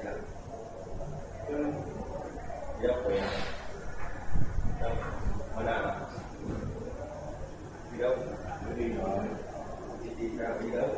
đi đâu về đâu ở nào đi đâu đi rồi đi đi ra đi đâu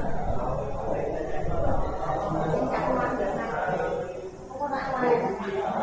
Không có lại ngoài.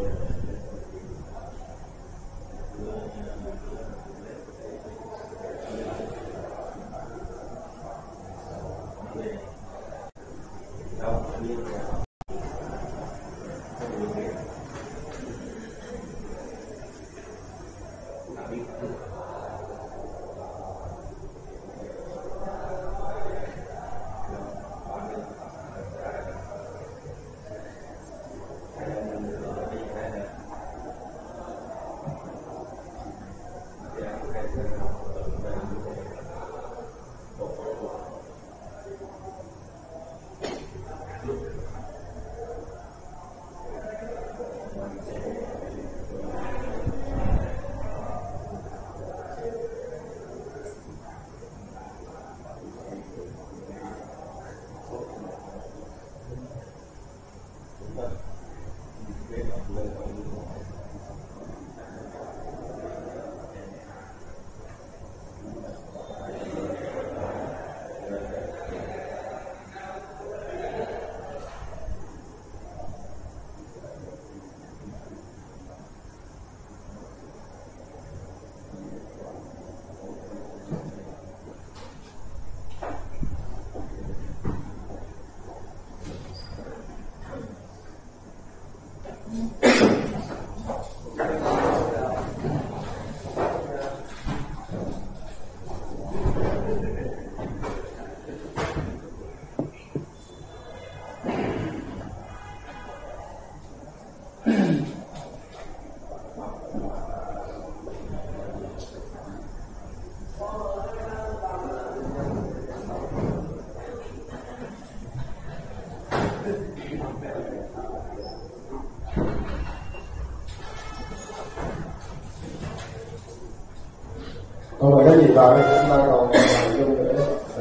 Còn ngoài cái gì vào chúng ta còn làm chung nữa.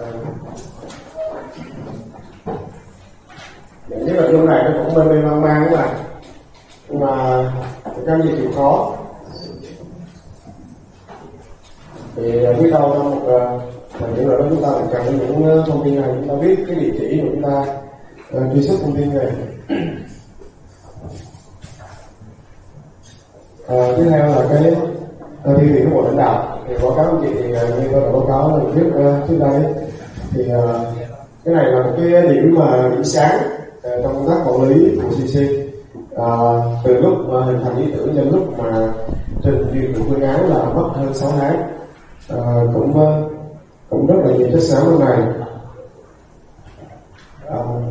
Những cái nội dung này nó cũng mê mê mang mang các bạn, nhưng mà cái gì chịu khó thì biết đâu trong một thời điểm nào đó chúng ta lại cần những thông tin này, chúng ta biết cái địa chỉ của chúng ta uh, truy xuất thông tin này. Uh, tiếp theo là cái uh, thi điểm của bộ lãnh đạo. Thì báo cáo anh chị thì uh, như tôi đã báo cáo là trước uh, trước đây thì uh, cái này là một cái điểm mà điểm sáng uh, trong công tác quản lý của xê xê. Uh, từ lúc uh, hình thành ý tưởng đến lúc mà trình duyệt của phương án là mất hơn sáu tháng. Uh, cũng uh, cũng rất là nhiều chất xám lúc này. Uh,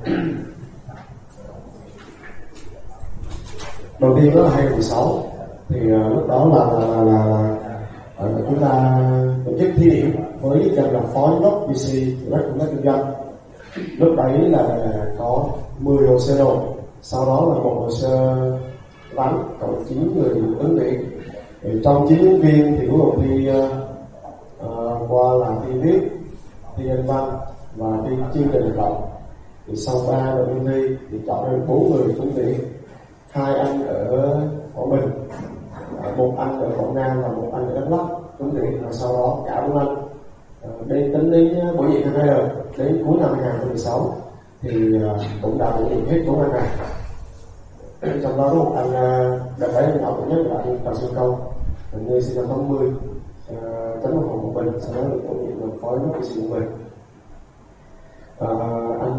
đầu tiên đó là hai nghìn không trăm mười sáu thì uh, lúc đó là là, là, là uh, chúng ta tổ chức thí điểm với danh là phó giám đốc bê xê các công tác kinh doanh. Lúc đấy là có mười hồ sơ nộp, sau đó là một hồ sơ vắng, cộng chín người ứng tuyển. Trong chín ứng viên thì cuối cùng thi uh, uh, qua là thi viết, thi anh văn và thi chương trình hành động. Thì sau ba đội thi thì chọn ra bốn người trúng tuyển, hai anh ở Quảng Bình, một anh ở Quảng Nam và một anh ở Đắk Lắk trúng tuyển. Và sau đó cả bốn anh uh, đến tính đến buổi diễn hai rồi đến cuối năm hai nghìn không trăm mười sáu thì uh, cũng đã bổ nhiệm hết bốn anh này. Trong đó có một anh đã thấy anh nhỏ nhất là anh Trần Xuân Công, như sinh năm tám mươi, tránh văn phòng của mình, sau đó được bổ nhiệm làm phó giám đốc bê xê của mình. À, anh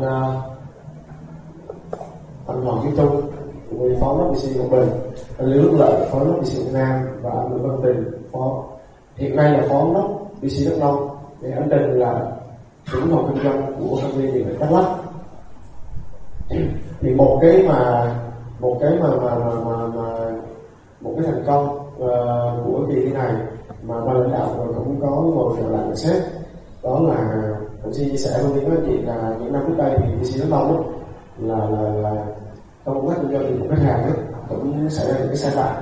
anh Hoàng Chí Trung, nguyên phó giám đốc bê xê của mình, anh Lưu Đức Lợi, phó giám đốc bê xê Việt Nam, và anh Nguyễn Văn Tình, phó hiện nay là phó giám đốc bê xê Đắk Nông. Thì anh Tình là trưởng phòng kinh doanh của công ty điện lực Đắk Lắk. Thì một cái mà một cái mà mà mà, mà, mà một cái thành công uh, của kỳ thi này mà ban lãnh đạo cũng có ngồi trở lại nhận xét, đó là cũng xin chia sẻ với các anh chị là những năm trước đây thì bê xê Đắk Nông là là là trong công tác kinh doanh thì một khách hàng ấy, cũng xảy ra những cái sai phạm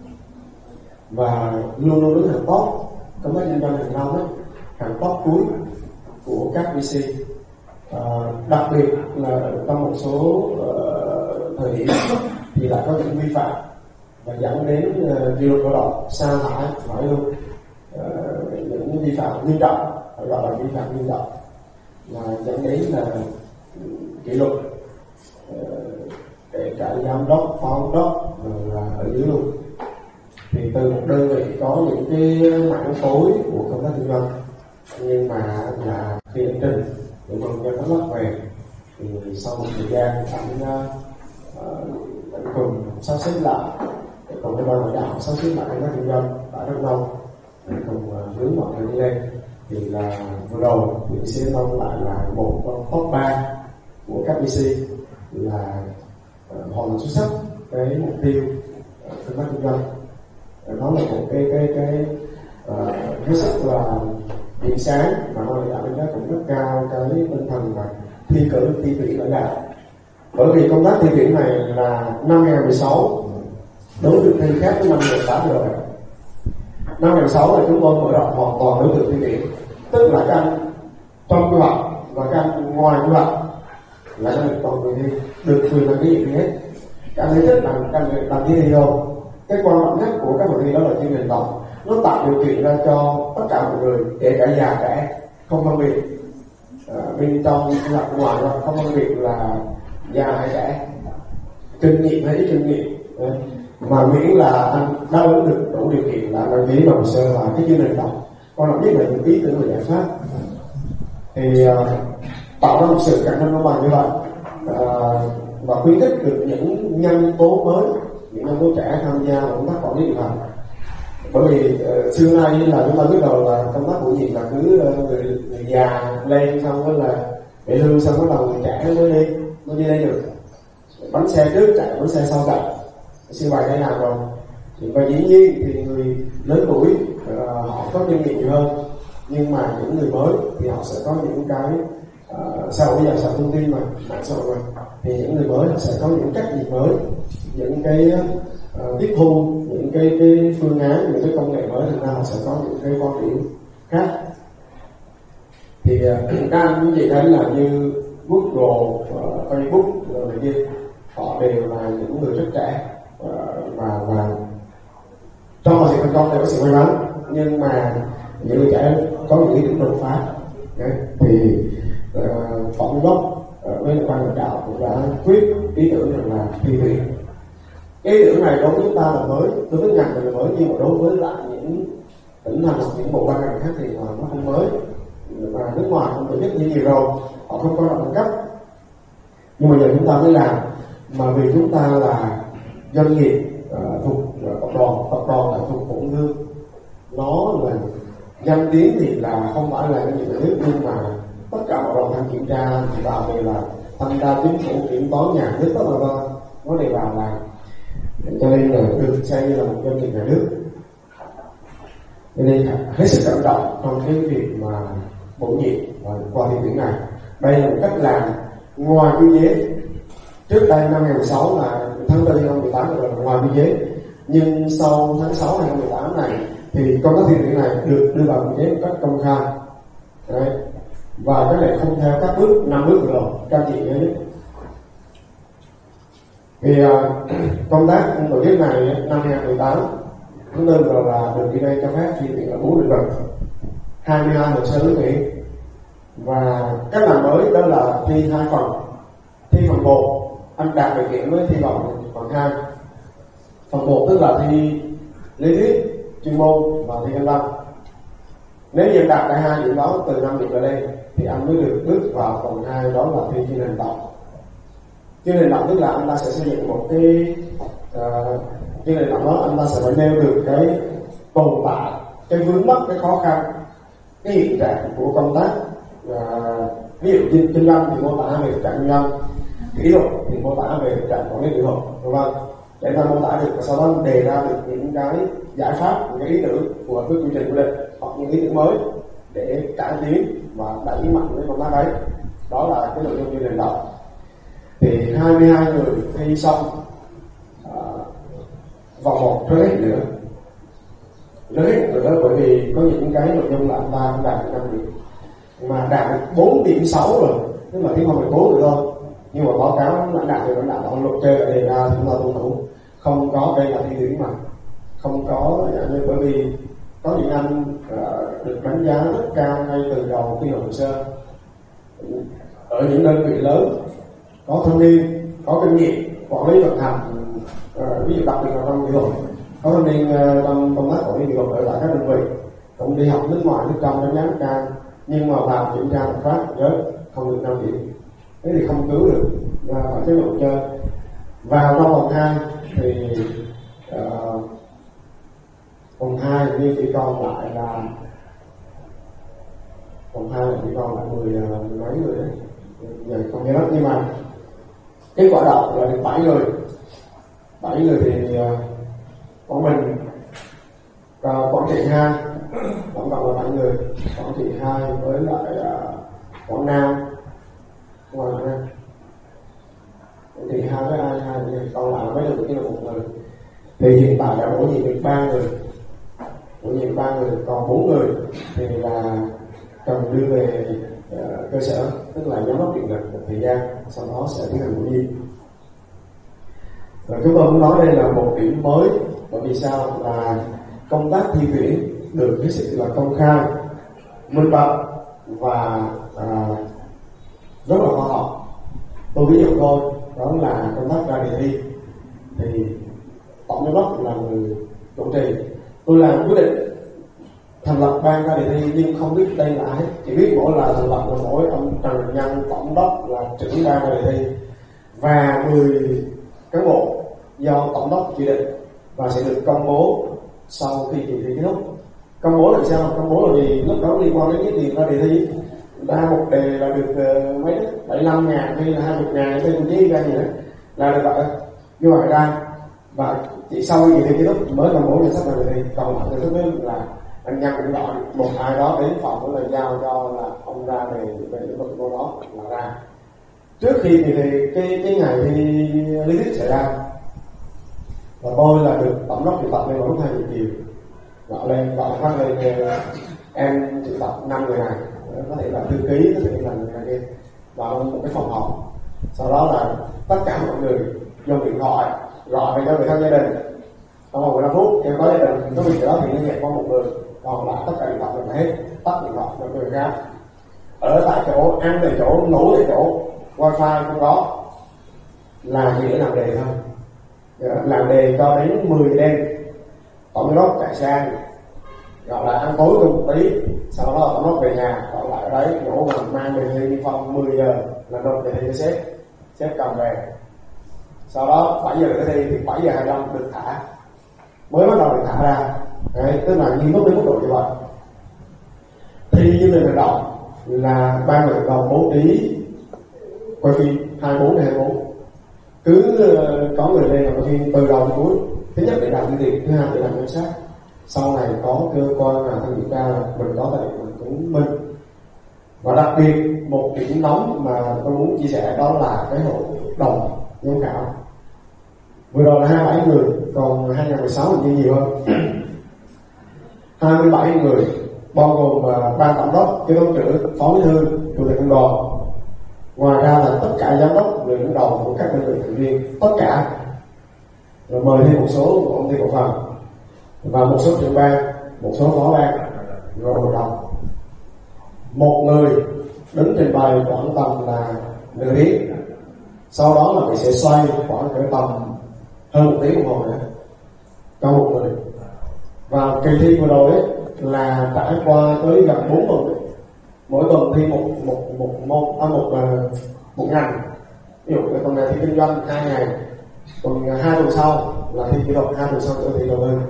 và luôn luôn đứng hàng top công tác kinh doanh hàng năm ấy, hàng top cuối của các bê xê. Uh, đặc biệt là trong một số uh, thời điểm thì lại có những vi phạm và dẫn đến kỷ luật lao động, sa thải, phải luôn uh, những vi phạm nghiêm trọng, phải gọi là vi phạm nghiêm trọng, là dẫn đến là kỷ luật uh, để cả giám đốc, phó đốc là ở dưới luôn. Thì từ một đơn vị có những cái mảng tối của công tác kinh doanh, nhưng mà là khi anh Trình để mừng cho nó lắp về thì sau một thời gian anh uh, anh cùng sắp xếp lại, cùng với ban lãnh đạo sắp xếp lại công tác kinh doanh tại Đắk Nông, anh cùng uh, hướng mọi người đi lên. Thì là vừa đầu thì xê en Nông lại là một trong top ba của các bê xê, là uh, hoàn thành xuất sắc cái mục tiêu uh, công tác kinh doanh. Nó là một cái cái cái uh, hết sức là điểm sáng mà ban lãnh đạo đánh giá cũng rất cao cái tinh thần và thi cử thi tuyển lãnh đạo. Bởi vì công tác thi tuyển này là năm hai không một sáu đối tượng thi khác với năm hai không một tám rồi. Năm hai không một sáu là chúng tôi mở rộng hoàn toàn đối tượng thi tuyển, tức là các anh trong quy hoạch và các anh ngoài quy hoạch là các anh còn người thi được quyền đăng ký dự thi hết. Các anh thấy thích là các anh đăng ký thi đâu. Cái quan trọng nhất của các hội thi đó là chương trình tổng, nó tạo điều kiện ra cho tất cả mọi người, kể cả già trẻ, không phân biệt à, bên trong hoặc ngoài, không phân biệt là già hay trẻ, kinh nghiệm hay ít kinh nghiệm, mà miễn là anh đáp ứng được đủ điều kiện là đăng ký hồ sơ và cái chương trình tổng. Quan trọng nhất là những ý tưởng và giải pháp. Thì uh, tạo ra một sự cạnh tranh công bằng như vậy uh, và khuyến khích được những nhân tố mới, những nhân tố trẻ tham gia vào công tác quản lý điều hành. Bởi vì uh, xưa nay là chúng ta biết đầu là công tác bổ nhiệm là cứ uh, người, người già lên xong đó là về hưu, xong bắt đầu người trẻ mới đi mới đi lên được, bánh xe trước chạy bánh xe sau chạy, siêu bài hay làm rồi. Và dĩ nhiên thì người lớn tuổi uh, họ có kinh nghiệm nhiều hơn, nhưng mà những người mới thì họ sẽ có những cái uh, sau bây giờ xã thông tin mà mạng xã hội mà, thì những người mới sẽ có những cách nhìn mới, những cái uh, tiếp thu những cái, cái phương án, những cái công nghệ mới, thành ra họ sẽ có những cái quan điểm khác. Thì uh, các anh quý vị thấy là như Google, uh, Facebook rồi này kia, họ đều là những người rất trẻ uh, và và trong mọi sự thành công đều có sự may mắn, nhưng mà những người trẻ có những ý tưởng đột phá. Đấy. Thì uh, phó giám đốc uh, với ban lãnh đạo cũng đã quyết ý tưởng rằng là thi tuyển. Cái ý tưởng này đối với chúng ta là mới, đối với ngành là mới, nhưng mà đối với lại những tỉnh thành hoặc những bộ ban ngành khác thì là nó không mới, và nước ngoài cũng tổ chức như nhiều rồi, họ không có đẳng cấp, nhưng mà giờ chúng ta mới làm, mà vì chúng ta là doanh nghiệp uh, thuộc uh, tập đoàn, tập đoàn là thuộc bộ công thương, nó là danh tiếng thì là không phải là cái gì nhà nước, nhưng mà tất cả mọi đoàn thanh kiểm tra thì vào đây là thanh tra chính phủ, kiểm toán nhà nước, tất là nó đều vào làm, cho nên là được xem như là một doanh nghiệp nhà nước. Cho nên hết sức cảm động trong cái việc mà bổ nhiệm và qua thi tuyển này. Đây là một cách làm ngoài quy chế. Trước đây năm hai không một sáu là tháng tư năm hai không một tám là ngoài quy chế, nhưng sau tháng sáu năm hai không một tám này thì công tác thi tuyển này được đưa vào quy chế một cách công khai. Đấy. Và cái này không theo các bước năm bước rồi, các chị nhớ nhất. Thì uh, công tác tổ chức này năm hai không một tám thứ tư rồi là được đi đây cho phép thi tuyển ở bốn lĩnh vực, hai mươi hai hồ sơ ứng tuyển, và cách làm mới đó là thi hai phần. Thi phần một anh đạt điều kiện với thi vòng phần hai. Phần một tức là thi lý thuyết chuyên môn và thi anh văn. Nếu như đạt cả hai điểm đó từ năm điểm trở lên thì anh mới được bước vào phần hai, đó là thi chuyên hành động. Chuyên hành động tức là anh ta sẽ xây dựng một cái uh, chuyên hành động đó, anh ta sẽ phải nêu được cái tồn tại, cái vướng mắc, cái khó khăn, cái hiện trạng của công tác. Uh, ví dụ kinh kinh doanh thì mô tả về thực trạng kinh doanh, kỹ thuật thì mô tả về thực trạng quản lý kỹ thuật, đúng không? Để ta mô tả được và sau đó đề ra được những cái giải pháp, những cái ý tưởng phù hợp với quy trình quy định hoặc những ý tưởng mới để cải tiến và đẩy mạnh cái công tác đấy. Đó là cái nội dung chuyên hành động. Thì hai mươi hai người thi xong uh, vòng một rớt hết nữa, rớt hết nữa bởi vì có những cái nội dung là anh ta không đạt được năm điểm, mà đạt được bốn điểm sáu rồi, tức là tiếng không phải bốn rồi thôi. Nhưng mà báo cáo lãnh đạo thì lãnh đạo đã luật chơi ở đề ra chúng ta tuân thủ, không có đây là thi tuyển mà không có, như bởi vì có những anh uh, được đánh giá rất cao ngay từ đầu khi hồ sơ ở những đơn vị lớn, có thanh niên, có kinh nghiệm, quản lý vận hành, uh, ví dụ đặc biệt là trong kỹ thuật, có thanh niên uh, trong công tác quản lý kỹ thuật ở tại các đơn vị cũng đi học nước ngoài nước trong đánh giá cao, nhưng mà vào kiểm tra một phát rớt không được năm điểm, thế thì không cứu được và phải tiếp tục chơi. Vào trong vòng hai thì uh, vòng hai như chỉ còn lại là vòng hai là chỉ còn lại mười mấy người đấy, giờ không nhớ lắm, nhưng mà kết quả đậu là được bảy người. Bảy người thì uh, của mình uh, Quảng Trị hai tổng cộng là bảy người, Quảng Trị hai với lại uh, Quảng Nam, ngoài ra Quảng Trị hai với ai hai người, còn lại mấy được cái là một người. Thì hiện tại đã bổ nhiệm được ba người, bổ nhiệm ba người, còn bốn người thì là cần đưa về uh, cơ sở, tức là giám đốc điện lực một thời gian, sau đó sẽ tiến hành bổ nhiệm. Và chúng tôi muốn nói đây là một điểm mới, bởi vì sao là công tác thi tuyển được cái sự là công khai, minh bạch và à, rất là khoa học. Tôi ví dụ thôi, đó là công tác ra đề thi thì tổng giám đốc là người chủ trì, tôi làm quyết định thành lập ban ra đề thi nhưng không biết đây là ai, chỉ biết mỗi là thành lập là mỗi ông Trần Nhân tổng đốc là trưởng ban ra đề thi và mười cán bộ do tổng đốc chỉ định và sẽ được công bố sau khi kỳ thi kết thúc. Công bố là sao? Công bố là vì lúc đó liên quan đến cái tiền ra đề thi, ra một đề là được uh, mấy bảy mươi lăm ngàn hay là hai mươi ngàn trên tiêu chí ra gì đó là được vậy, như vậy ra và chỉ sau kỳ thi kết thúc mới công bố danh sách ra đề thi. Còn lại danh sách đó là anh Nhân cũng gọi một ai đó đến phòng của là giao cho là ông ra về về lĩnh vực của đó là ra. Trước khi kỳ thi cái cái ngày thi lý thuyết xảy ra và tôi là được tổng đốc triệu tập lên vào lúc hai giờ chiều, gọi lên gọi phát lên em triệu tập năm người này, có thể là thư ký, có thể là người này kia, vào một cái phòng họp. Sau đó là tất cả mọi người dùng điện thoại gọi về cho người thân gia đình, trong vòng mười lăm phút em có gia đình có việc đó thì liên hệ qua một người, còn lại tất cả điện thoại mình hết, tắt điện thoại cho người khác, ở tại chỗ, ăn tại chỗ, ngủ tại chỗ, wifi không có, là chỉ để làm đề thôi. Làm đề cho đến mười đêm, tổng giám đốc chạy sang gọi là ăn tối luôn một tí, sau đó tổng đốc về nhà gọi lại ở đấy ngủ mà mang đề thi đi phòng mười giờ là nộp đề thi cho sếp, sếp cầm về. Sau đó bảy giờ cái thi thì bảy giờ hai mươi lăm được thả, mới bắt đầu được thả ra. Đấy, tức là nghiêm túc đến mức độ như vậy. Thi như người vận động là ban vận động bố trí quay phim hai mươi bốn trên hai mươi bốn, cứ uh, có người lên làm phim từ đầu đến cuối. Thứ nhất để làm cái gì, thứ hai để làm giám sát. Sau này có cơ quan nào tham kiểm tra là mình có tài liệu mình cũng minh. Và đặc biệt một điểm nóng mà tôi muốn chia sẻ đó là cái hội đồng giám khảo. Vừa rồi là hai mươi bảy người, còn hai không một sáu thì nhiều hơn. hai mươi bảy người bao gồm uh, ban tổng đốc, kế toán trưởng, phó bí thư, chủ tịch công đoàn. Ngoài ra là tất cả giám đốc, người đứng đầu của các đơn vị thành viên, tất cả. Rồi mời thêm một số của công ty cổ phần và một số trưởng ban, một số phó ban, rồi hội đồng. Một người đứng trình bày khoảng tầm là nửa tiếng, sau đó là mình sẽ xoay khoảng cỡ tầm hơn một tiếng đồng hồ nữa cho một người. Và kỳ thi vừa rồi ấy, là trải qua tới gần bốn tuần, mỗi tuần thi một một một môn à, một uh, một ngành. Ví dụ tuần này thi kinh doanh hai ngày, tuần hai tuần sau là thi kỹ thuật, hai tuần sau nữa thi đầu tư.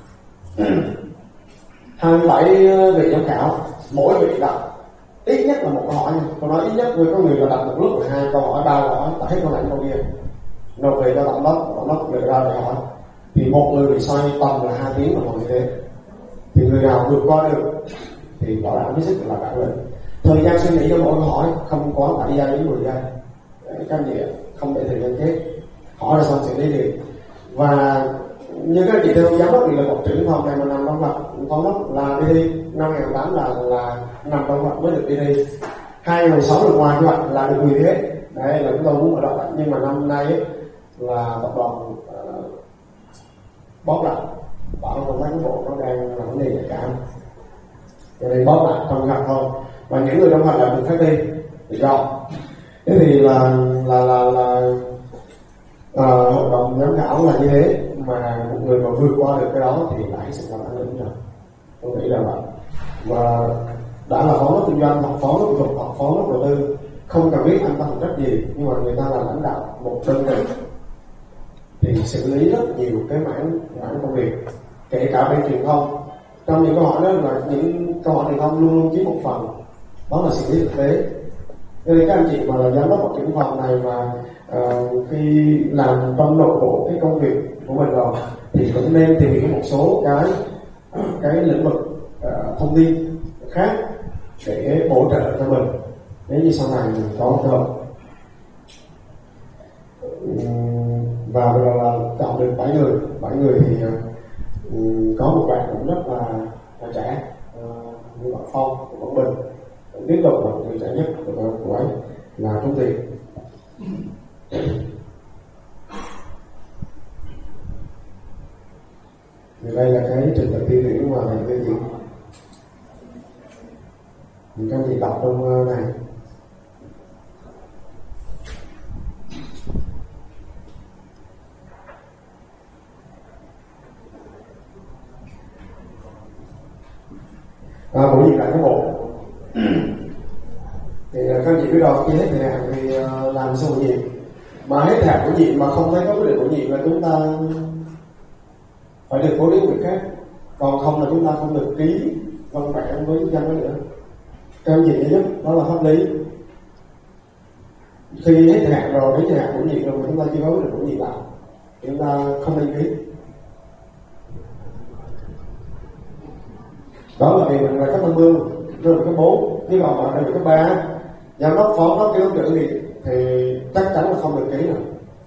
hai mươi bảy vị giám khảo, mỗi vị đặt ít nhất là một câu hỏi. Tôi nói ít nhất với có người là đặt một lúc là hai câu hỏi, ba câu hỏi, hết câu này câu kia, nộp về cho tổng đốc, tổng đốc về ra để hỏi. Thì một người bị xoay tầm là hai tiếng đồng hồ như thế. Thì người nào vượt qua được thì bảo đảm cái sức là cả lên. Thời gian suy nghĩ cho mỗi câu hỏi không quá bảy giây đến mười giây. Các gì không để thời gian chết, hỏi là xong xử lý liền. Và như các chị theo giám đốc thì là một trưởng phòng này mà nằm trong luật thống đốc là đi thi năm hai nghìn tám là là nằm trong luật mới được đi thi. hai nghìn sáu được ngoài như vậy là được quyền hết. Đấy là chúng tôi muốn mở rộng, nhưng mà năm nay ấy, là tập đoàn uh, bóp lại bảo công tác cán bộ nó đang là vấn đề nhạy cảm, cho nên bóp lại trong hạt thôi. Và những người trong hạt là được phép đi tự do. Thế thì là là là là à, hội đồng giám khảo là như thế, mà một người mà vượt qua được cái đó thì lại sẽ làm ăn lớn rồi. Tôi nghĩ là vậy. Và đã là phó lớp kinh doanh hoặc phó lớp thuật hoặc phó lớp đầu tư, không cần biết anh ta phụ trách gì, nhưng mà người ta là lãnh đạo một đơn vị thì xử lý rất nhiều cái mảng mảng công việc, kể cả bên truyền thông. Trong những câu hỏi đó là những câu hỏi truyền thông luôn luôn chiếm một phần, đó là xử lý thực tế. Cho nên các anh chị mà là giám đốc hoặc trưởng phòng này mà uh, khi làm trong nội bộ cái công việc của mình rồi thì cũng nên tìm hiểu một số cái cái lĩnh vực uh, thông tin khác để hỗ trợ cho mình nếu như sau này mình có cơ hội. Và bây giờ là chọn được bảy người, bảy người thì uh, có một bạn cũng rất là, là trẻ, uh, như bạn Phong của Quảng Bình, tiếp tục là người trẻ nhất của của ấy là Trung Tiền. Thì đây là cái trình tự tiêu biểu mà thầy tiêu diễn. Các anh chị đọc trong này. À, bổ nhiệm lại cái bộ thì các anh chị biết rồi, khi hết thời hạn thì uh, làm sao bổ nhiệm, mà hết thời hạn bổ nhiệm mà không thấy có quyết định bổ nhiệm là chúng ta phải được bố trí việc khác, còn không là chúng ta không được ký văn bản với dân đó nữa. Các anh chị nhớ nhất đó là pháp lý. Khi hết thời hạn rồi, đến thời hạn bổ nhiệm rồi mà chúng ta chưa có quyết định bổ nhiệm lại, chúng ta không nên ký. Đó là vì mình là cấp năm mươi, rồi cấp bốn, nhưng mà ở đây cấp ba, giám đốc phó đó ký trưởng thì thì chắc chắn là không được ký rồi.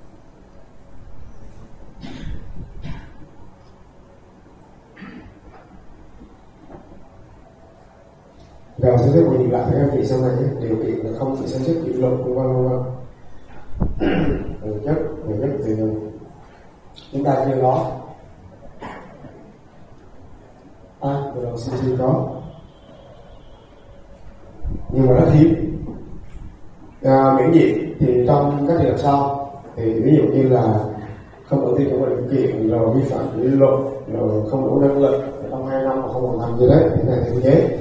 Rồi sẽ tiếp tục nhìn lại với các vị sau này nhé. Điều kiện là không chỉ xem xét kỷ luật vân vân vân vân. Người nhất, người nhất thì chúng ta chưa có. À, vừa đầu xê xê có, nhưng mà rất hiếm. À, miễn nhiệm thì trong các trường hợp sau thì ví dụ như là không ưu tiên trong điều kiện, rồi vi phạm kỷ luật, rồi không đủ năng lực trong hai năm mà không hoàn thành gì đấy, cái này thì dễ.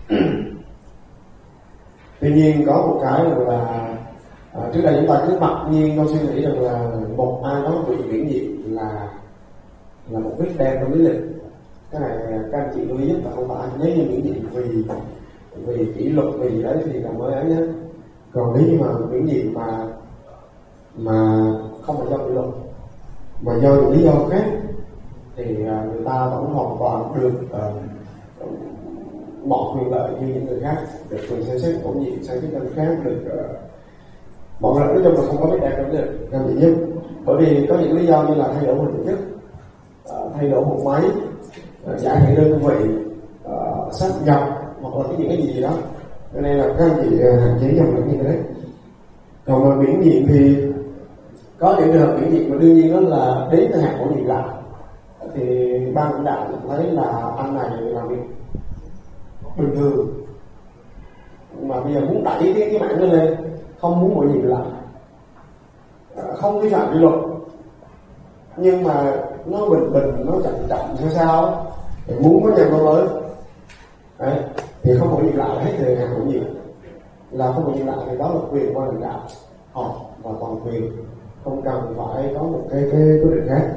Tuy nhiên có một cái là à, trước đây chúng ta cứ mặc nhiên tôi suy nghĩ rằng là một ai đó bị miễn nhiệm là là một vết đen trong lý lịch. Cái này các anh chị lưu ý nhất là không phải nếu như miễn nhiệm vì vì kỷ luật vì gì đấy thì là mới ấy nhé. Còn nếu như mà miễn nhiệm mà mà không phải do kỷ luật mà do những lý do khác thì người ta vẫn hoàn toàn được uh, mọi quyền lợi như những người khác, được quyền xem xét bổ nhiệm sang chức danh khác, được uh, mọi người nói chung là không có biết đạt được được các anh chị nhất. Bởi vì có những lý do như là thay đổi hình thức, uh, thay đổi một máy, uh, giải thể đơn vị, uh, sát nhập hoặc là cái những cái gì đó, cho nên là các anh chị uh, hạn chế nhầm lẫn như thế. Còn mà miễn nhiệm thì có những trường hợp miễn nhiệm mà đương nhiên đó là đến thời hạn bổ nhiệm lại thì ban lãnh đạo thấy là anh này làm việc bình thường mà bây giờ muốn đẩy cái cái mảng nó lên, không muốn bổ nhiệm lại, không vi phạm kỷ luật nhưng mà nó bình bình nó chậm chậm sao sao thì muốn có nhân tố mới đấy, thì không bổ nhiệm lại hết thời hạn bổ nhiệm là không bổ nhiệm lại thì đó là quyền của lãnh đạo họ và toàn quyền, không cần phải có một cái cái quyết định khác.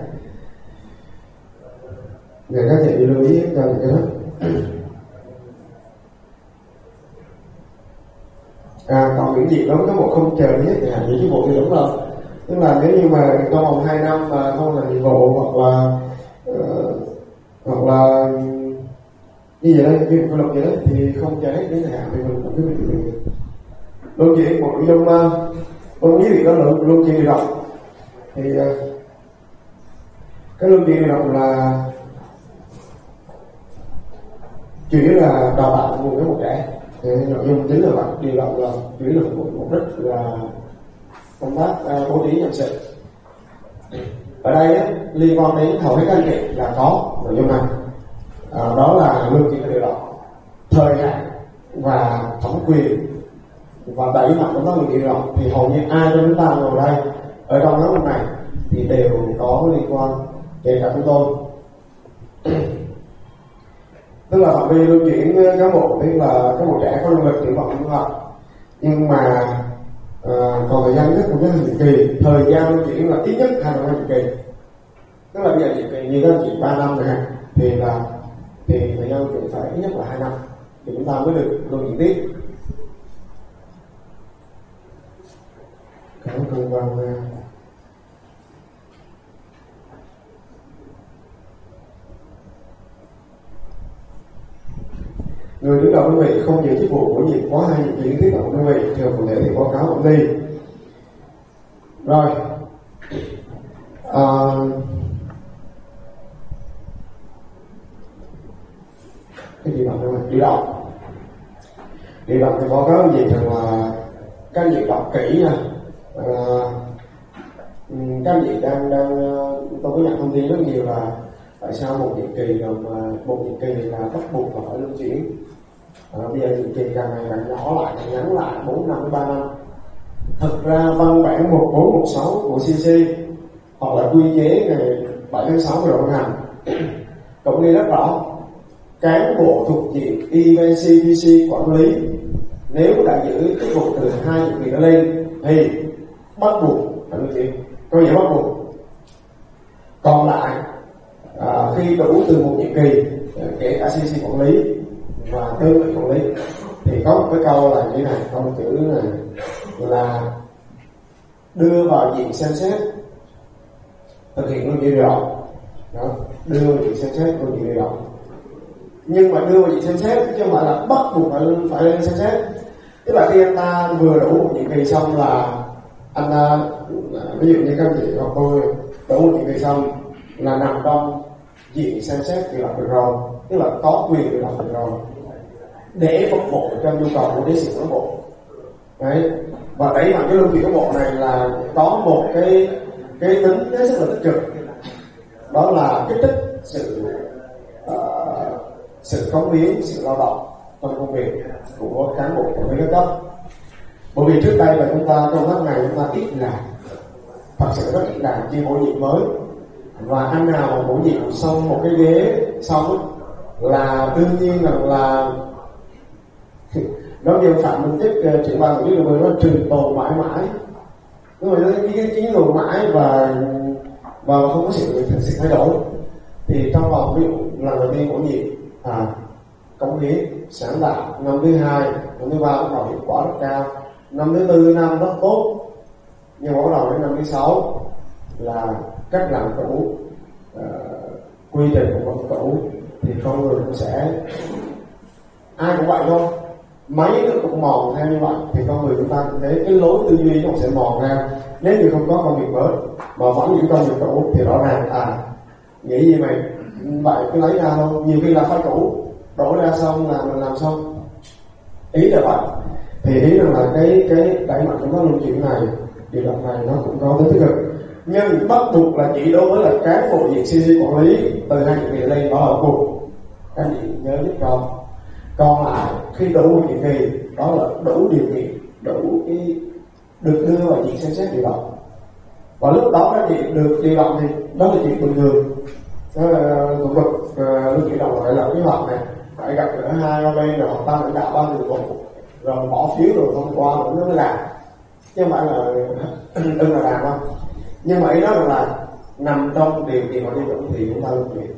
Để các chị lưu ý cho những cái đó. À, còn miễn nhiệm đó có một không chờ nhất thì hạn nhiệm chức vụ thì đúng rồi. Tức là nếu như mà trong vòng hai năm mà không làm nhiệm vụ hoặc là uh, hoặc là như vậy đấy, như luật vậy đấy thì không chờ hết đến thời hạn thì mình cũng cứ bị miễn nhiệm. Luân chuyển một nội dung tôi muốn giới thiệu đó là luân chuyển điều động. Thì uh, cái luân chuyển điều động là chủ yếu là đào tạo nguồn cán bộ trẻ. Thì nội dung chính là bạn điều động là chủ yếu là mục đích là công tác uh, bố trí nhân sự. Ở đây á, liên quan đến hầu hết các anh chị là có nội dung này, à, đó là luân chuyển điều động, thời hạn và thẩm quyền và đẩy mạnh công tác luân chuyển điều động. Thì hầu như ai trong chúng ta ngồi đây ở trong nhóm này thì thì đều có liên quan, kể cả chúng tôi. Tức là phạm vi luân chuyển cán bộ, tức là cán bộ trẻ có năng lực triển vọng đúng không? Nhưng mà à, còn thời gian nhất cũng rất là nhiệm kỳ, thời gian luân chuyển là ít nhất hai năm nhiệm kỳ. Tức là bây giờ nhiệm kỳ như các anh chị ba năm này thì là thì thời gian luân chuyển phải ít nhất là hai năm thì chúng ta mới được luân chuyển tiếp. Có công văn người đứng đầu đơn vị không giữ chức vụ bổ nhiệm quá hai nhiệm kỳ liên tiếp tại một đơn vị, trường phụ thể thì báo cáo công ty. Rồi à, cái gì động đâu đi động đi động thì báo cáo gì rằng là các anh chị đọc kỹ nha. À, các anh chị đang đang tôi có nhận thông tin rất nhiều là tại sao một nhiệm kỳ rồi mà một nhiệm kỳ là bắt buộc là phải luân chuyển. À, bây giờ nhiệm kỳ càng ngày càng nhỏ lại, càng ngắn lại, bốn năm đến ba năm. Thực ra văn bản một bốn một sáu của xê xê hoặc là quy chế ngày bảy tháng sáu vừa rồi ban hành cũng ghi rất rõ cán bộ thuộc diện e vê xê pê xê quản lý nếu đã giữ chức vụ từ hai nhiệm kỳ trở lên thì bắt buộc phải luân chuyển, có nghĩa bắt buộc. Còn lại à, khi đủ từ một nhiệm kỳ, kể cả xê xê quản lý và đơn vị quản lý thì có một cái câu là như thế này, câu chữ này là đưa vào diện xem xét thực hiện luân chuyển điều động. Đó, đưa vào diện xem xét luân chuyển điều động. Nhưng mà đưa vào diện xem xét chứ không phải là bắt buộc phải phải lên xem xét. Tức là khi anh ta vừa đủ một nhiệm kỳ xong là anh ta, ví dụ như các chị hoặc tôi đủ một nhiệm kỳ xong là nằm trong diện xem xét điều động được rồi, tức là có quyền điều động được rồi để phục vụ cho nhu cầu của nhân sự cán bộ. Đấy, và đẩy mạnh cái luân chuyển cán bộ này là có một cái cái tính rất là tích cực, đó là kích thích sự uh, sự cống hiến, sự lao động trong công việc của cán bộ quản lý các cấp. Bởi vì trước đây là chúng ta công tác này chúng ta ít làm, thật sự rất ít làm, chỉ bổ nhiệm mới, và anh nào mà bổ nhiệm xong một cái ghế xong là đương nhiên là là nó như Phạm Minh Chức trưởng ban quản lý đường nó trường tồn mãi mãi, nhưng mà nó cái chiến tồn mãi và và không có sự sự thay đổi. Thì trong vòng ví dụ lần đầu tiên bổ nhiệm à, cống hiến sáng tạo, năm thứ hai, năm thứ ba bắt đầu hiệu quả rất cao, năm thứ tư năm rất tốt, nhưng mà bắt đầu đến năm thứ sáu là cách làm cũ, uh, quy trình của vẫn cũ thì con người cũng sẽ ai cũng vậy thôi, máy nó cũng mòn theo như vậy thì con người chúng ta cũng thế, cái lối tư duy nó sẽ mòn ra. Nếu như không có công việc mới mà vẫn những công việc cũ thì rõ ràng à nghĩ gì mày vậy cứ lấy ra thôi, nhiều khi là file cũ đổ ra xong là mình làm xong. Ý là vậy. Thì ý rằng là cái cái đẩy mạnh trong các luân chuyển này, điều động này nó cũng có tới tích cực, nhưng bắt buộc là chỉ đối với là cán bộ diện xê xê quản lý từ hai nhiệm kỳ lên, đó là bắt buộc. Các anh chị nhớ giúp con. Còn lại khi đủ một nhiệm kỳ, đó là đủ điều kiện, đủ cái được đưa vào diện xem xét điều động, và lúc đó các chị được điều động thì đó là chuyện bình thường. Thủ tục luân chuyển động phải là kế hoạch này, phải gặp gỡ hai ba bên rồi ban lãnh đạo ban thường vụ rồi bỏ phiếu rồi thông qua rồi nó mới làm, chứ không phải là đừng là làm không. Nhưng mà ý đó là nằm trong điều kiện mà đi chuẩn thì chúng ta luân chuyển.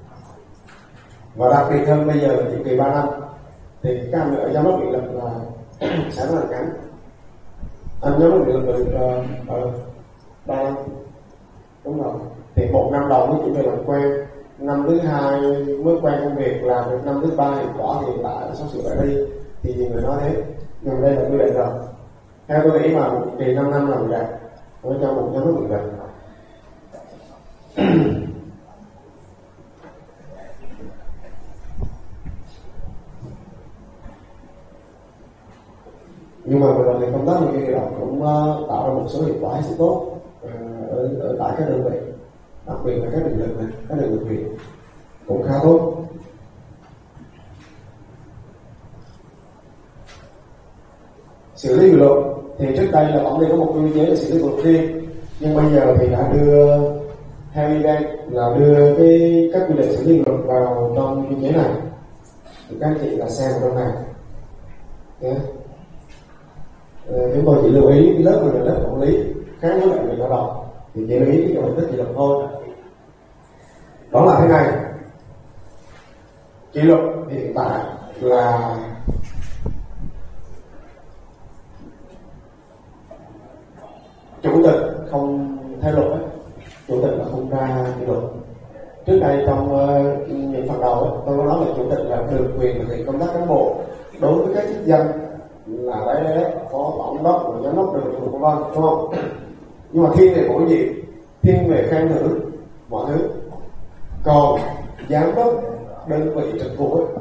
Và đặc biệt hơn bây giờ là nhiệm kỳ ba năm thì các anh ở giám đốc điện lực là sẽ rất là ngắn. Anh giám đốc điện lực được uh, ba năm, đúng rồi, thì một năm đầu mới chỉ về làm quen, năm thứ hai mới quen công việc, làm được năm thứ ba hiệu quả thì lại sắp sửa lại đi, thì nhiều người nói thế, nhưng đây là quy định rồi. Theo tôi nghĩ mà một kỳ năm năm làm vậy ở trong một giám đốc điện lực. Nhưng mà vừa rồi thì công tác nhân viên động cũng uh, tạo ra một số hiệu quả rất tốt uh, ở, ở tại các đơn vị, đặc biệt là các điện lực này, các điện lực huyện cũng khá tốt. Xử lý kỷ luật thì trước đây là tổng ty có một quy chế để xử lý kỷ luật riêng, nhưng bây giờ thì đã đưa theo event là đưa cái các quy định xử lý luật vào trong biên chế này, thì các anh chị là xem vào trong này. Yeah. Chúng tôi chỉ lưu ý cái lớp này là lớp quản lý khác với lại người lao động, thì chỉ lưu ý cái hình thức kỷ luật thôi. Đó là thế này, kỷ luật hiện tại là chủ tịch không theo luật ấy, chủ tịch là không ra kỷ luật. Trước đây trong uh, những phần đầu ấy, tôi có nói là chủ tịch là được quyền thực hiện công tác cán bộ đối với các chức danh là đấy đấy phó tổng đốc và giám đốc được vân vân, đúng không? Nhưng mà thiên về bổ nhiệm, thiên về khen thưởng mọi thứ. Còn giám đốc đơn vị trực thuộc ấy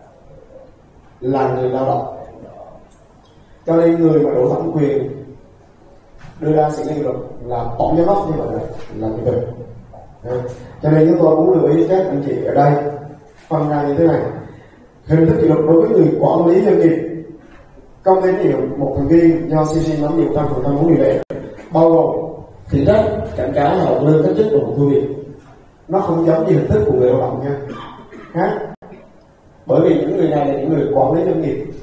là người lao động, cho nên người mà đủ thẩm quyền đưa ra xử lý kỷ luật là tổng giám đốc, như vậy là chủ tịch. Cho nên chúng tôi muốn lưu ý các anh chị ở đây phân ra như thế này: hình thức kỷ luật đối với người quản lý doanh nghiệp, công ty trách nhiệm một thành viên do xê xê nắm nhiệm trăm phần trăm vốn điều lệ, bao gồm khiển trách, cảnh cáo, hạ lương, cách chức và một thu việc. Nó không giống như hình thức của người lao động nha, khác. Bởi vì những người này là những người quản lý doanh nghiệp.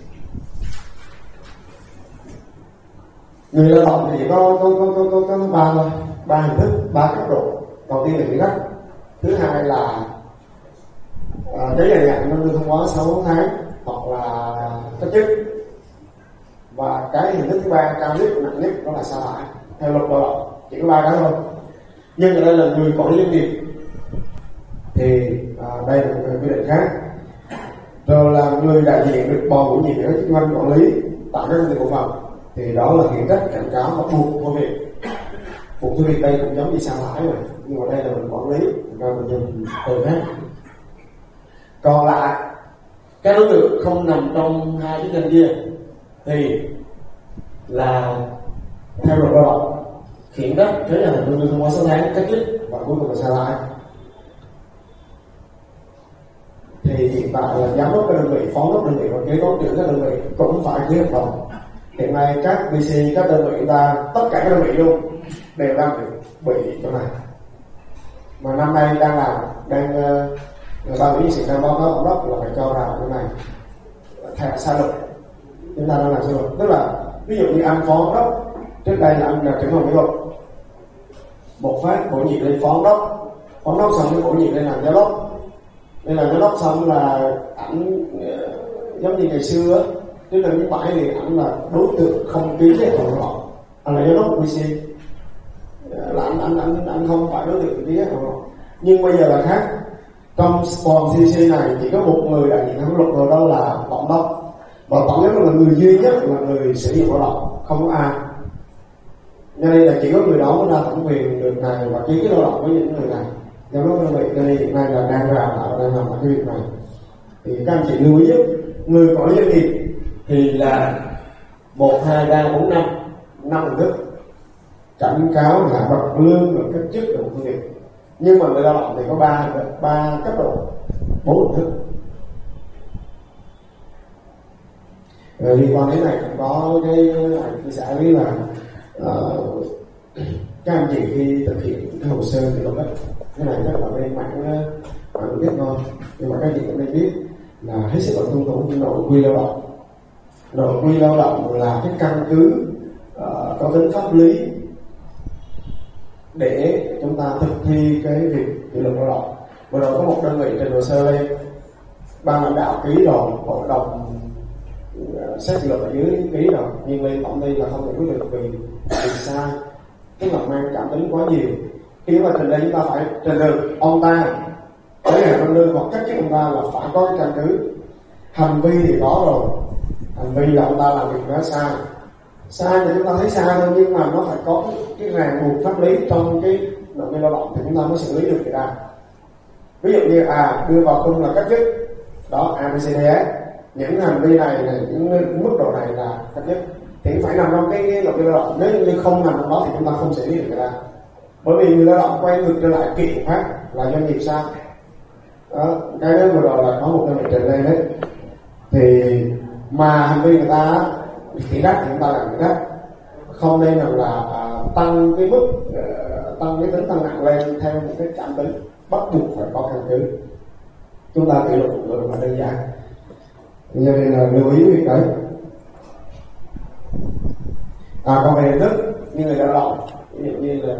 Người lao động thì có có có có có, có ba thôi, ba hình thức, ba cấp độ. Đầu tiên là khiển trách, thứ hai là à, giấy dài hạn năm lương không quá sáu tháng hoặc là cách chức, và cái hình thức thứ ba cao nhất nặng nhất đó là sa thải theo luật lao động. Chỉ có ba cái thôi. Nhưng ở đây là người quản lý doanh nghiệp thì à, đây là một quy định khác. Rồi là người đại diện được bầu bổ nhiệm các chức danh quản lý tại các công ty cổ phần, thì đó là khiển trách, cảnh cáo và buộc thôi việc. Buộc thôi việc đây cũng giống như sa thải rồi, nhưng mà đây là mình quản lý, rồi mình dùng từ khác. Còn lại các đối tượng không nằm trong hai chức danh kia thì là theo luật lao động, khiển trách, thế là lương không quá sáu tháng, cách chức và cuối cùng là sa thải. Thì hiện tại là giám đốc các đơn vị, phó đốc đơn vị và kế toán trưởng các đơn vị cũng phải ký hợp đồng. Hiện nay các vê xê, các đơn vị ta, tất cả các đơn vị luôn đều đang bị bị chỗ này. Mà năm nay đang làm, đang uh, ban ủy sự đang báo cáo tổng đốc là phải cho ra cái này thẻ sai luật. Chúng ta đang làm sai luật, tức là ví dụ như anh phó đốc trước đây là anh là trưởng phòng kỹ thuật, một phát bổ nhiệm lên phó đốc, phó đốc xong mới bổ nhiệm lên làm giám đốc. Nên là giám đốc xong là ảnh uh, giống như ngày xưa trước đây những bãi thì ảnh là đối tượng không ký với hợp đồng, anh là giám đốc vê xê, là anh anh anh anh không phải đối tượng ký với hợp đồng. Nhưng bây giờ là khác, trong toàn xê xê này chỉ có một người đại diện pháp luật rồi, đó là tổng đốc, và tổng giám đốc là người duy nhất là người sử dụng lao động, không có ai. Cho nên là chỉ có người đó mới ra thẩm quyền được này và ký cái lao động với những người này. Giám đốc đơn vị cho nên hiện nay là đang làm lại đang làm cái việc này. Thì các anh chị lưu ý giúp người quản lý doanh nghiệp thì là một hai ba bốn năm năm hình thức: cảnh cáo, hạ bậc lương và cách chức và một thu việc. Nhưng mà người lao động thì có ba ba cấp độ, bốn hình thức. Rồi liên quan đến này cũng có cái chia sẻ với là uh, các anh chị khi thực hiện cái hồ sơ thì luật đấy, cái này chắc là bên mạng bạn biết thôi, nhưng mà các anh chị cũng nên biết là hết sức là tuân thủ nội quy lao động. Nội quy lao động là cái căn cứ uh, có tính pháp lý để chúng ta thực thi cái việc kỷ luật lao động. Vừa rồi có một đơn vị trên hồ sơ lên, ban lãnh đạo ký rồi, hội đồng uh, xét kỷ luật ở dưới ký rồi, nhưng lên tổng ty là không giải quyết được vì vì sai, tức là mang cảm tính quá nhiều. Khi mà trình đây chúng ta phải trình được ông ta với hàng năm lương hoặc cách chức ông ta là phải có cái căn cứ. Hành vi thì có rồi, hành vi là ông ta làm việc đó sai, sai thì chúng ta thấy sai thôi, nhưng mà nó phải có cái, cái ràng buộc pháp lý trong cái nội quy lao động thì chúng ta mới xử lý được người ta. Ví dụ như à đưa vào khung là cách chức đó, a bê xê đê ép, những hành vi này là những mức độ này là cách chức thì phải nằm trong cái, cái nội quy lao động. Nếu như không nằm trong đó thì chúng ta không xử lý được người ta, bởi vì người lao động quay ngược trở lại kiện phát là doanh nghiệp sai. Đó, cái đó vừa rồi là có một đơn vị trình lên đấy, thì mà hành vi người ta khiển trách thì chúng ta làm khiển trách, không nên rằng là à, tăng cái mức uh, tăng cái tính tăng nặng lên theo một cái cảm tính, bắt buộc phải có căn cứ. Chúng ta kỷ luật một lượng là đơn giản, cho nên là lưu ý việc đấy. À, còn về hình thức như người lao động, ví dụ như là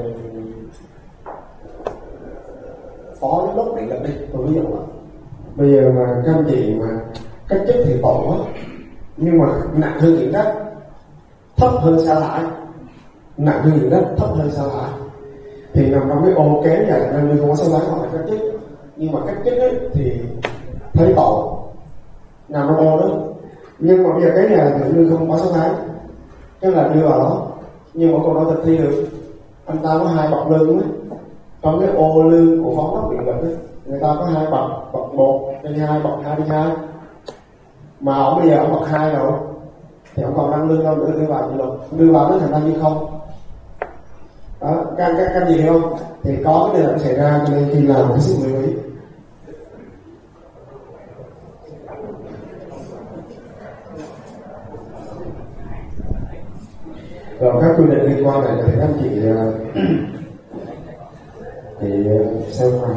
phó giám đốc điện lực đi, tôi ví dụ là bây giờ mà các anh chị mà cách chức thì tội quá, nhưng mà nặng hơn những trách, thấp hơn sa thải, nặng hơn những trách, thấp hơn sa thải, thì nằm trong cái ô kém này nên như không có sa thải hoặc là cách chức. Nhưng mà cách chức ấy thì thấy tội, nằm trong ô đó. Nhưng mà bây giờ cái này thì như không có sa thải, tức là đưa vào đó, nhưng mà cô nói thực thi được. Anh ta có hai bậc lương ấy, trong cái ô lương của phó đốc điện lực ấy, người ta có hai bậc, bậc một trên hai, bậc hai trên hai, mà ông bây giờ ông bậc hai rồi thì ông còn đang lương đâu nữa, đưa vào như đâu, đưa vào nó thành ra như không đó. Các các các gì không thì có cái điều này xảy ra, cho nên khi làm cái sự lưu ý. Rồi các quy định liên quan này thì các anh chị thì xem nào.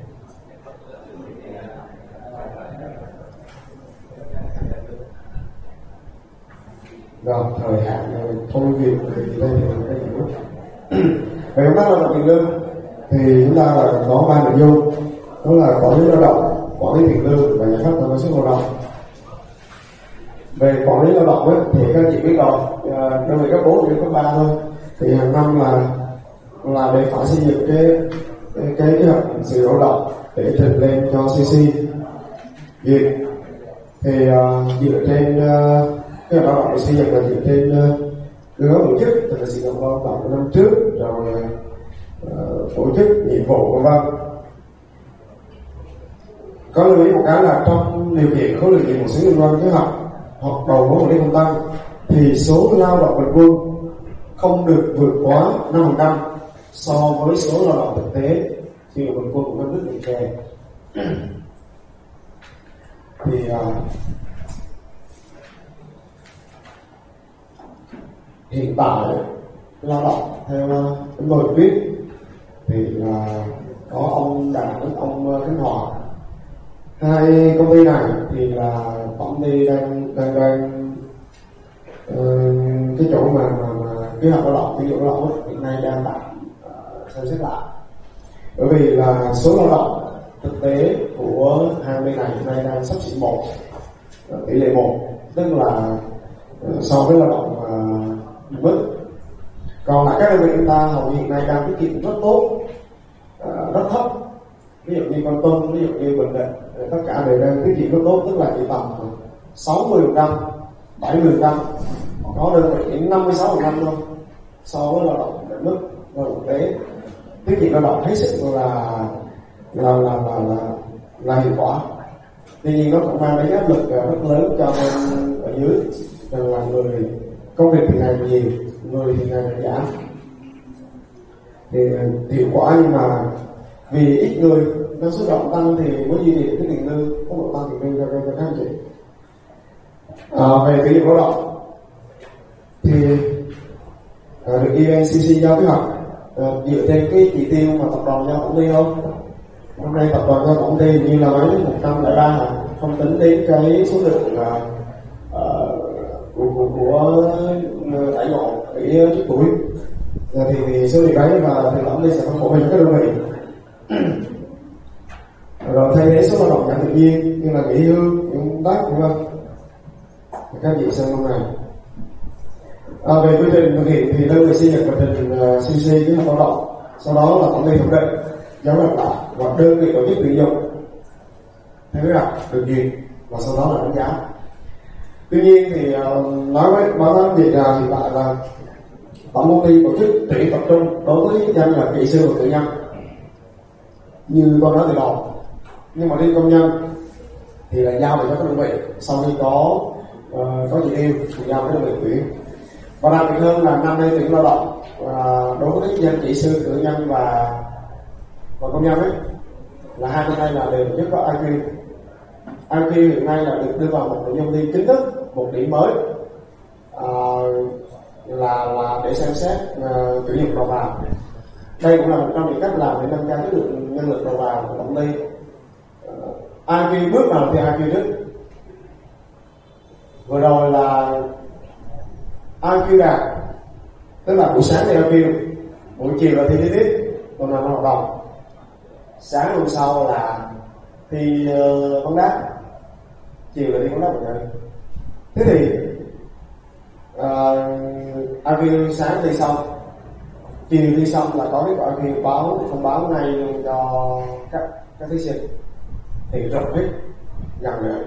Rồi thời hạn thôi việc thì đây là cái gì nữa. Về công tác lao động tiền lương thì chúng ta là có ba nội dung, đó là quản lý lao động, quản lý tiền lương và giải pháp tăng năng suất lao động. Về quản lý lao động ấy, thì các anh chị biết rồi, đơn vị cấp bốn thì cấp ba thôi, thì hàng năm là là để phải xây dựng cái cái kế hoạch sự lao động để trình lên cho xê xê duyệt. Thì uh, dựa trên uh, cái lao động để xây dựng là dựa trên cơ cấu tổ chức, từ sự động lao động của năm trước, rồi uh, tổ chức nhiệm vụ vân vân. Có lưu ý một cái là trong điều kiện khối lượng nhiệm vụ xứ liên quan kế hoạch hoặc đầu mối quản lý công tăng thì số lao động bình quân không được vượt quá năm phần trăm so với số lao động thực tế sử dụng bình quân của các nước liền kề. Thì uh, hiện tại lao động theo chúng tôi biết thì là có ông Đà Nẵng, ông Khánh Hòa, hai công ty này thì là tổng ty đang đang đang uh, cái chỗ mà, mà, mà kế hoạch lao động, ví dụ lao động hiện nay đang tạm uh, xem xét lại, bởi vì là số lao động thực tế của hai bên này hiện nay đang sắp xỉ một, tỷ lệ một, tức là uh, so với lao động uh, mức. Còn lại các đơn vị chúng ta hầu như hiện nay đang tiết kiệm rất tốt, uh, rất thấp, ví dụ như Con Tum, ví dụ như Bình Định, tất cả đều đang tiết kiệm rất tốt, tức là chỉ tầm sáu mươi phần trăm, bảy mươi phần trăm, có đơn vị đến năm mươi sáu phần trăm thôi so với lao động định mức lao động thực tế. Tiết kiệm lao động hết sức là là là là là, là hiệu quả. Tuy nhiên nó cũng mang đến áp lực rất lớn cho bên ở dưới, rằng là người công việc thì ngày nhiều, người thì ngày giảm, thì hiệu quả, nhưng mà vì ít người năng suất lao động tăng thì mới duy trì cái tiền lương, tốc độ tăng tiền lương cho cho các anh chị. À, về kỷ luật lao động thì à, được i en xê xê giao kế hoạch à, dựa trên cái chỉ tiêu mà tập đoàn giao công ty không. Hôm nay tập đoàn giao công ty như là mấy một trăm lẻ ba là không tính đến cái số lượng là uh, của của, của đại ngộ cái trước tuổi à, thì, thì số liệu đấy và thì tổng ty sẽ phân bổ về các đơn vị. Rồi thay thế số lao động giảm tự nhiên như là nghỉ hưu, công tác vân vân. Các vị xem hôm nay. À, về quy trình thực hiện thì đơn vị xây dựng quy trình uh, xê xê kế hoạch lao động, sau đó là tổng ty thẩm định, giám đốc lại và đơn vị tổ chức tuyển dụng theo kế hoạch được duyệt và sau đó là đánh giá. Tuy nhiên thì uh, nói với báo cáo việc là hiện tại là tổng công ty tổ chức tuyển tập trung đối với danh là kỹ sư và cử nhân như con nói từ đầu, nhưng mà riêng công nhân thì là giao về cho các đơn vị sau khi có uh, có chỉ tiêu thì giao với đơn vị tuyển. Và đặc biệt hơn là năm nay tuyển lao động uh, đối với danh kỹ sư, cử nhân và và công nhân ấy là hai bên đây là đều nhất có i kiu. i kiu hiện nay là được đưa vào một nội dung thi chính thức, một điểm mới. Uh, là là để xem xét uh, tuyển dụng đầu vào. Đây cũng là một trong những cách làm để nâng cao chất lượng nhân lực đầu vào của công ty. uh, i kiu bước vào thì i kiu trước. Vừa rồi là i kiu đạt, tức là buổi sáng thì i kiu, buổi chiều là thi lý thuyết, còn làm hoạt động. Sáng hôm sau là thi uh, vấn đáp, chiều là thi vấn đáp một ngày. Thế thì uh, i kiu sáng thi xong, chiều thi xong là có kết quả i kiu báo thông báo ngay luôn cho các các thí sinh thì rộng hết gần nữa.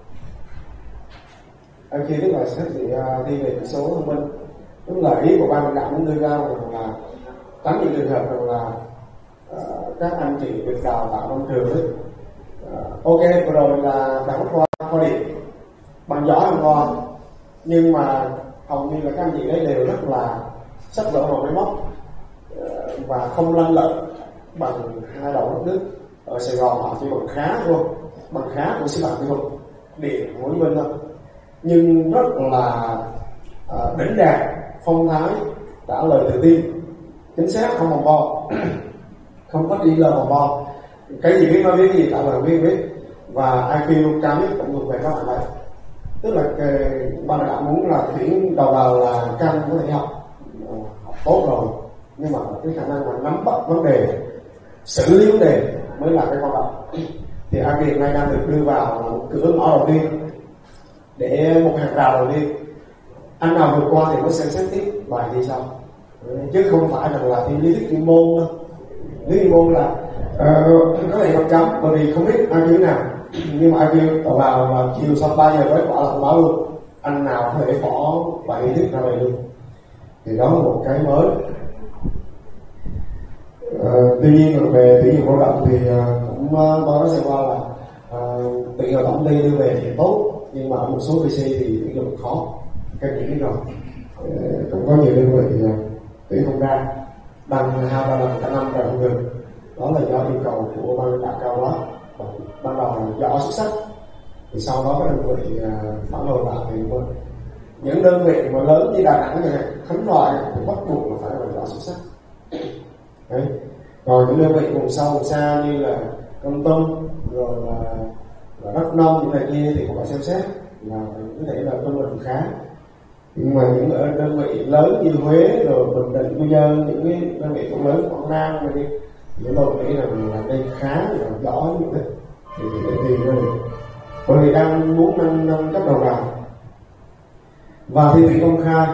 i kiu tức là xét thì uh, thi về chỉ số thông minh, tức là ý của ban lãnh đạo muốn đưa ra rằng là tránh những trường hợp rằng là uh, các anh chị được đào tạo trong trường ấy. Uh, ok vừa rồi là đẳng khoa khoa điện bằng giỏi hơn khoa, nhưng mà hầu như là các anh chị đấy đều rất là sắc lỡ vào máy móc uh, và không lanh lợi bằng hai đầu đất nước. Ở Sài Gòn họ chỉ bằng khá thôi, bằng khá của sư phạm kỹ thuật điện của Hồ thôi, nhưng rất là uh, đỉnh đạt, phong thái, trả lời tự tin, chính xác, không vòng vo, không có đi lơ vòng vo, cái gì biết nói biết, cái gì trả lời biết biết, và i kiu cao nhất cũng thuộc về các bạn đấy. Tức là cái, ban đã muốn là tuyển đầu vào là căn có thể học học tốt rồi, nhưng mà cái khả năng mà nắm bắt vấn đề, xử lý vấn đề mới là cái quan trọng. Thì i kiu hiện nay đang được đưa vào là một cửa ngõ đầu tiên, để một hàng rào đầu tiên. Anh nào vượt qua thì mới xem xét tiếp bài thi sau, chứ không phải rằng là thi lý thuyết chuyên môn đâu. Lý thuyết chuyên môn là uh, có thể năm chấm bởi vì không biết i kiu nào, nhưng mà i kiu đầu vào là chiều sau ba giờ mới quả là thông báo luôn, anh nào có thể bỏ bài lý thuyết ra về luôn. Thì đó là một cái mới. Uh, tuy nhiên về tuyển dụng lao động thì uh, cũng uh, tôi nói sơ qua là uh, tuyển vào tổng ty đưa về thì tốt, nhưng mà ở một số pê xê thì tuyển dụng khó, các chị biết rồi. Uh, cũng có nhiều đơn vị uh, tuyển không ra, bằng hai ba lần cả năm rồi không được. Đó là do yêu cầu của ban lãnh đạo cao quá, ban đầu là giỏi xuất sắc, thì sau đó các đơn vị uh, phản hồi lại thì uh, những đơn vị mà lớn như Đà Nẵng này, Khánh Hòa thì bắt buộc là phải là giỏi xuất sắc. Đấy. Còn những đơn vị vùng sâu vùng xa như là Công Tâm rồi là, là Đắk Nông những này kia thì cũng phải xem xét là có thể là trung bình khá. Nhưng mà những ở đơn vị lớn như Huế rồi Bình Định, Quy Nhơn, những cái đơn vị cũng lớn Quảng Nam này đi, những tôi nghĩ là là đây khá là giỏi như thế thì để tìm ra được. Bởi vì đang muốn nâng nâng cấp đầu vào và thi tuyển công khai,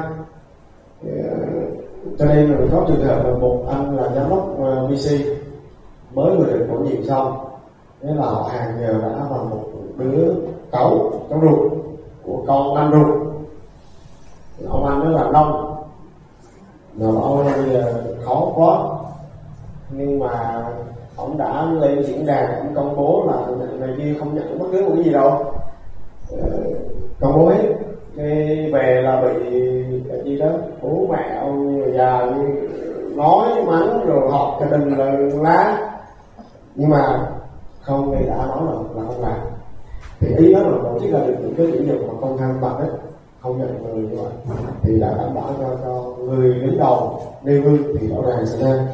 cho nên là có trường hợp là một anh là giám đốc uh, vê xê mới vừa được bổ nhiệm xong, thế là họ hàng nhờ đã vào một đứa cáu cháu ruột của con anh ruột, ông anh đó là Nông, mà bảo bây giờ khó quá, nhưng mà ông đã lên diễn đàn, ông công bố là này kia không nhận bất cứ một cái gì đâu, công bố hết. Cái về là bị cái gì đó bố mẹ ông người già nói mắng rồi họp gia đình là lá, nhưng mà không thì đã nói là là không làm. Thì ý đó là tổ chức là được những cái tuyển dụng mà công khai bằng đấy, không nhận người như vậy thì đã đảm bảo cho, cho người đứng đầu nêu gương thì rõ ràng sẽ ra.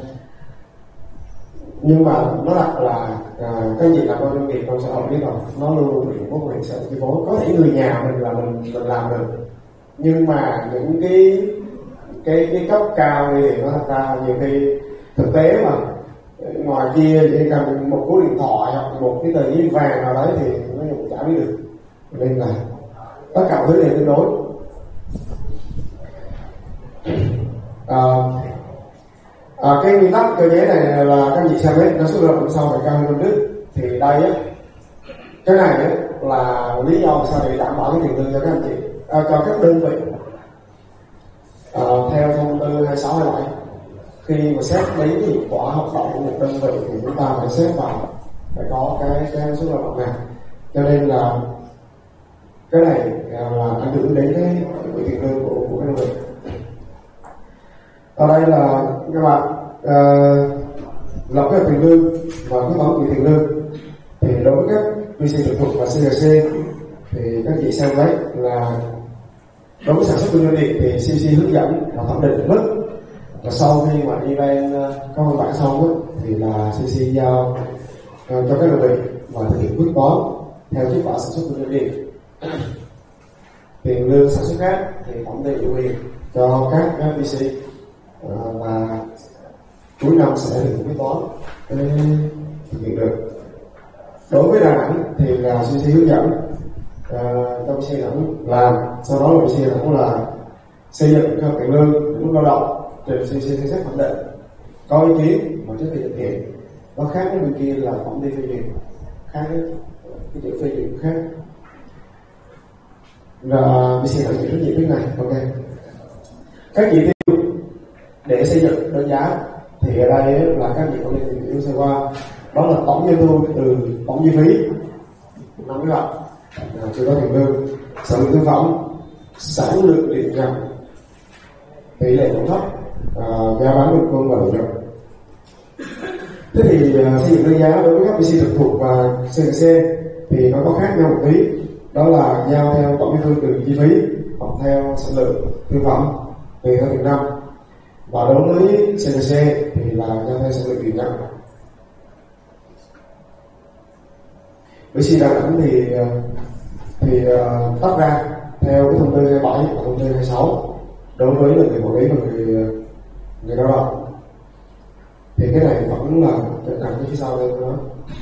Nhưng mà nó đặt là à, cái gì là con doanh nghiệp trong xã hội biết rồi, nó luôn luôn bị mối quan hệ xã hội chi phối. Có thể người nhà mình là mình mình làm được, nhưng mà những cái cái cái cấp cao thì nó thật ra nhiều khi thực tế mà ngoài kia chỉ cần một cú điện thoại hoặc một cái tờ giấy vàng nào đấy thì nó cũng chả biết được. Nên là tất cả thứ đều tương đối. À, À, cái nguyên tắc cơ chế này là các anh chị xem đấy, nó số lượng sau phải cao hơn năm trước. Thì đây á, cái này ấy, là lý do sao để đảm bảo cái tiền lương cho các anh chị, à, cho các đơn vị. À, theo thông tư hai sáu hai bảy, khi mà xét đến cái hiệu quả hoạt động của một đơn vị thì chúng ta phải xét vào phải có cái cái số lượng này. Cho nên là cái này là ảnh hưởng đến cái tiền lương của của cái đơn vị. Ở đây là các bạn uh, lập cái tiền lương và cái tổng quỹ tiền lương. Thì đối với các vê xê trực thuộc và xê lờ xê thì các chị xem đấy là Đối với sản xuất kinh doanh điện thì xê xê hướng dẫn và thẩm định định mức, và sau khi mà event có văn bản xong đó, thì là xê xê giao uh, cho các đơn vị và thực hiện quyết toán theo kết quả sản xuất kinh doanh điện. Tiền lương sản xuất khác thì tổng ty ủy quyền cho các pê xê uh, và cuối năm sẽ thực hiện quyết toán để thực hiện được. Đối với Đà Nẵng thì là xê xê hướng dẫn uh, cho pê xê Đà Nẵng làm, sau đó là pê xê Đà Nẵng là xây dựng cho tiền lương mức lao động trên xê xê xem xét thẩm định, có ý kiến và trước khi thực hiện. Nó khác với bên kia là tổng ty phê duyệt, khác với cái chữ phê duyệt khác. Và pê xê Đà Nẵng trách nhiệm cái này. Ok. Các chỉ tiêu để xây dựng đơn giá thì ở đây là các vị có liên tìm hiểu sơ qua, đó là tổng doanh thu từ tổng chi phí năm cái loại chưa có tiền lương, sản lượng thương phẩm, sản lượng điện nhập, tỷ lệ tổn thất, à, giá bán bình quân và lợi nhuận. Thế thì uh, xây dựng đơn giá đối với các pê xê trực thuộc và xê lờ xê thì nó có khác nhau một tí, đó là giao theo tổng doanh thu từ chi phí hoặc theo sản lượng thương phẩm tùy theo từng năm, và đối với xê lờ xê thì là giao theo sản lượng điện nhập. Với xê Đà Nẵng thì thì uh, tách ra theo cái thông tư hai mươi bảy và thông tư hai mươi sáu đối với là người quản lý và người người lao động, thì cái này vẫn là cái nằm cái phía sau đây nữa.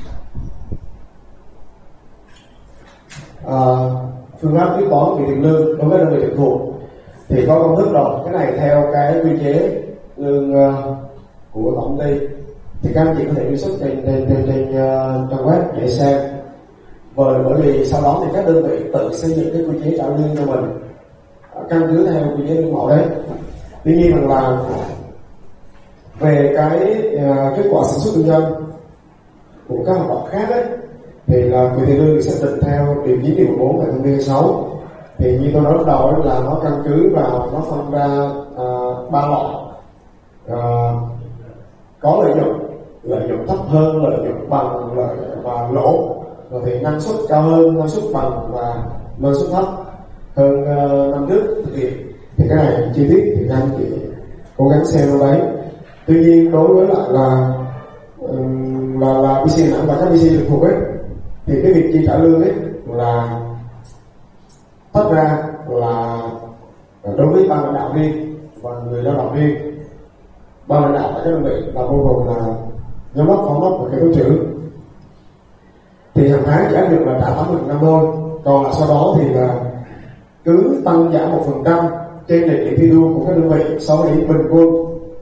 À, phương pháp quyết toán về tiền lương đối với đơn vị trực thuộc thì có công thức rồi. Cái này theo cái quy chế lương uh, của tổng ty thì các anh chị có thể truy xuất trên trên trên, trên uh, trang web để xem. Bởi bởi vì sau đó thì các đơn vị tự xây dựng cái quy chế trả lương cho mình căn cứ theo quy chế lương mẫu đấy. Tuy nhiên rằng là về cái uh, kết quả sản xuất kinh doanh của các hoạt động khác ấy, thì là quỹ tiền lương được xác định theo điều chín điều mười bốn tại thông tư hai mươi sáu. Thì như tôi nói lúc đầu ấy, là nó căn cứ vào nó phân ra uh, ba loại: uh, có lợi nhuận, lợi nhuận thấp hơn, lợi nhuận bằng, lợi và lỗ, rồi thì năng suất cao hơn, năng suất bằng và năng suất thấp hơn uh, năm trước thực hiện. Thì cái này chi tiết thì anh chị cố gắng xem đâu đấy. Tuy nhiên đối với lại là um, là là pê xê Đà Nẵng và các pê xê trực thuộc ấy, thì cái việc chi trả lương ấy là tách ra là đối với ban lãnh đạo riêng và người lao động riêng. Ban lãnh đạo tại các đơn vị là bao gồm là giám đốc, phó đốc và kế toán trưởng. Thì hàng tháng chỉ áp dụng là trả tám mươi phần trăm thôi, còn là sau đó thì là cứ tăng giảm một phần trăm trên nền điểm thi đua của các đơn vị so với điểm bình quân.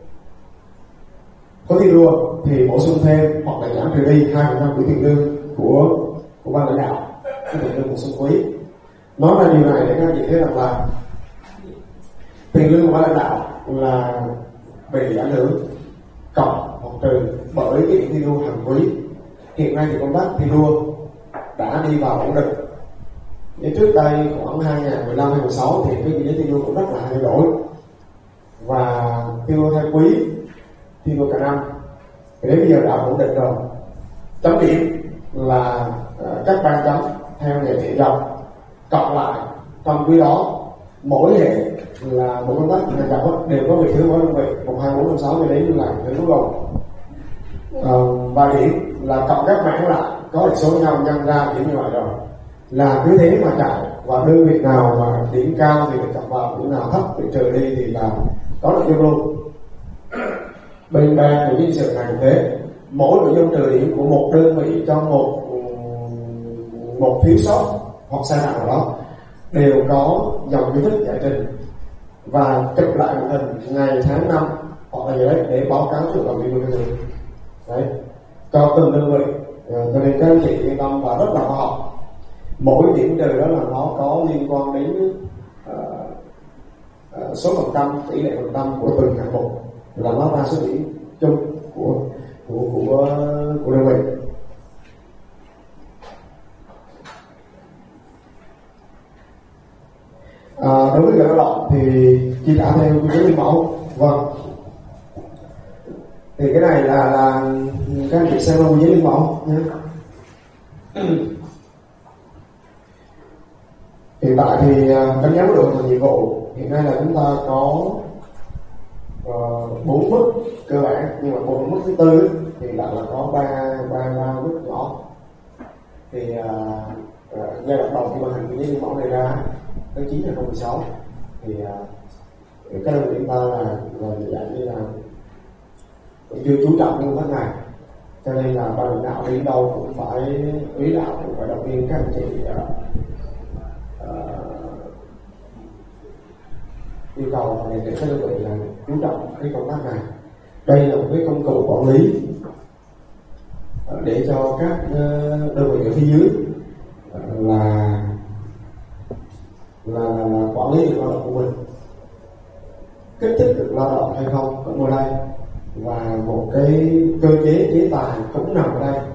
Có thi đua thì bổ sung thêm hoặc là giảm trừ đi hai phần trăm của tiền lương của của ban lãnh đạo, cái tiền lương bổ sung quý. Nói ra điều này để các anh chị thấy rằng là tiền lương của ban lãnh đạo là bị ảnh hưởng cộng hoặc trừ bởi cái điểm thi đua hàng quý. Hiện nay thì công tác thi đua đã đi vào ổn định. Như trước đây khoảng hai nghìn không trăm mười lăm hai nghìn không trăm mười sáu thì cái quy chế thi đua cũng rất là thay đổi, và thi đua theo quý, thi đua cả năm. Thì đến bây giờ đã ổn định rồi. Chấm điểm là uh, các ban chấm theo hệ thị dọc, cộng lại trong quý đó mỗi hệ là một công tác ngành dọc đều có vị thứ mỗi đơn vị một hai bốn năm sáu cho đến là đến cuối cùng. Uh, và điểm là cộng các mảng lại có được số nhau nhân ra điểm như vậy rồi, là cứ thế mà chạy, và đơn vị nào mà điểm cao thì được cộng vào, điểm nào thấp thì trừ đi thì là có nội dung luôn. Bên ban của nhân sự này cũng thế, mỗi nội dung trừ điểm của một đơn vị trong một một thiếu sót hoặc sai phạm nào đó đều có dòng kiến thức giải trình và chụp lại một hình ngày tháng năm hoặc là gì đấy để báo cáo cho đoàn viên của đơn vị đấy cho từng đơn vị. Cho nên các anh chị yên tâm và rất là khoa học. Mỗi điểm trừ đó là nó có liên quan đến uh, uh, số phần trăm, tỷ lệ phần trăm của từng hạng mục, là nó ra số điểm chung của của của của đơn vị. À, đối với người lao động thì chi trả theo quy chế liên mẫu. Vâng, thì cái này là là các anh chị xem quy chế liên mẫu nhé. Hiện tại thì đánh giá mức độ hoàn thành nhiệm vụ hiện nay là chúng ta có bốn uh, mức cơ bản, nhưng mà bốn mức thứ tư thì lại là có ba ba ba mức nhỏ. Thì uh, uh, giai đoạn đầu khi ban hành cái giấy mẫu này ra tháng chín hai nghìn không trăm mười sáu thì uh, cái đơn vị chúng ta là là dạng như là cũng chưa chú trọng công tác này, cho nên là ban lãnh đạo đến đâu cũng phải ý đạo cũng phải động viên các anh chị uh, uh, yêu cầu để để các đơn vị là chú trọng cái công tác này. Đây là một cái công cụ quản lý uh, để cho các uh, đơn vị ở phía dưới uh, là, là là quản lý được lao động của mình, kích thích được lao động hay không cũng ở đây, và một cái cơ chế chế tài cũng nằm ở đây.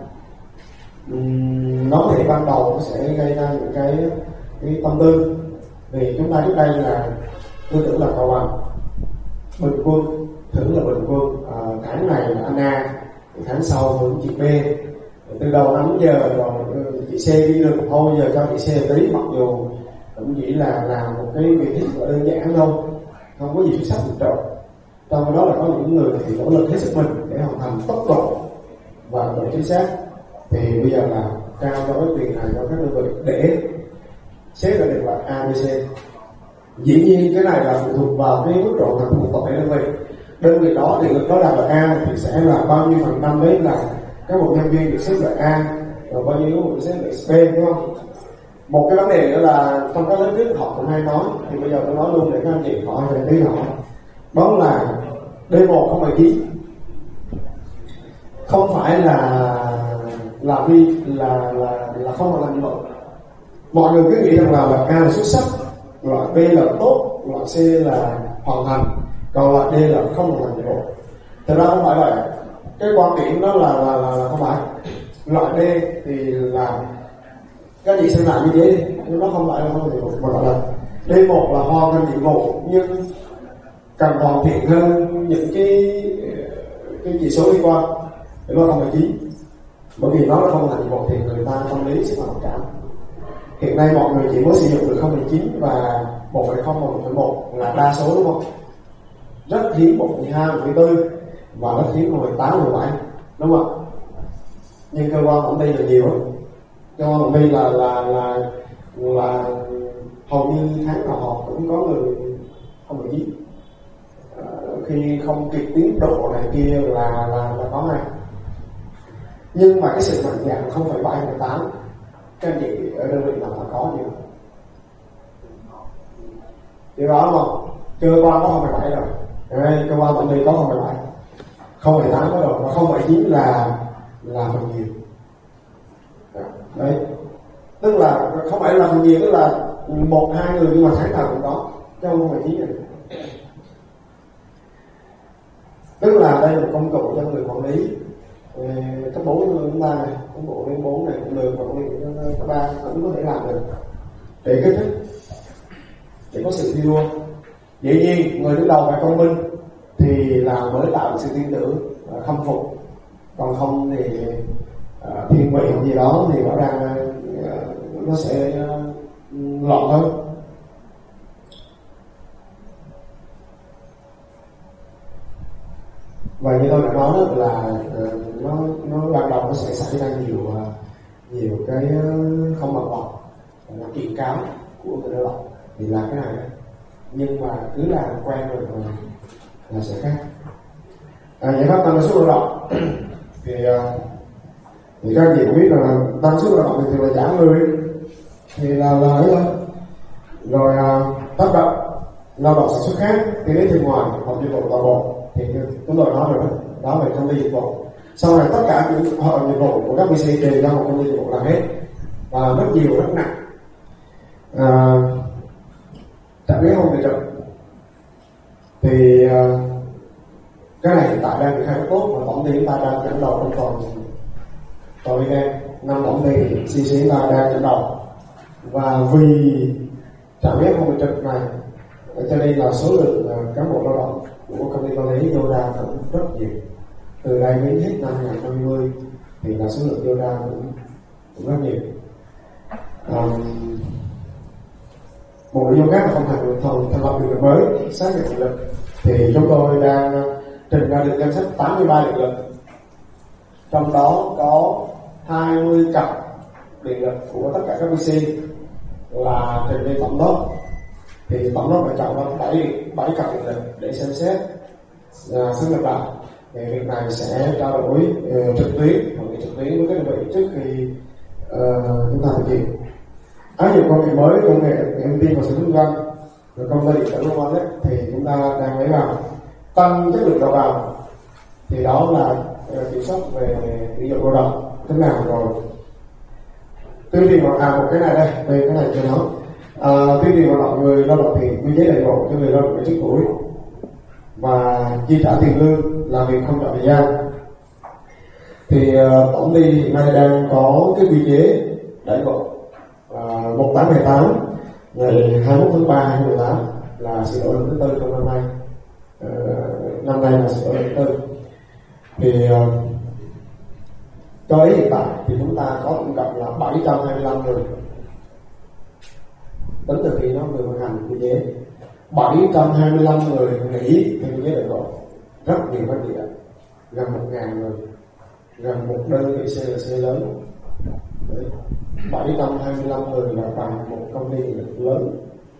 Uhm, nó thể ban đầu nó sẽ gây ra những cái, cái tâm tư, vì chúng ta trước đây là tư tưởng là cầu bằng bình quân, thưởng là bình quân, à, tháng này là anh A, tháng sau thưởng chị B, từ đầu năm giờ rồi chị C đi được thôi, giờ cho chị C tí, mặc dù cũng chỉ là làm một cái việc hết sức đơn giản thôi, không có gì xuất sắc vượt trội. Trong đó là có những người thì nỗ lực hết sức mình để hoàn thành tốc độ và độ chính xác, thì bây giờ là trao cho cái quyền này cho các đơn vị để xếp ra được là A, B, C. Dĩ nhiên cái này là phụ thuộc vào cái mức độ hoàn thành của tổng đơn vị. Đơn vị đó thì được đó đạt là A thì sẽ là bao nhiêu phần trăm đấy là các một nhân viên được xếp loại A, rồi bao nhiêu được xếp loại B, đúng không? Một cái vấn đề nữa là trong các lớp trước họ cũng hay nói, thì bây giờ tôi nói luôn để các anh chị hỏi về tí họ. Đó là D một không phải chín, không phải là là vì là là là không hoàn thành nhiệm vụ. Mọi người cứ nghĩ rằng là loại A là xuất sắc, loại B là tốt, loại C là hoàn thành, còn loại D là không hoàn thành nhiệm vụ. Thật ra không phải vậy. Cái quan điểm đó là là, là, là không phải. Loại D thì là các chị xem lại như thế đi, nhưng nó không phải là không hoàn thành nhiệm vụ, mà gọi là D một là hoàn thành nhiệm vụ nhưng cần hoàn thiện hơn những cái cái chỉ số liên quan, để nó không phải chín, bởi vì nó là không thành nhiệm vụ thì người ta tâm lý sẽ phản cảm. Hiện nay mọi người chỉ mới sử dụng được không phẩy chín và một phẩy không và một phẩy một là đa số, đúng không? Rất hiếm một phẩy hai, một phẩy bốn và rất hiếm một phẩy tám, một phẩy bảy, đúng không? Nhưng cơ quan tổng ty là nhiều lắm. Cơ quan tổng ty là là là là hầu như tháng nào họ cũng có người không phẩy chín. Khi không kịp tiến độ này kia là là, là có ngay. Nhưng mà cái sự mạnh dạn không phẩy bảy, không phẩy tám các anh chị ở đơn vị nào là có nhiều. Điều đó đúng không? Cơ quan có không phẩy bảy rồi, đây, cơ quan tổng ty có không phẩy bảy, không phẩy tám có rồi, và không phẩy chín là là phần nhiều. Đấy, tức là không phải là phần nhiều, tức là một hai người nhưng mà tháng nào cũng có, chứ không phẩy chín này. Tức là đây là một công cụ cho người quản lý. Cấp bốn của chúng ta này, công cụ đến bốn này cũng được, quản lý cấp ba cũng có thể làm được để kích thích, để có sự thi đua. Dĩ nhiên người đứng đầu phải công minh thì là mới tạo được sự tin tưởng, khâm phục, còn không thì uh, thiên vị hoặc gì đó thì rõ ràng uh, nó sẽ uh, loạn hơn. Và như tôi đã nói đó là uh, nó nó ban đầu nó sẽ xảy ra nhiều uh, nhiều cái uh, không bằng lòng, là kiện cáo của người lao động thì là cái này, nhưng mà cứ làm quen rồi là, là sẽ khác. À, giải pháp tăng năng suất lao động thì uh, thì các anh chị cũng biết là tăng suất lao động thì thường là giảm người thì là là ấy thôi. Rồi uh, tác động lao động sản xuất khác thì đến từ ngoài hoặc dịch vụ toàn bộ thì chúng tôi nói rồi đó, đó về công ty dịch vụ. Sau này tất cả những họ dịch vụ của các bê xê đều do một công ty dịch vụ làm hết, và rất nhiều rất nặng. À, trạm biến không bị trực thì uh, cái này hiện tại đang được khai rất tốt, và tổng ty chúng ta đang dẫn đầu trong toàn toàn Việt Nam. Năm tổng ty xê xê chúng ta đang dẫn đầu, và vì trạm biến không bị trực này cho nên là số lượng uh, cán bộ lao động của công ty quản lý vô ra cũng rất nhiều. Từ đây đến hết năm hai nghìn không trăm hai mươi thì là số lượng vô ra cũng, cũng rất nhiều. Um, một nội dung khác là không thành thành thành lập điện lực mới xác nhận điện lực, thì chúng tôi đang trình ra được danh sách tám mươi ba điện lực, trong đó có hai mươi cặp điện lực của tất cả các pê xê là trình lên tổng đốc, thì tổng đốc đã chọn ra bảy bảy cặp điện lực để xem xét uh, xác nhập lại. Thì việc này sẽ trao đổi uh, trực tuyến, hội nghị trực tuyến với các đơn vị trước khi uh, chúng ta thực hiện. Áp dụng công nghệ mới, công nghệ thông tin và sản xuất kinh doanh, rồi công nghệ điện tử v vân thì chúng ta đang lấy vào tăng chất lượng đầu vào, thì đó là uh, kiểm soát về ví dụ lao động thế nào rồi. Tuyên truyền hoạt à một cái này đây, đây cái này cho nó à, tuyên truyền hoạt động người lao động thì quy chế đãi ngộ cho người lao động ở trước tuổi và chi trả tiền lương làm việc không trọn thời gian. Thì uh, tổng ty hiện nay đang có cái quy chế đãi ngộ uh, một tám hai tám ngày hai mươi mốt tháng ba hai nghìn không trăm mười tám là sửa đổi lần thứ tư trong năm nay. Uh, năm nay là sửa đổi lần thứ tư. Thì uh, cho đến hiện tại thì chúng ta có tổng cộng là bảy trăm hai mươi lăm người, tính từ khi nó vừa ban hành quy chế, bảy trăm hai mươi lăm người nghỉ theo quy chế đãi ngộ, rất nhiều vấn đề, gần một ngàn người, gần một đơn vị xê lờ xê lớn. Đấy, bảy trăm hai mươi lăm người là bằng một công ty điện lực lớn,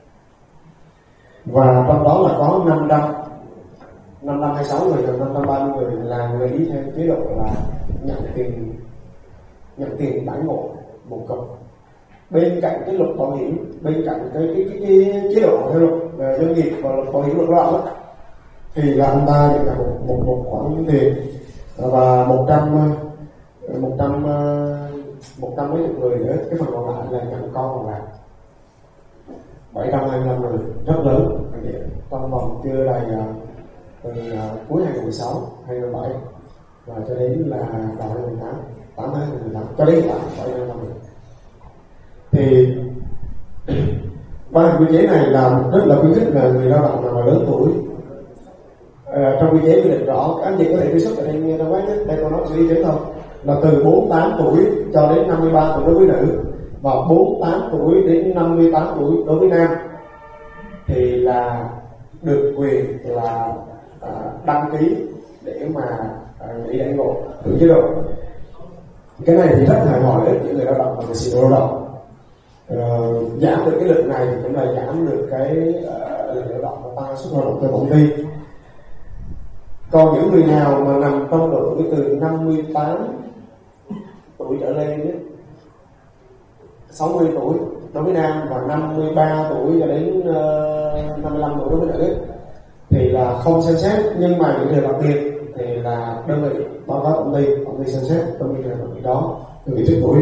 và trong đó là có năm trăm hai mươi sáu người, năm trăm ba mươi người là nghỉ theo chế độ là nhận tiền nhận tiền đãi ngộ một cục. Bên cạnh cái luật bảo hiểm, bên cạnh cái cái cái, cái chế độ theo luật về doanh nghiệp và luật bảo hiểm luật lao động thì là anh ta nhận là một một một khoản tiền, và một trăm một trăm một trăm mấy chục người nữa, cái phần còn lại là nhận con còn lại. bảy trăm hai mươi lăm người rất lớn, trong vòng chưa đầy từ cuối hai nghìn không trăm mười sáu hai nghìn không trăm mười bảy và cho đến là đầu hai nghìn không trăm mười tám, tám tháng hai nghìn không trăm mười tám cho đến hiện tại bảy trăm hai mươi lăm người. Thì ban quy chế này là rất là khuyến khích là người lao động nào mà lớn tuổi. À, trong quy chế quy định rõ, các anh chị có thể truy xuất ở trên trang web nhất, đây tôi nói sự y tế thôi, là từ bốn mươi tám tuổi cho đến năm mươi ba tuổi đối với nữ, và bốn mươi tám tuổi đến năm mươi tám tuổi đối với nam, thì là được quyền là à, đăng ký để mà à, nghỉ đãi ngộ hưởng chế độ. Cái này thì rất hài hòa đến những người lao động và người sử dụng lao động. Uh, giảm được cái lượng này thì cũng là giảm được cái uh, lượng lao động và tăng suất lao động cho công ty. Còn những người nào mà nằm trong độ tuổi từ năm mươi tám tuổi trở lên ấy, sáu mươi tuổi đối với nam và năm mươi ba tuổi cho đến uh, năm mươi lăm tuổi đối với nữ ấy, thì là không xem xét. Nhưng mà những người đặc biệt thì là đơn vị báo cáo công ty, công ty xem xét công ty là đơn vị đó, đơn vị trước tuổi.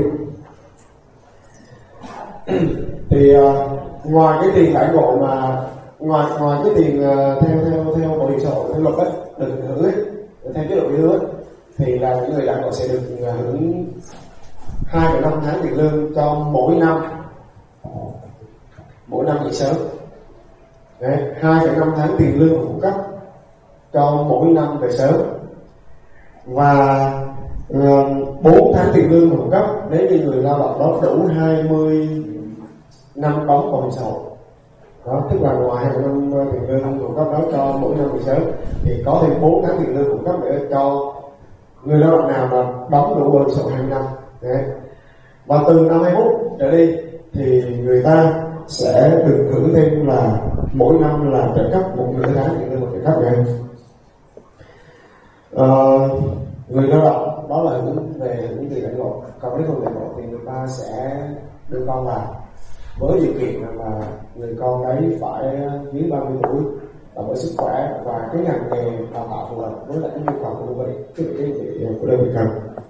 Thì uh, ngoài cái tiền đãi ngộ mà ngoài ngoài cái tiền uh, theo theo theo bảo hiểm xã hội theo luật ấy được hưởng ấy, theo chế độ hưởng ấy, thì là những người đãi ngộ sẽ được uh, hưởng hai phẩy năm tháng tiền lương cho mỗi năm, mỗi năm nghỉ sớm. hai phẩy năm tháng tiền lương của phụ cấp cho mỗi năm về sớm, và bốn tháng tiền lương của phụ cấp nếu như người lao động đó đủ hai mươi năm đóng bảo hiểm xã hội. Đó, tức là ngoài hai năm tiền lương phụ cấp đó cho mỗi năm về sớm thì có thêm bốn tháng tiền lương phụ cấp để cho người lao động nào mà đóng đủ bảo hiểm xã hội hai mươi năm. Đấy. Và từ năm hai mươi mốt trở đi thì người ta sẽ được hưởng thêm là mỗi năm là trợ cấp một nửa tháng tiền lương một trợ cấp này. Uh, người lao động đó là hưởng về hưởng tiền đãi ngộ, còn nếu không đãi ngộ thì người ta sẽ đưa con vào với điều kiện là người con đấy phải dưới ba mươi tuổi, và với sức khỏe và cái ngành nghề đào tạo phù hợp với lại cái nhu cầu của đơn vị, cái vị trí của đơn vị cần.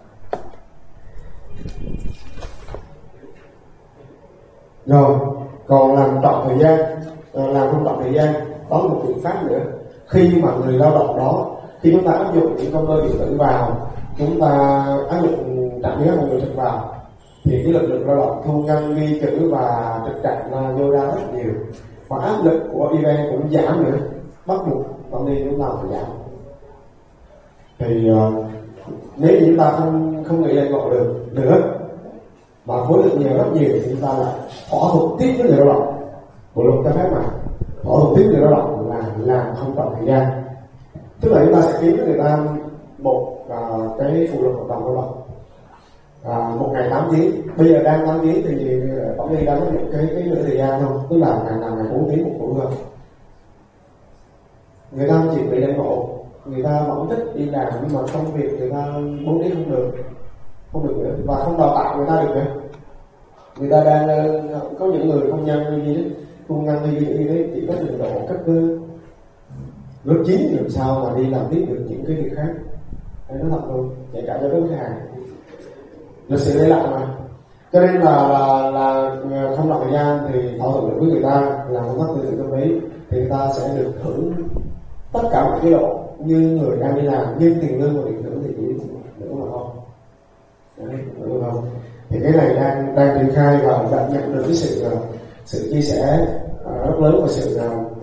Rồi còn làm trọn thời gian, làm không trọn thời gian, có một biện pháp nữa. Khi mà người lao động đó, khi chúng ta áp dụng những công tơ điện tử vào, chúng ta áp dụng trạm biến áp một người trực vào, thì cái lực lượng lao động thu ngân ghi chữ và trực trạm là vô ra rất nhiều, và áp lực của event cũng giảm nữa, bắt buộc công ty chúng ta phải giảm. Thì uh, nếu như chúng ta không không nghĩ đến ngộ được nữa mà khối lượng nhiều rất nhiều thì chúng ta lại thỏa thuận tiếp với người lao động bộ luật cho phép mà thỏa thuận tiếp người lao động là làm không trọn thời gian, tức là chúng ta sẽ kiếm với người ta một uh, cái phụ lục hợp đồng lao động à, một ngày tám tiếng, bây giờ đang tám tiếng thì tổng ty đang có những cái cái nửa thời gian không, tức là ngày nào ngày bốn tiếng một buổi thôi. Người ta chỉ bị đánh bộ, người ta vẫn thích đi làm nhưng mà công việc người ta bốn tiếng không được, không được nữa, và không đào tạo người ta được nữa. Người ta đang có những người công nhân như thế, công nhân như thế, như thế chỉ có trình độ cấp lớp chín làm sao mà đi làm tiếp được những cái việc khác. Đấy, nó thật luôn, kể cả cho đối khách hàng lịch sử lấy lại mà. Cho nên là là, là không làm thời gian thì thỏa thuận được với người ta làm công tác tư tưởng tâm lý thì người ta sẽ được hưởng tất cả mọi chế độ như người đang đi làm, nhưng tiền lương và tiền thưởng thì chỉ nữa mà thôi. Đấy, đúng không? Thì cái này đang đang triển khai và đã nhận được cái sự sự chia sẻ uh, rất lớn và sự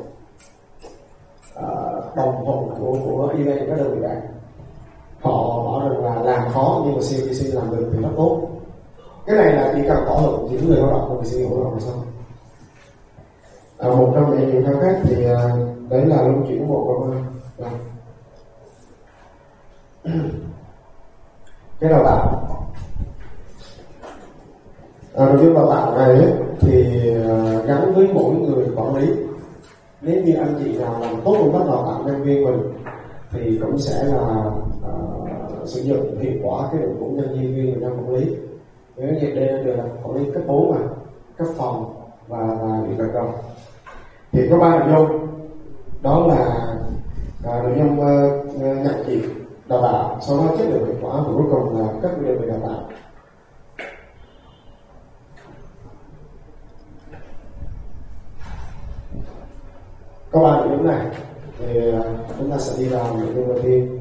uh, đồng thuận của của i vê các đơn vị bạn. Họ bảo rằng là làm khó nhưng mà xê pê xê làm được thì rất tốt. Cái này là chỉ cần thỏa thuận giữa người lao động và xê pê xê hỗ trợ là xong. À, một trong những những khao khát thì uh, đấy là luân chuyển bộ công an. Cái đào tạo, à, nội dung đào tạo này ấy, thì uh, gắn với mỗi người quản lý. Nếu như anh chị nào làm tốt công tác đào tạo nhân viên mình thì cũng sẽ là uh, sử dụng hiệu quả cái đội ngũ nhân viên viên và nhân quản lý. Nếu như đây đều là quản lý cấp bốn mà cấp phòng và và bị đặc công thì có ba nội dung, đó là uh, nội dung uh, nhận diện đào tạo, sau đó chất lượng hiệu quả và cuối cùng là các đơn vị đào tạo. Có ba nội dung này thì chúng ta sẽ đi vào nội dung đầu tiên.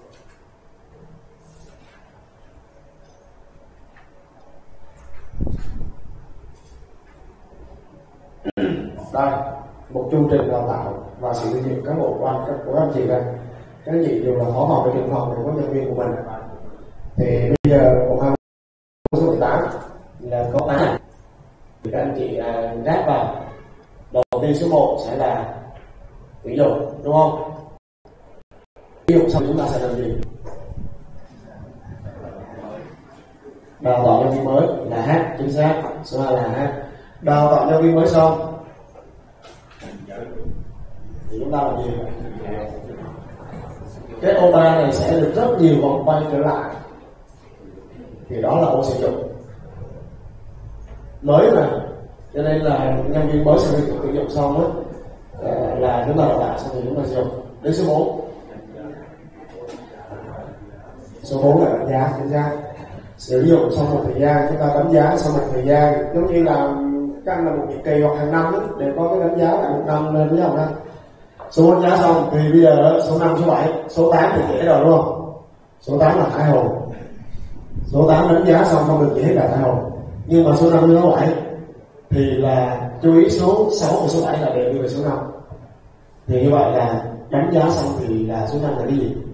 Đây, một chương trình đào tạo và sự tuyển dụng cán bộ quan các của anh chị đây. Các anh chị dù là phó phòng về trường phòng này có nhân viên của mình. Thì bây giờ một hai số mười tám là có tám thì các anh chị à, ráp vào. Đầu tiên số một sẽ là tuyển dụng, đúng không? Tuyển dụng xong chúng ta sẽ làm gì? Đào tạo nhân viên mới là H, chính xác. Số hai là H. Đào tạo nhân viên mới xong thì chúng ta làm gì? Cái ô ba này sẽ được rất nhiều vòng quay trở lại, thì đó là ô sử dụng mới mà, cho nên là nhân viên mới sẽ được tuyển dụng xong đó, là chúng ta đào tạo xong thì chúng ta sử dụng. Đến số bốn, số bốn là đánh giá, đánh giá sử dụng xong một thời gian, chúng ta đánh giá sau một thời gian, giống như là các anh là một nhiệm kỳ hoặc hàng năm đó, để có cái đánh giá lại một năm lên với không đó. Số đánh giá xong thì bây giờ số năm, số bảy, số tám thì dễ rồi đúng không? Số tám là Thái Hồ. Số tám đánh giá xong không được gì hết là Thái Hồ. Nhưng mà số năm, số bảy thì là chú ý số sáu và số bảy là đều như về số năm. Thì như vậy là đánh giá xong thì là số năm là cái gì?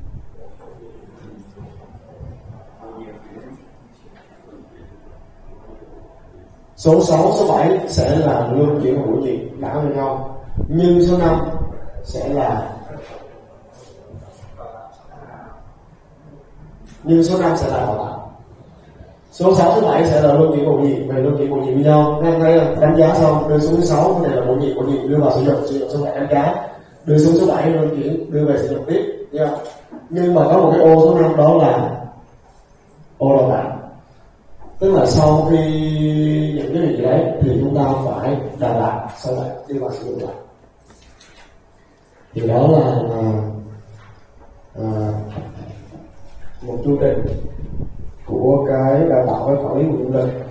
Số sáu, số bảy sẽ là luân chuyển và bổ nhiệm đảo với nhau, nhưng số năm sẽ là nhưng số năm sẽ là đào tạo. Số sáu, số bảy sẽ là luân chuyển bổ nhiệm, về luân chuyển bổ nhiệm với nhau. Ngay đây là đánh giá xong đưa xuống số sáu, cái này là bổ nhiệm, bổ nhiệm đưa vào sử dụng, sử dụng số bảy đánh giá, đưa xuống số bảy luân chuyển đưa về sử dụng tiếp, yeah. Nhưng mà có một cái ô số năm đó là ô đào tạo. Tức là sau khi những cái gì đấy thì chúng ta phải đào tạo, sau đó đi vào sử dụng lại. Thì đó là à, một chương trình của cái đào tạo với quản lý của du lịch.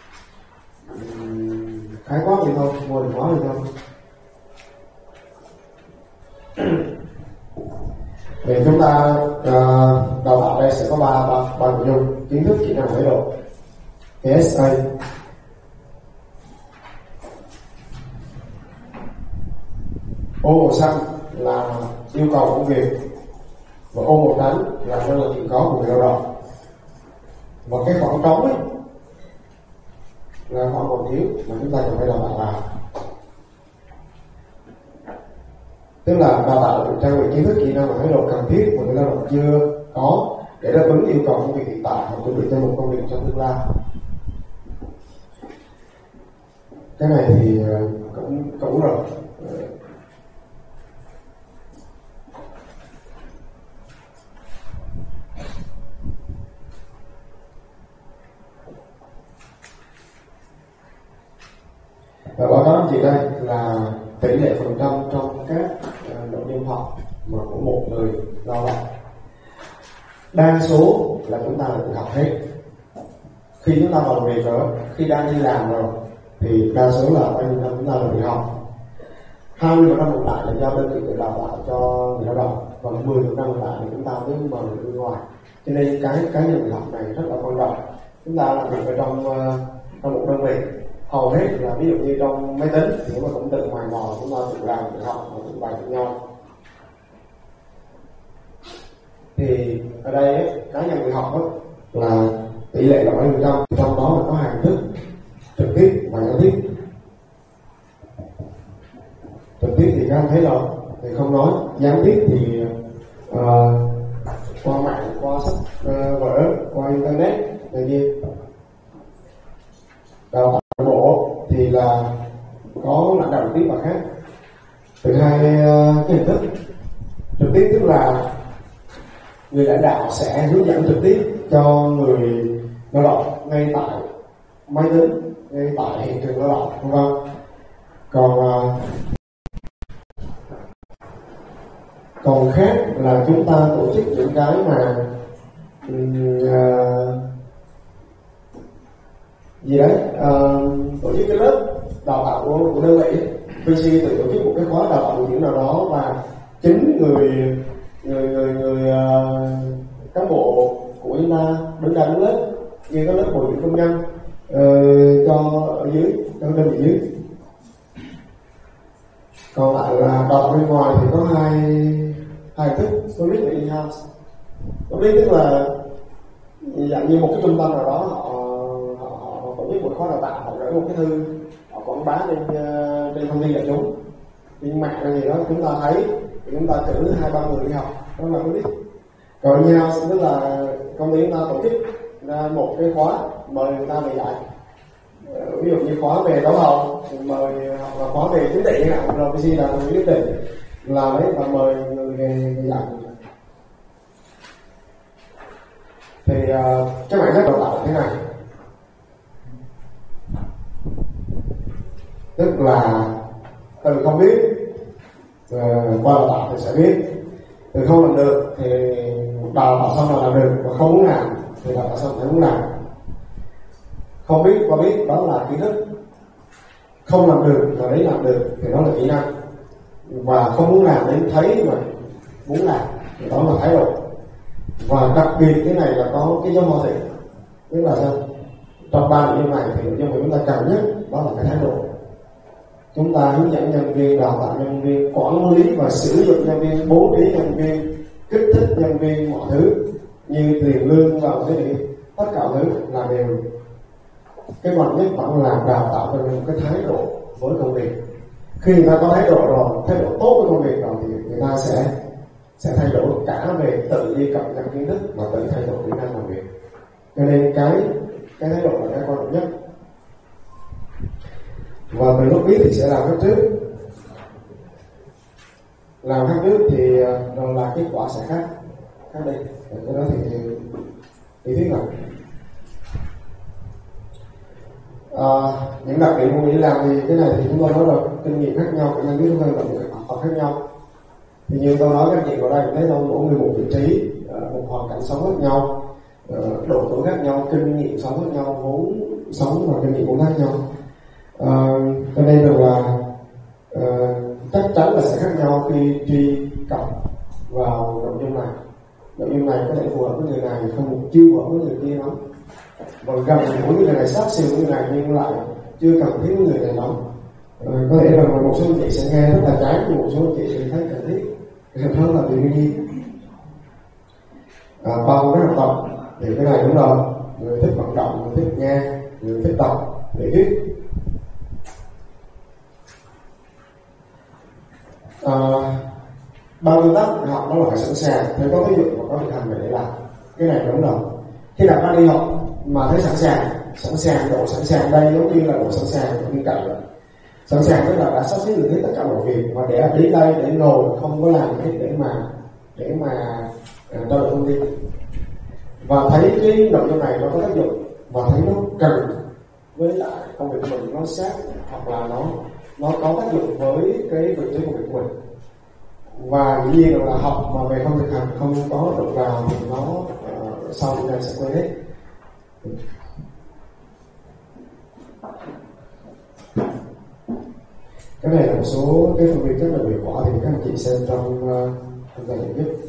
Khái quát gì không? Mô hình hóa gì không? Thì chúng ta à, đào tạo đây sẽ có ba ba ba nội dung: kiến thức, kỹ năng, thái độ. ét a. Ô màu xanh là yêu cầu công việc, và ô màu trắng là năng lực hiện có của người lao động, và cái khoảng trống ấy là khoảng còn thiếu mà chúng ta cần phải đào tạo vào. tức là đào tạo trang bị kiến thức, kỹ năng và thái độ cần thiết mà người lao động chưa có để đáp ứng yêu cầu công việc hiện tại hoặc chuẩn bị cho một công việc trong tương lai. Cái này thì cũng cũng rồi. Và báo cáo anh chị đây là tỷ lệ phần trăm trong các nội dung học mà của một người lao động. Đa số là chúng ta tự học hết. Khi chúng ta vào làm việc rồi, khi đang đi làm rồi thì đa số là bao nhiêu năm chúng ta là tự học. hai mươi phần trăm còn lại là do đơn vị tự đào tạo cho người lao động, và mười phần trăm còn lại là chúng ta mới mời người bên ngoài. Cho nên cái cái nhận học này rất là quan trọng. Chúng ta làm việc ở trong trong một đơn vị, hầu hết là ví dụ như trong máy tính thì chúng ta cũng tự mày mò, chúng ta tự làm tự học và tự bài tự nhau. Thì ở đây ấy, cá nhân người học đó, là tỷ lệ là bảy mươi phần trăm, trong đó là có hai hình thức: trực tiếp và gián tiếp. Trực tiếp thì các anh thấy rồi thì không nói, gián tiếp thì uh, qua mạng, qua sách uh, vở, qua internet này kia. Đào tạo bộ thì là có lãnh đạo trực tiếp và khác. Từ hai uh, cái hình thức. Trực tiếp tức là người lãnh đạo sẽ hướng dẫn trực tiếp cho người lao động ngay tại máy tính, ngay tại hiện trường lao động, vân vân. Còn uh, còn khác là chúng ta tổ chức những cái mà uh, gì đấy uh, tổ chức cái lớp đào tạo của, của đơn vị. vê xê tự tổ chức một cái khóa đào tạo bồi dưỡng nào đó, và chính người người người người uh, cán bộ của chúng ta đứng ra đứng lớp, như cái lớp bồi dưỡng công nhân uh, cho ở dưới, cho đơn vị dưới. Còn lại là đào tạo bên ngoài thì có hai hai thức: solid và in-house. Solid tức là dạng như một cái trung tâm nào đó họ họ, họ tổ chức một khóa đào tạo, họ gửi một cái thư, họ quảng bá trên trên thông tin đại chúng, trên mạng hay gì đó, chúng ta thấy thì chúng ta cử hai ba người đi học, đó là solid. Còn in-house tức là công ty chúng ta tổ chức ra một cái khóa, mời người ta về dạy. Ví dụ như khóa về đấu thầu thì mời, hoặc là khóa về chính trị chẳng hạn, rồi vê xê là người quyết định làm đấy và mời người về dạy. Thì uh, các bạn rất đào tạo thế này, tức là từ không biết uh, qua đào tạo thì sẽ biết, từ không làm được thì đào tạo xong là làm được, và không muốn làm thì đào tạo xong thì muốn làm. Không biết qua biết đó là kiến thức, không làm được và đấy làm được thì đó là kỹ năng, và không muốn làm đến thấy mà muốn làm thì đó là thái độ. Và đặc biệt cái này là có cái dấu hỏi thị, tức là sao? Trong ba nội dung này thì nội dung của chúng ta cần nhất đó là cái thái độ. Chúng ta hướng dẫn nhân viên, đào tạo nhân viên, quản lý và sử dụng nhân viên, bố trí nhân viên, kích thích nhân viên, mọi thứ như tiền lương và cái gì, tất cả thứ là đều cái quan nhất vẫn là đào tạo cho một cái thái độ với công việc. Khi người ta có thái độ rồi, thái độ tốt với công việc rồi thì người ta sẽ sẽ thay đổi cả về tự đi cập nhật kiến thức và tự thay đổi kỹ năng làm việc. Cho nên cái cái thái độ là cái quan trọng nhất. Và từ lúc biết thì sẽ làm khác trước, làm khác trước thì rồi là kết quả sẽ khác khác đi. Cái đó thì lý thuyết rồi. À, những đặc điểm của người đi làm thì cái này thì chúng tôi nói rồi, kinh nghiệm khác nhau, kỹ năng biết hơn là những học khác nhau. Thì như tôi nói các chị vào đây thấy đâu mỗi người một vị trí, một hoàn cảnh sống khác nhau, độ tuổi khác nhau, kinh nghiệm sống khác nhau, vốn sống và kinh nghiệm cũng khác nhau. À, cho nên rằng là à, chắc chắn là sẽ khác nhau khi truy cập vào nội dung này. Nội dung này có thể phù hợp với người này, không chưa phù hợp với người kia lắm, và gần với người này, sát siêu với người này, nhưng lại chưa cần thiết với người này lắm. À, có thể rằng một số anh chị sẽ nghe rất là chán, nhưng một số anh chị sẽ thấy cần thiết, cần hơn là điều nhiên. À, bao cái hoạt động thì cái này đúng rồi, người thích vận động, người thích nghe, người thích đọc, để thuyết. À, Ban nguyên tắc học nó là phải sẵn sàng, phải có ví dụ và có thực hành để làm. Cái này đúng rồi. Khi đặt ra đi học mà thấy sẵn sàng, sẵn sàng độ sẵn sàng đây giống như là độ sẵn sàng ở bên cạnh rồi. Sẵn sàng tức là đã sắp xếp được hết tất cả mọi việc và để đến đây để ngồi không có làm hết để mà để mà trao đổi thông tin và thấy cái nội dung này nó có tác dụng và thấy nó cần với lại công việc của mình nó sát hoặc là nó nó có tác dụng với cái vị trí công việc của mình. Và dĩ nhiên là học mà về không thực hành không có đụng vào thì nó uh, sau này sẽ quên hết. Cái này là một số cái phân biệt rất là hiệu quả thì các anh chị xem trong trong tài liệu nhất.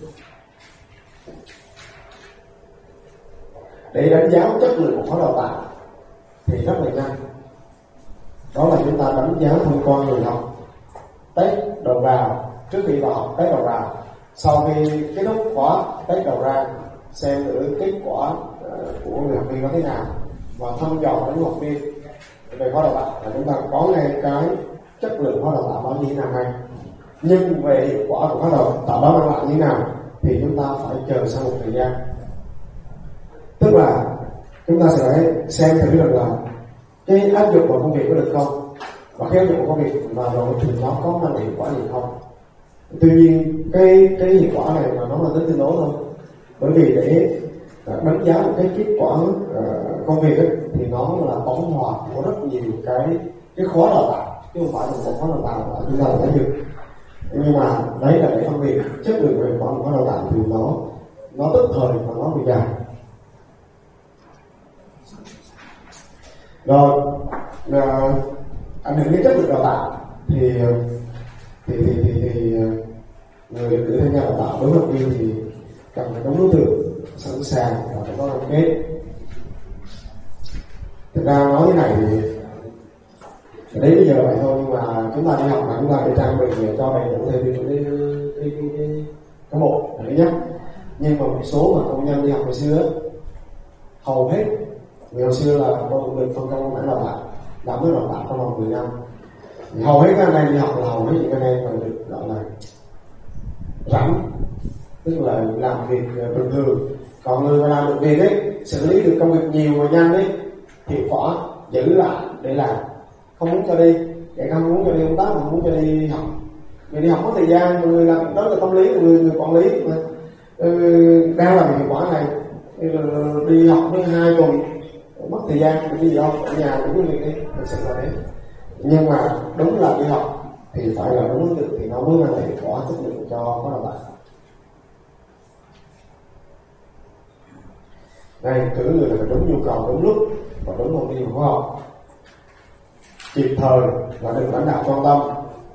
Để đánh giá chất lượng của khóa đào tạo thì rất là nhanh. Đó là chúng ta đánh giá thông qua người học test đầu vào trước khi vào học, test đầu vào, sau khi kết thúc khóa test đầu ra, xem thử kết quả của người học viên có thế nào và thăm dò đến học viên về khóa đào tạo là chúng ta có ngay cái chất lượng khóa đào tạo đó như thế nào hay. Nhưng về hiệu quả của khóa đào tạo đó mang lại như thế nào thì chúng ta phải chờ sau một thời gian. Tức là chúng ta sẽ xem thử được là cái áp dụng vào công việc có được không, và khi áp dụng vào công việc mà rồi thì nó có mang lại hiệu quả gì không. Tuy nhiên cái cái hiệu quả này mà nó là tính tương đối thôi, bởi vì để đánh giá một cái kết quả uh, công việc ấy, thì nó là tổng hòa của rất nhiều cái cái khóa đào tạo chứ không phải là một khóa đào tạo là chúng ta đã thấy được. Nhưng mà đấy là để phân biệt chất lượng về khóa khóa đào tạo thì nó nó tức thời và nó bị dài. Rồi uh, ảnh hưởng đến chất lượng đào tạo thì thì thì thì, thì người được cử tham gia đào tạo đối với học viên thì cần phải đúng đối tượng, sẵn sàng và phải có cam kết. Thực ra nói thế này thì đến bây giờ vậy thôi, nhưng mà chúng ta đi học mà chúng ta để trang bị để cho đầy đủ thêm cái cái cái cái, cái, cái bộ đấy nhé. Nhưng mà một số mà công nhân đi học hồi xưa hầu hết người hồi xưa là con được phân công mảng đào tạo, đảm mới đào tạo trong vòng mười năm. Thì hầu hết các anh em đi học là hầu hết những anh em mà được gọi là rảnh, tức là làm việc bình thường. Còn người mà làm được việc ấy, xử lý được công việc nhiều và nhanh ấy, hiệu quả giữ lại để làm, không muốn cho đi, kể không muốn cho đi công tác, không muốn cho đi học. Người đi học mất thời gian, người làm đó là tâm lý của người, người quản lý mà ừ, đang làm hiệu quả này đi học đến hai tuần mất thời gian cái gì đâu, ở nhà cũng việc đi, thực sự là đấy. Nhưng mà đúng là đi học thì phải là đúng đối tượng thì nó mới mang lại hiệu quả chất lượng cho các bạn. Đây, cử người là phải đúng nhu cầu, đúng lúc và đúng thông tin của khoa học, kịp thời là được lãnh đạo quan tâm.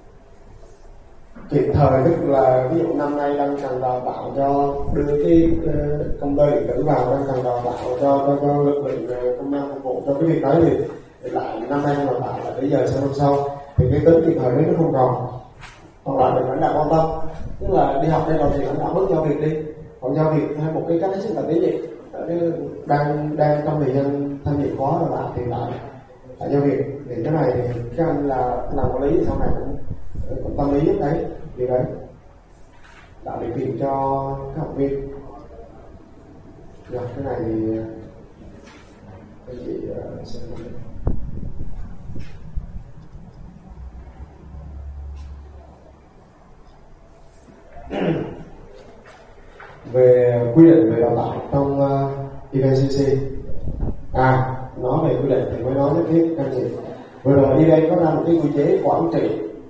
Kịp thời tức là ví dụ năm nay đang cần đào tạo cho đưa cái uh, công ty điện tử vào, đang cần đào tạo cho cho, cho lực lượng uh, công nhân phục vụ cho cái việc đấy thì, thì lại năm nay đào tạo là tới giờ sau năm sau thì cái tính kịp thời đấy nó không còn, còn lại được lãnh đạo quan tâm. Tức là đi học đây rồi thì lãnh đạo bớt giao việc đi, còn giao việc hay một cái cách hết sức là tế nhị, đang đang trong thời gian tham dự khóa đào tạo thì lại lại giao việc. Thì cái này thì các anh là làm quản lý sau này cũng cũng tâm lý nhất đấy, vì đấy tạo điều kiện cho các học viên. Rồi cái này thì anh chị uh, xem về quy định về đào tạo trong uh, i vê xê xê. À, nói về quy định thì mới nói đến tiếp anh chị. Vừa rồi i vê có ra một cái quy chế quản trị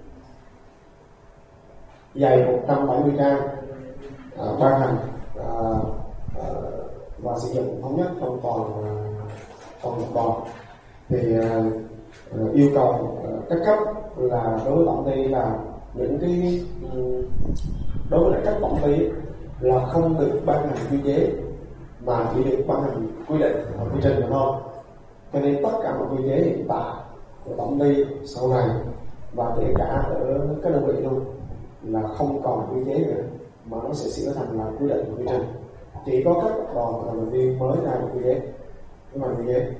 dày một trăm bảy mươi trang, à, ban hành à, à, và sử dụng thống nhất trong toàn toàn tập đoàn. Thì à, yêu cầu à, các cấp là đối với tổng ty là những cái đối với các tổng ty là không được ban hành quy chế mà chỉ được ban hành quy định và quy trình mà thôi. Cho nên tất cả mọi quy chế hiện tại của tổng ty sau này và kể cả ở các đơn vị luôn là không còn quy chế nữa, mà nó sẽ sửa thành là quy định và quy trình. Chỉ có các tập đoàn và thành viên mới ra một quy chế, cái mà quy chế.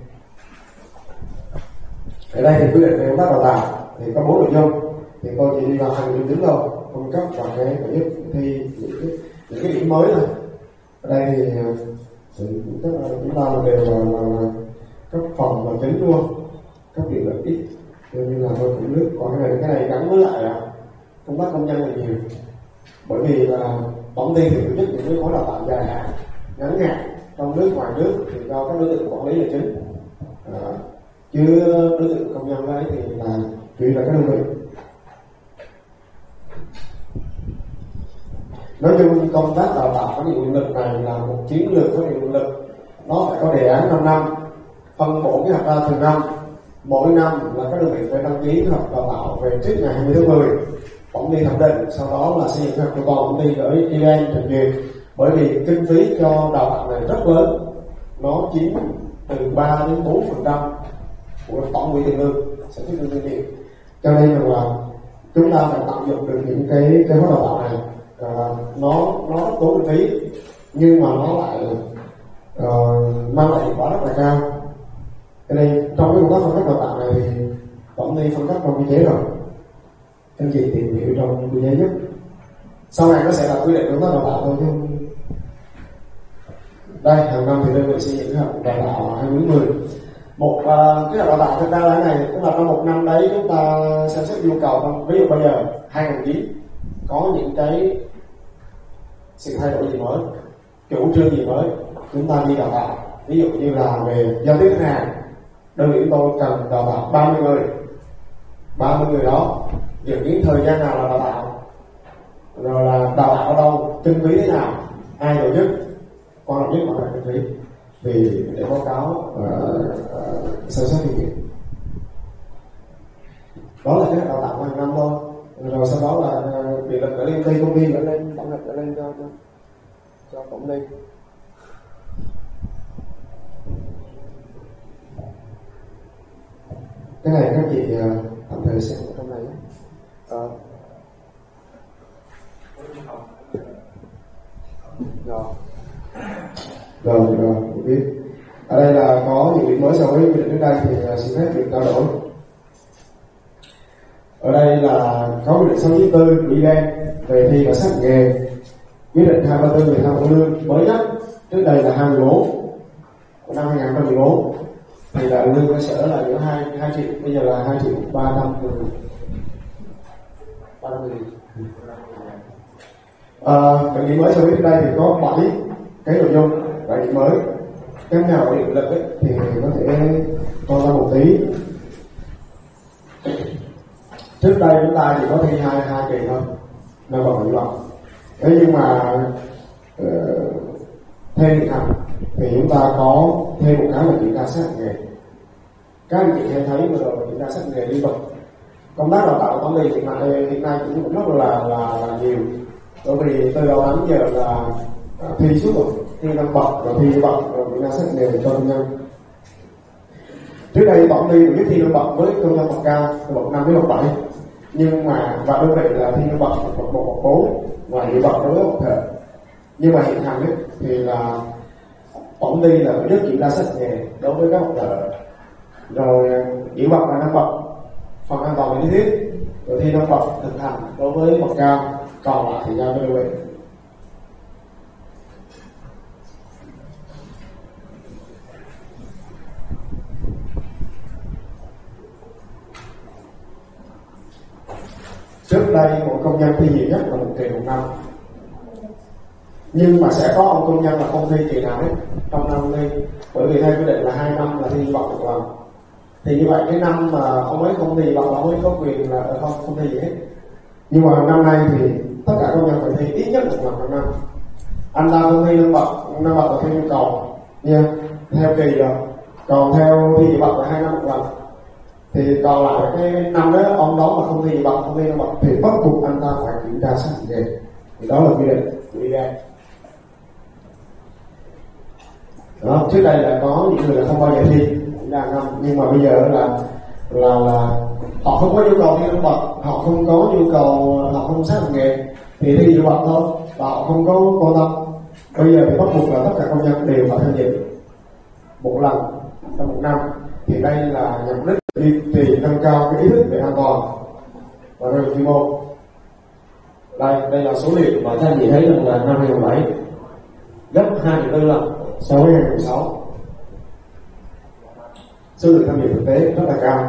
Ở đây thì quy định về công tác đào tạo thì có bốn nội dung, thì tôi chỉ đi vào hai nội dung chính thôi. phân cấp và cái tổ chức thi những cái, những cái điểm mới này. Ở đây thì tức là chúng ta đều là, là, là cấp phòng và chính luôn, cấp điện lợi ít, như là tôi cũng nước. Còn cái này cái này gắn với lại là công tác công nhân là nhiều, bởi vì là tổng ty thì tổ chức những cái khóa đào tạo dài hạn ngắn hạn trong nước ngoài nước thì do các đối tượng quản lý là chính, à, chứ đối tượng công nhân ấy thì là chủ yếu là các đơn vị. Nói chung công tác đào tạo phát triển nguồn lực này là một chiến lược phát triển nguồn lực, nó phải có đề án năm năm, phân bổ kế hoạch ra từng năm, mỗi năm là các đơn vị phải đăng ký kế hoạch đào tạo về trước ngày hai mươi tháng mười, tổng ty thẩm định, sau đó là xây dựng kế hoạch của toàn công ty gửi event thẩm duyệt. Bởi vì kinh phí cho đào tạo này rất lớn, nó chiếm từ ba đến bốn phần trăm của tổng quỹ tiền lương sản xuất thương hiệu, cho nên là chúng ta phải tận dụng được những cái cái khóa đào tạo này. À, nó nó rất tốn kinh phí nhưng mà nó lại uh, mang lại hiệu quả rất là cao. Cho nên trong cái công tác phân cấp đào tạo này thì tổng ty phân cấp trong quy chế rồi, anh chị tìm hiểu trong quy chế nhất. Sau này nó sẽ là quy định công tác đào tạo thôi chứ. Đây, hàng năm thì đơn vị xây dựng kế hoạch đào tạo hai mươi mười. Một uh, cái đào tạo thực ra là cái này, tức là trong một năm đấy chúng ta xem xét nhu cầu. Ví dụ bây giờ hai nghìn chín có những cái sự thay đổi gì mới, chủ trương gì mới, chúng ta đi đào tạo. Ví dụ như là về giao tiếp khách hàng, đơn vị chúng tôi cần đào tạo ba mươi người, ba mươi người đó dự kiến thời gian nào là đào tạo, rồi là đào tạo ở đâu, kinh phí thế nào, ai tổ chức, quan trọng nhất là kinh phí, vì để báo cáo xem xét thực hiện. Đó là cái đào tạo hàng năm thôi. Rồi sau đó là điện lực gửi lên ty, công ty gửi lên, tổng lực gửi lên cho cho, cho tổng ty. Cái này các chị tạm thời xem ở trong này nhé. À. Rồi. Rồi, rồi, biết. Ở đây là có những điểm mới so với quy định trước đây thì xin phép được trao đổi. Ở đây là có quy định số chín mươi tư của ủy ban về thi và sát hạch nghề, quyết định hai ba tư về tham ô lương mới nhất, trước đây là hai mươi bốn của năm hai nghìn không trăm mười bốn, thì là lương cơ sở là giữa hai hai triệu, bây giờ là hai triệu ba trăm mười ba trăm mười. Cái điểm mới so với trước đây thì có bảy cái nội dung, bảy điểm mới. Các nhà điện lực ấy, thì có thể coi ra một tí. Trước đây chúng ta chỉ có thi hai hai kỳ thôi, là bằng nguyện vọng. Thế nhưng mà uh, theo hiện hành thì chúng ta có thêm một cái là kiểm tra sát hạch nghề. Các anh chị hay thấy vừa rồi kiểm tra sát hạch nghề liên tục. Công tác đào tạo tổng ty hiện nay hiện nay cũng rất là là, là nhiều. Bởi vì từ đầu đến giờ là uh, thi suốt rồi, thi năm bậc rồi thi bậc rồi kiểm tra sát hạch nghề cho công nhân. Trước đây tổng ty cũng thi năm bậc với công nhân bậc cao, bậc năm với bậc bảy. Nhưng mà và đơn vị là thi năm bậc bậc một bậc bốn ngoài hiệu bậc đối với bậc thợ. Nhưng mà hiện hành ấy, thì là tổng ty là tổ chức kiểm tra sát hạch nghề đối với các bậc thợ, rồi hiệu bậc là năm bậc phần an toàn về lý thuyết, rồi thi năm bậc thực hành đối với bậc cao, còn lại thì giao cho đơn vị. Trước đây một công nhân thi nhiều nhất là một kỳ một năm, nhưng mà sẽ có ông công nhân là không thi kỳ nào hết trong năm thi, bởi vì theo quy định là hai năm là thi bậc một lần. Thì như vậy cái năm mà ông ấy không thi bậc, ông ấy có quyền là không không thi gì hết. Nhưng mà năm nay thì tất cả công nhân phải thi ít nhất một lần trong năm. Anh ta không thi năm bậc, năm bậc là theo yêu cầu nha, theo kỳ rồi. Còn theo thi bậc là hai năm một lần. Thì còn lại cái năm đó ông đó mà không thi bậc, không thi năm bậc thì bắt buộc anh ta phải kiểm tra sát hạch nghề. Thì đó là quy định của i đê. Đó, trước đây là có những người là không bao giờ thi đa năm, nhưng mà bây giờ là là là họ không có nhu cầu thi năm bậc, họ không có nhu cầu, họ không sát hạch nghề thì thi năm bậc thôi, và họ không có quan tâm. Bây giờ thì bắt buộc là tất cả công nhân đều phải tham dự một lần trong một năm. Thì đây là nhằm mục đích duy trì nâng cao cái ý thức về an toàn và về chuyên môn. Đây, đây là số liệu mà các anh chị thấy rằng là năm hai không một bảy gấp hai phẩy bốn lần so với hai không một sáu. Số lượng tham dự thực tế rất là cao.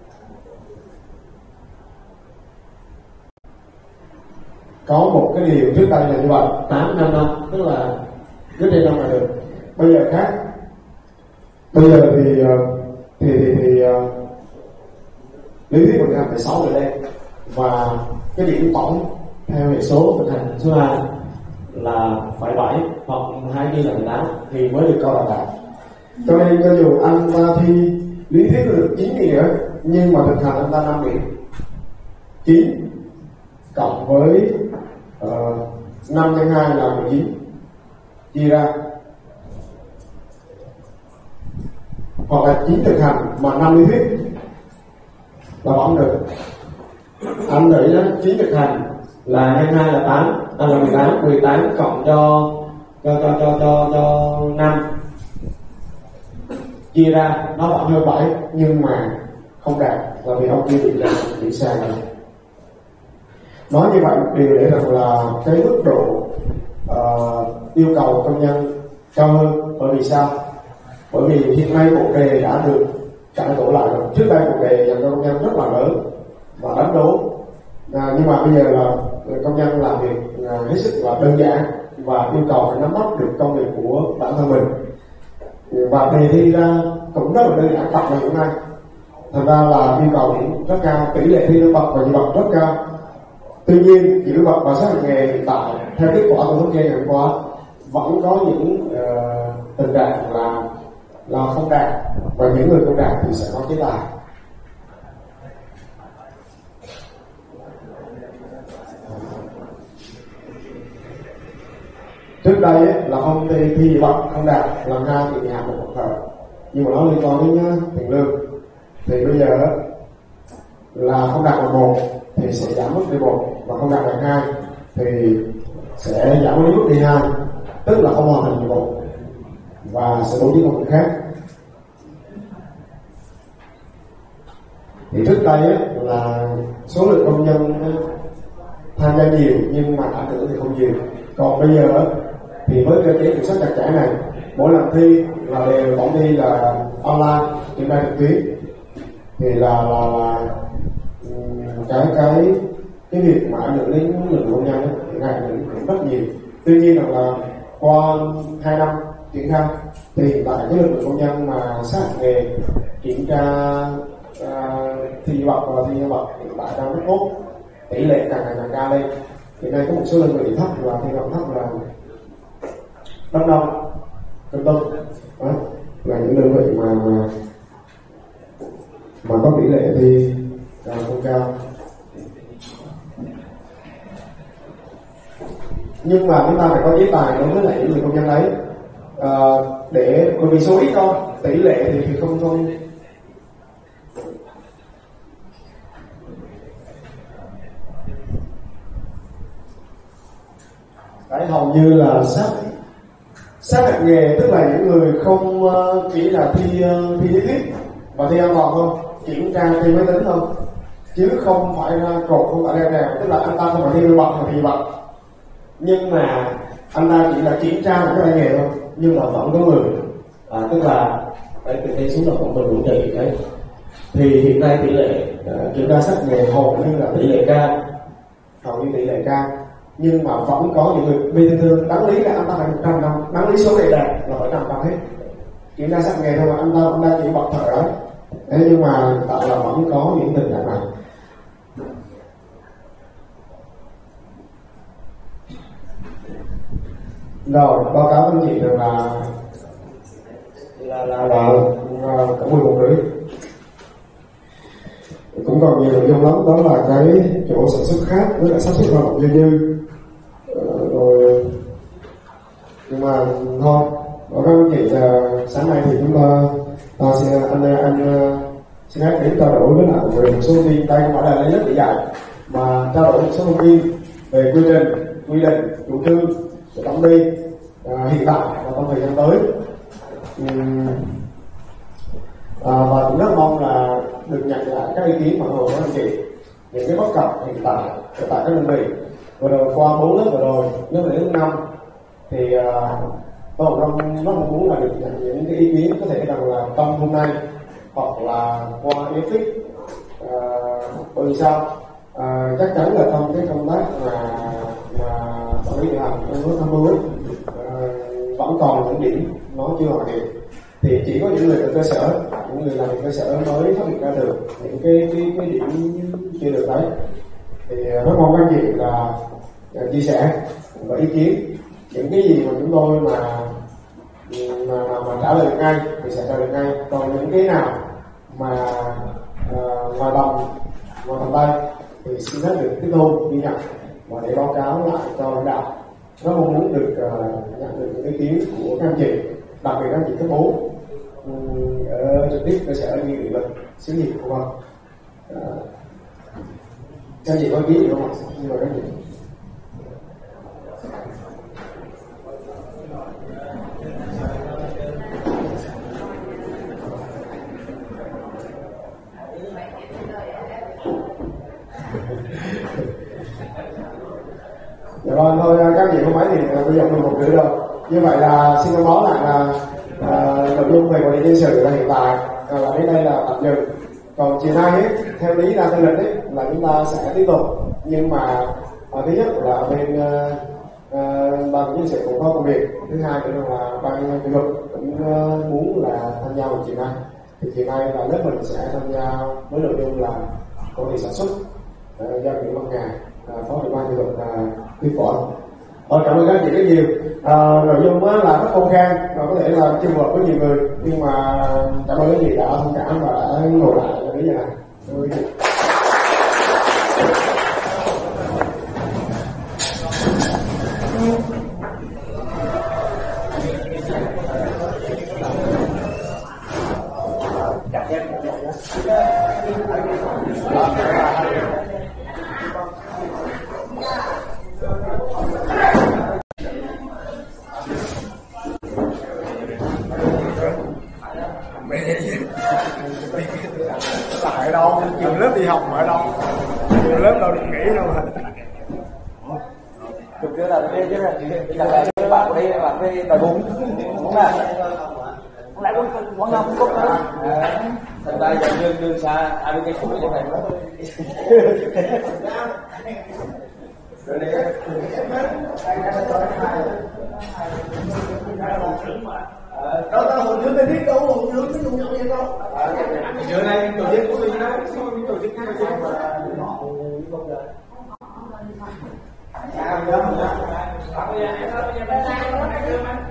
Có một cái điều trước đây là như vậy, tám năm năm, tức là cứ trên năm là được. Bây giờ khác. Bây giờ thì thì thì, thì uh, lý thuyết thực hành phải sáu trở lên, và cái điểm tổng theo hệ số thực hành số hai là phải bảy hoặc hai kia là mười tám thì mới được câu đào tạo. Cho nên cho dù anh ta thi lý thuyết được chín gì nữa, nhưng mà thực hành anh ta năm điểm, chín cộng với uh, năm nhân hai là mười chín, chia ra, hoặc là chín thực hành mà năm lý thuyết là vẫn được. Anh nghĩ đó, chín thực hành là nhân hai là tám, anh là mười tám, mười tám cộng cho cho cho cho cho cho năm, chia ra nó vẫn hơn bảy, nhưng mà không đạt là vì ông kia bị ra bị sai rồi. Nói như vậy điều để rằng là cái mức độ uh, yêu cầu công nhân cao hơn. Bởi vì sao? Bởi vì hiện nay bộ đề đã được cải tổ lại rồi. Trước đây bộ đề dành cho công nhân rất là lớn và đánh đố, à, nhưng mà bây giờ là công nhân làm việc à, hết sức là đơn giản và yêu cầu phải nắm bắt được công việc của bản thân mình, và đề thi ra cũng rất là đơn giản tập này hiện nay. Thành ra là yêu cầu cũng rất cao, tỷ lệ thi nâng bậc và dị bậc rất cao. Tuy nhiên dị bậc và sát hạch nghề hiện tại theo kết quả của thống kê ngày hôm qua vẫn có những uh, tình trạng là là không đạt, và những người không đạt thì sẽ có chế tài. Trước đây ấy, là không thi thi dị bậc không đạt làm ra thì hạ một bậc thợ, nhưng mà nó liên quan đến tiền lương. Thì bây giờ là không đạt bằng một thì sẽ giảm mức đi một, và không đạt bằng hai thì sẽ giảm mức đi hai, tức là không hoàn thành nhiệm vụ và sẽ bố trí công việc khác. Thì trước đây ấy, là số lượng công nhân tham gia nhiều nhưng mà ảnh hưởng thì không nhiều. Còn bây giờ thì với cơ chế kiểm soát chặt chẽ này, mỗi lần thi là đều tổng thi là online, trên đây trực tuyến, thì là là là cái cái cái việc mà ảnh hưởng đến lực lượng công nhân ấy, thì ảnh hưởng cũng rất nhiều. Tuy nhiên rằng là qua hai năm triển khai thì hiện tại cái lực lượng công nhân mà sát hạch nghề kiểm tra uh, thi bậc và thi nhân bậc hiện tại đang rất tốt, tỷ lệ càng ngày càng cao lên. Hiện nay có một số đơn vị thấp và thi bậc thấp là Đắk Nông, Tân Tân, đó là những đơn vị mà mà mà có tỷ lệ thi không cao. Nhưng mà chúng ta phải có chế tài đối với lại những người công nhân đấy, à, để bởi vì số ít thôi, tỷ lệ thì, thì không không đấy, hầu như là sát sát hạch nghề, tức là những người không uh, chỉ là thi uh, thi lý thuyết và thi an toàn thôi, kiểm tra thi máy tính thôi, chứ không phải là cột, không phải đeo đèo. Tức là anh ta không phải thi bậc mà thi bậc, nhưng mà anh ta chỉ là kiểm tra một cái tay nghề thôi, nhưng mà vẫn có người, à, tức là đấy, từ đây xuống là của mình quản trị đấy. Thì hiện nay tỷ lệ uh, kiểm tra sát nghề hầu như là tỷ lệ cao, hầu như tỷ lệ cao, nhưng mà vẫn có những người bị thường thường đáng lý là anh ta phải một trăm năm, đáng lý số này đạt là phải trăm trăm hết, kiểm tra sát nghề thôi mà anh ta anh ta chỉ bậc thợ đấy. Thế nhưng mà tại là vẫn có những tình trạng này. Rồi báo cáo với anh chị rằng là là là là cả mười một rưỡi, cũng còn nhiều nội dung lắm. Đó là cái chỗ sản xuất khác với lại sản xuất lao động dư dư, rồi nhưng mà thôi báo cáo với anh chị là sáng nay thì chúng ta ta sẽ anh anh xin phép đến trao đổi với lại về một số thông tin. Đây không phải là lấy lớp để dạy, mà trao đổi một số thông tin về quy trình, quy định, chủ trương của tổng ty à, hiện tại và trong thời gian tới. Uhm, à, và cũng rất mong là được nhận lại các ý kiến phản hồi của anh chị, những cái bất cập hiện tại tại các đơn vị, vừa rồi qua bốn lớp vừa rồi, lớp này lớp năm thì tôi uh, rất mong muốn là được nhận những cái ý kiến có thể rằng là Tâm hôm nay hoặc là qua Effic. uh, bởi vì sao? Uh, chắc chắn là trong cái công tác mà mà quản lý điều hành với tham mưu uh, vẫn còn những điểm nó chưa hoàn thiện, thì chỉ có những người ở cơ sở, những người làm cơ sở mới phát hiện ra được những cái cái cái điểm chưa được đấy. Thì rất mong các anh chị là chia sẻ và ý kiến những cái gì mà chúng tôi mà mà, mà, mà trả lời được ngay thì sẽ trả lời ngay, còn những cái nào mà uh, ngoài tầm ngoài tầm tay thì xin phép được tiếp thu ghi nhận và để báo cáo lại cho lãnh đạo. Rất mong muốn được uh, nhận được những ý kiến của các anh chị, đặc biệt các anh chị cấp bốn ở trực tiếp cơ sở như điện lực xí nghiệp của con. Uh, các anh chị có ý kiến gì không ạ? Nhưng mà các anh chị dạ vâng, thôi các anh chị không mấy thì bây giờ mình một nữa đâu. Như vậy là xin thông báo lại là nội dung về quản lý nhân sự là hiện tại à, là đến đây là tạm dừng. Còn chiều nay ấy, theo lý ra theo lịch ấy, là chúng ta sẽ tiếp tục, nhưng mà à, thứ nhất là bên uh, ban nhân sự cũng có công việc, thứ hai nữa là ban kỷ luật cũng uh, muốn là tham gia vào chiều nay. Thì chiều nay là lớp mình sẽ tham gia với nội dung là quản lý sản xuất uh, do Nguyễn Văn Hà, uh, phó trưởng ban kỷ luật uh, Quý Phó. Ờ, cảm ơn các anh chị rất nhiều. À, nội dung là rất khô khan và có thể là chưa phù hợp với nhiều người, nhưng mà cảm ơn các anh chị đã thông cảm và đã ngồi lại cho đến giờ này. Cảm ơn các chị.
Tại đâu, trường lớp đi học mà ở đâu, trường lớp đâu được nghỉ đâu mà.
Thực tế là đây chứ là bạn đây bạn đây là đúng đúng là lại cũng quán năm cũng có thành ra giờ đường đường xa hai mươi cây số như này nữa.
Đâu tao hồi trước bên thiết đâu, hồi trước cái dùng nhau vậy đâu.
Giờ này tổ chức của mình đó, tổ chức cái gì mà
à,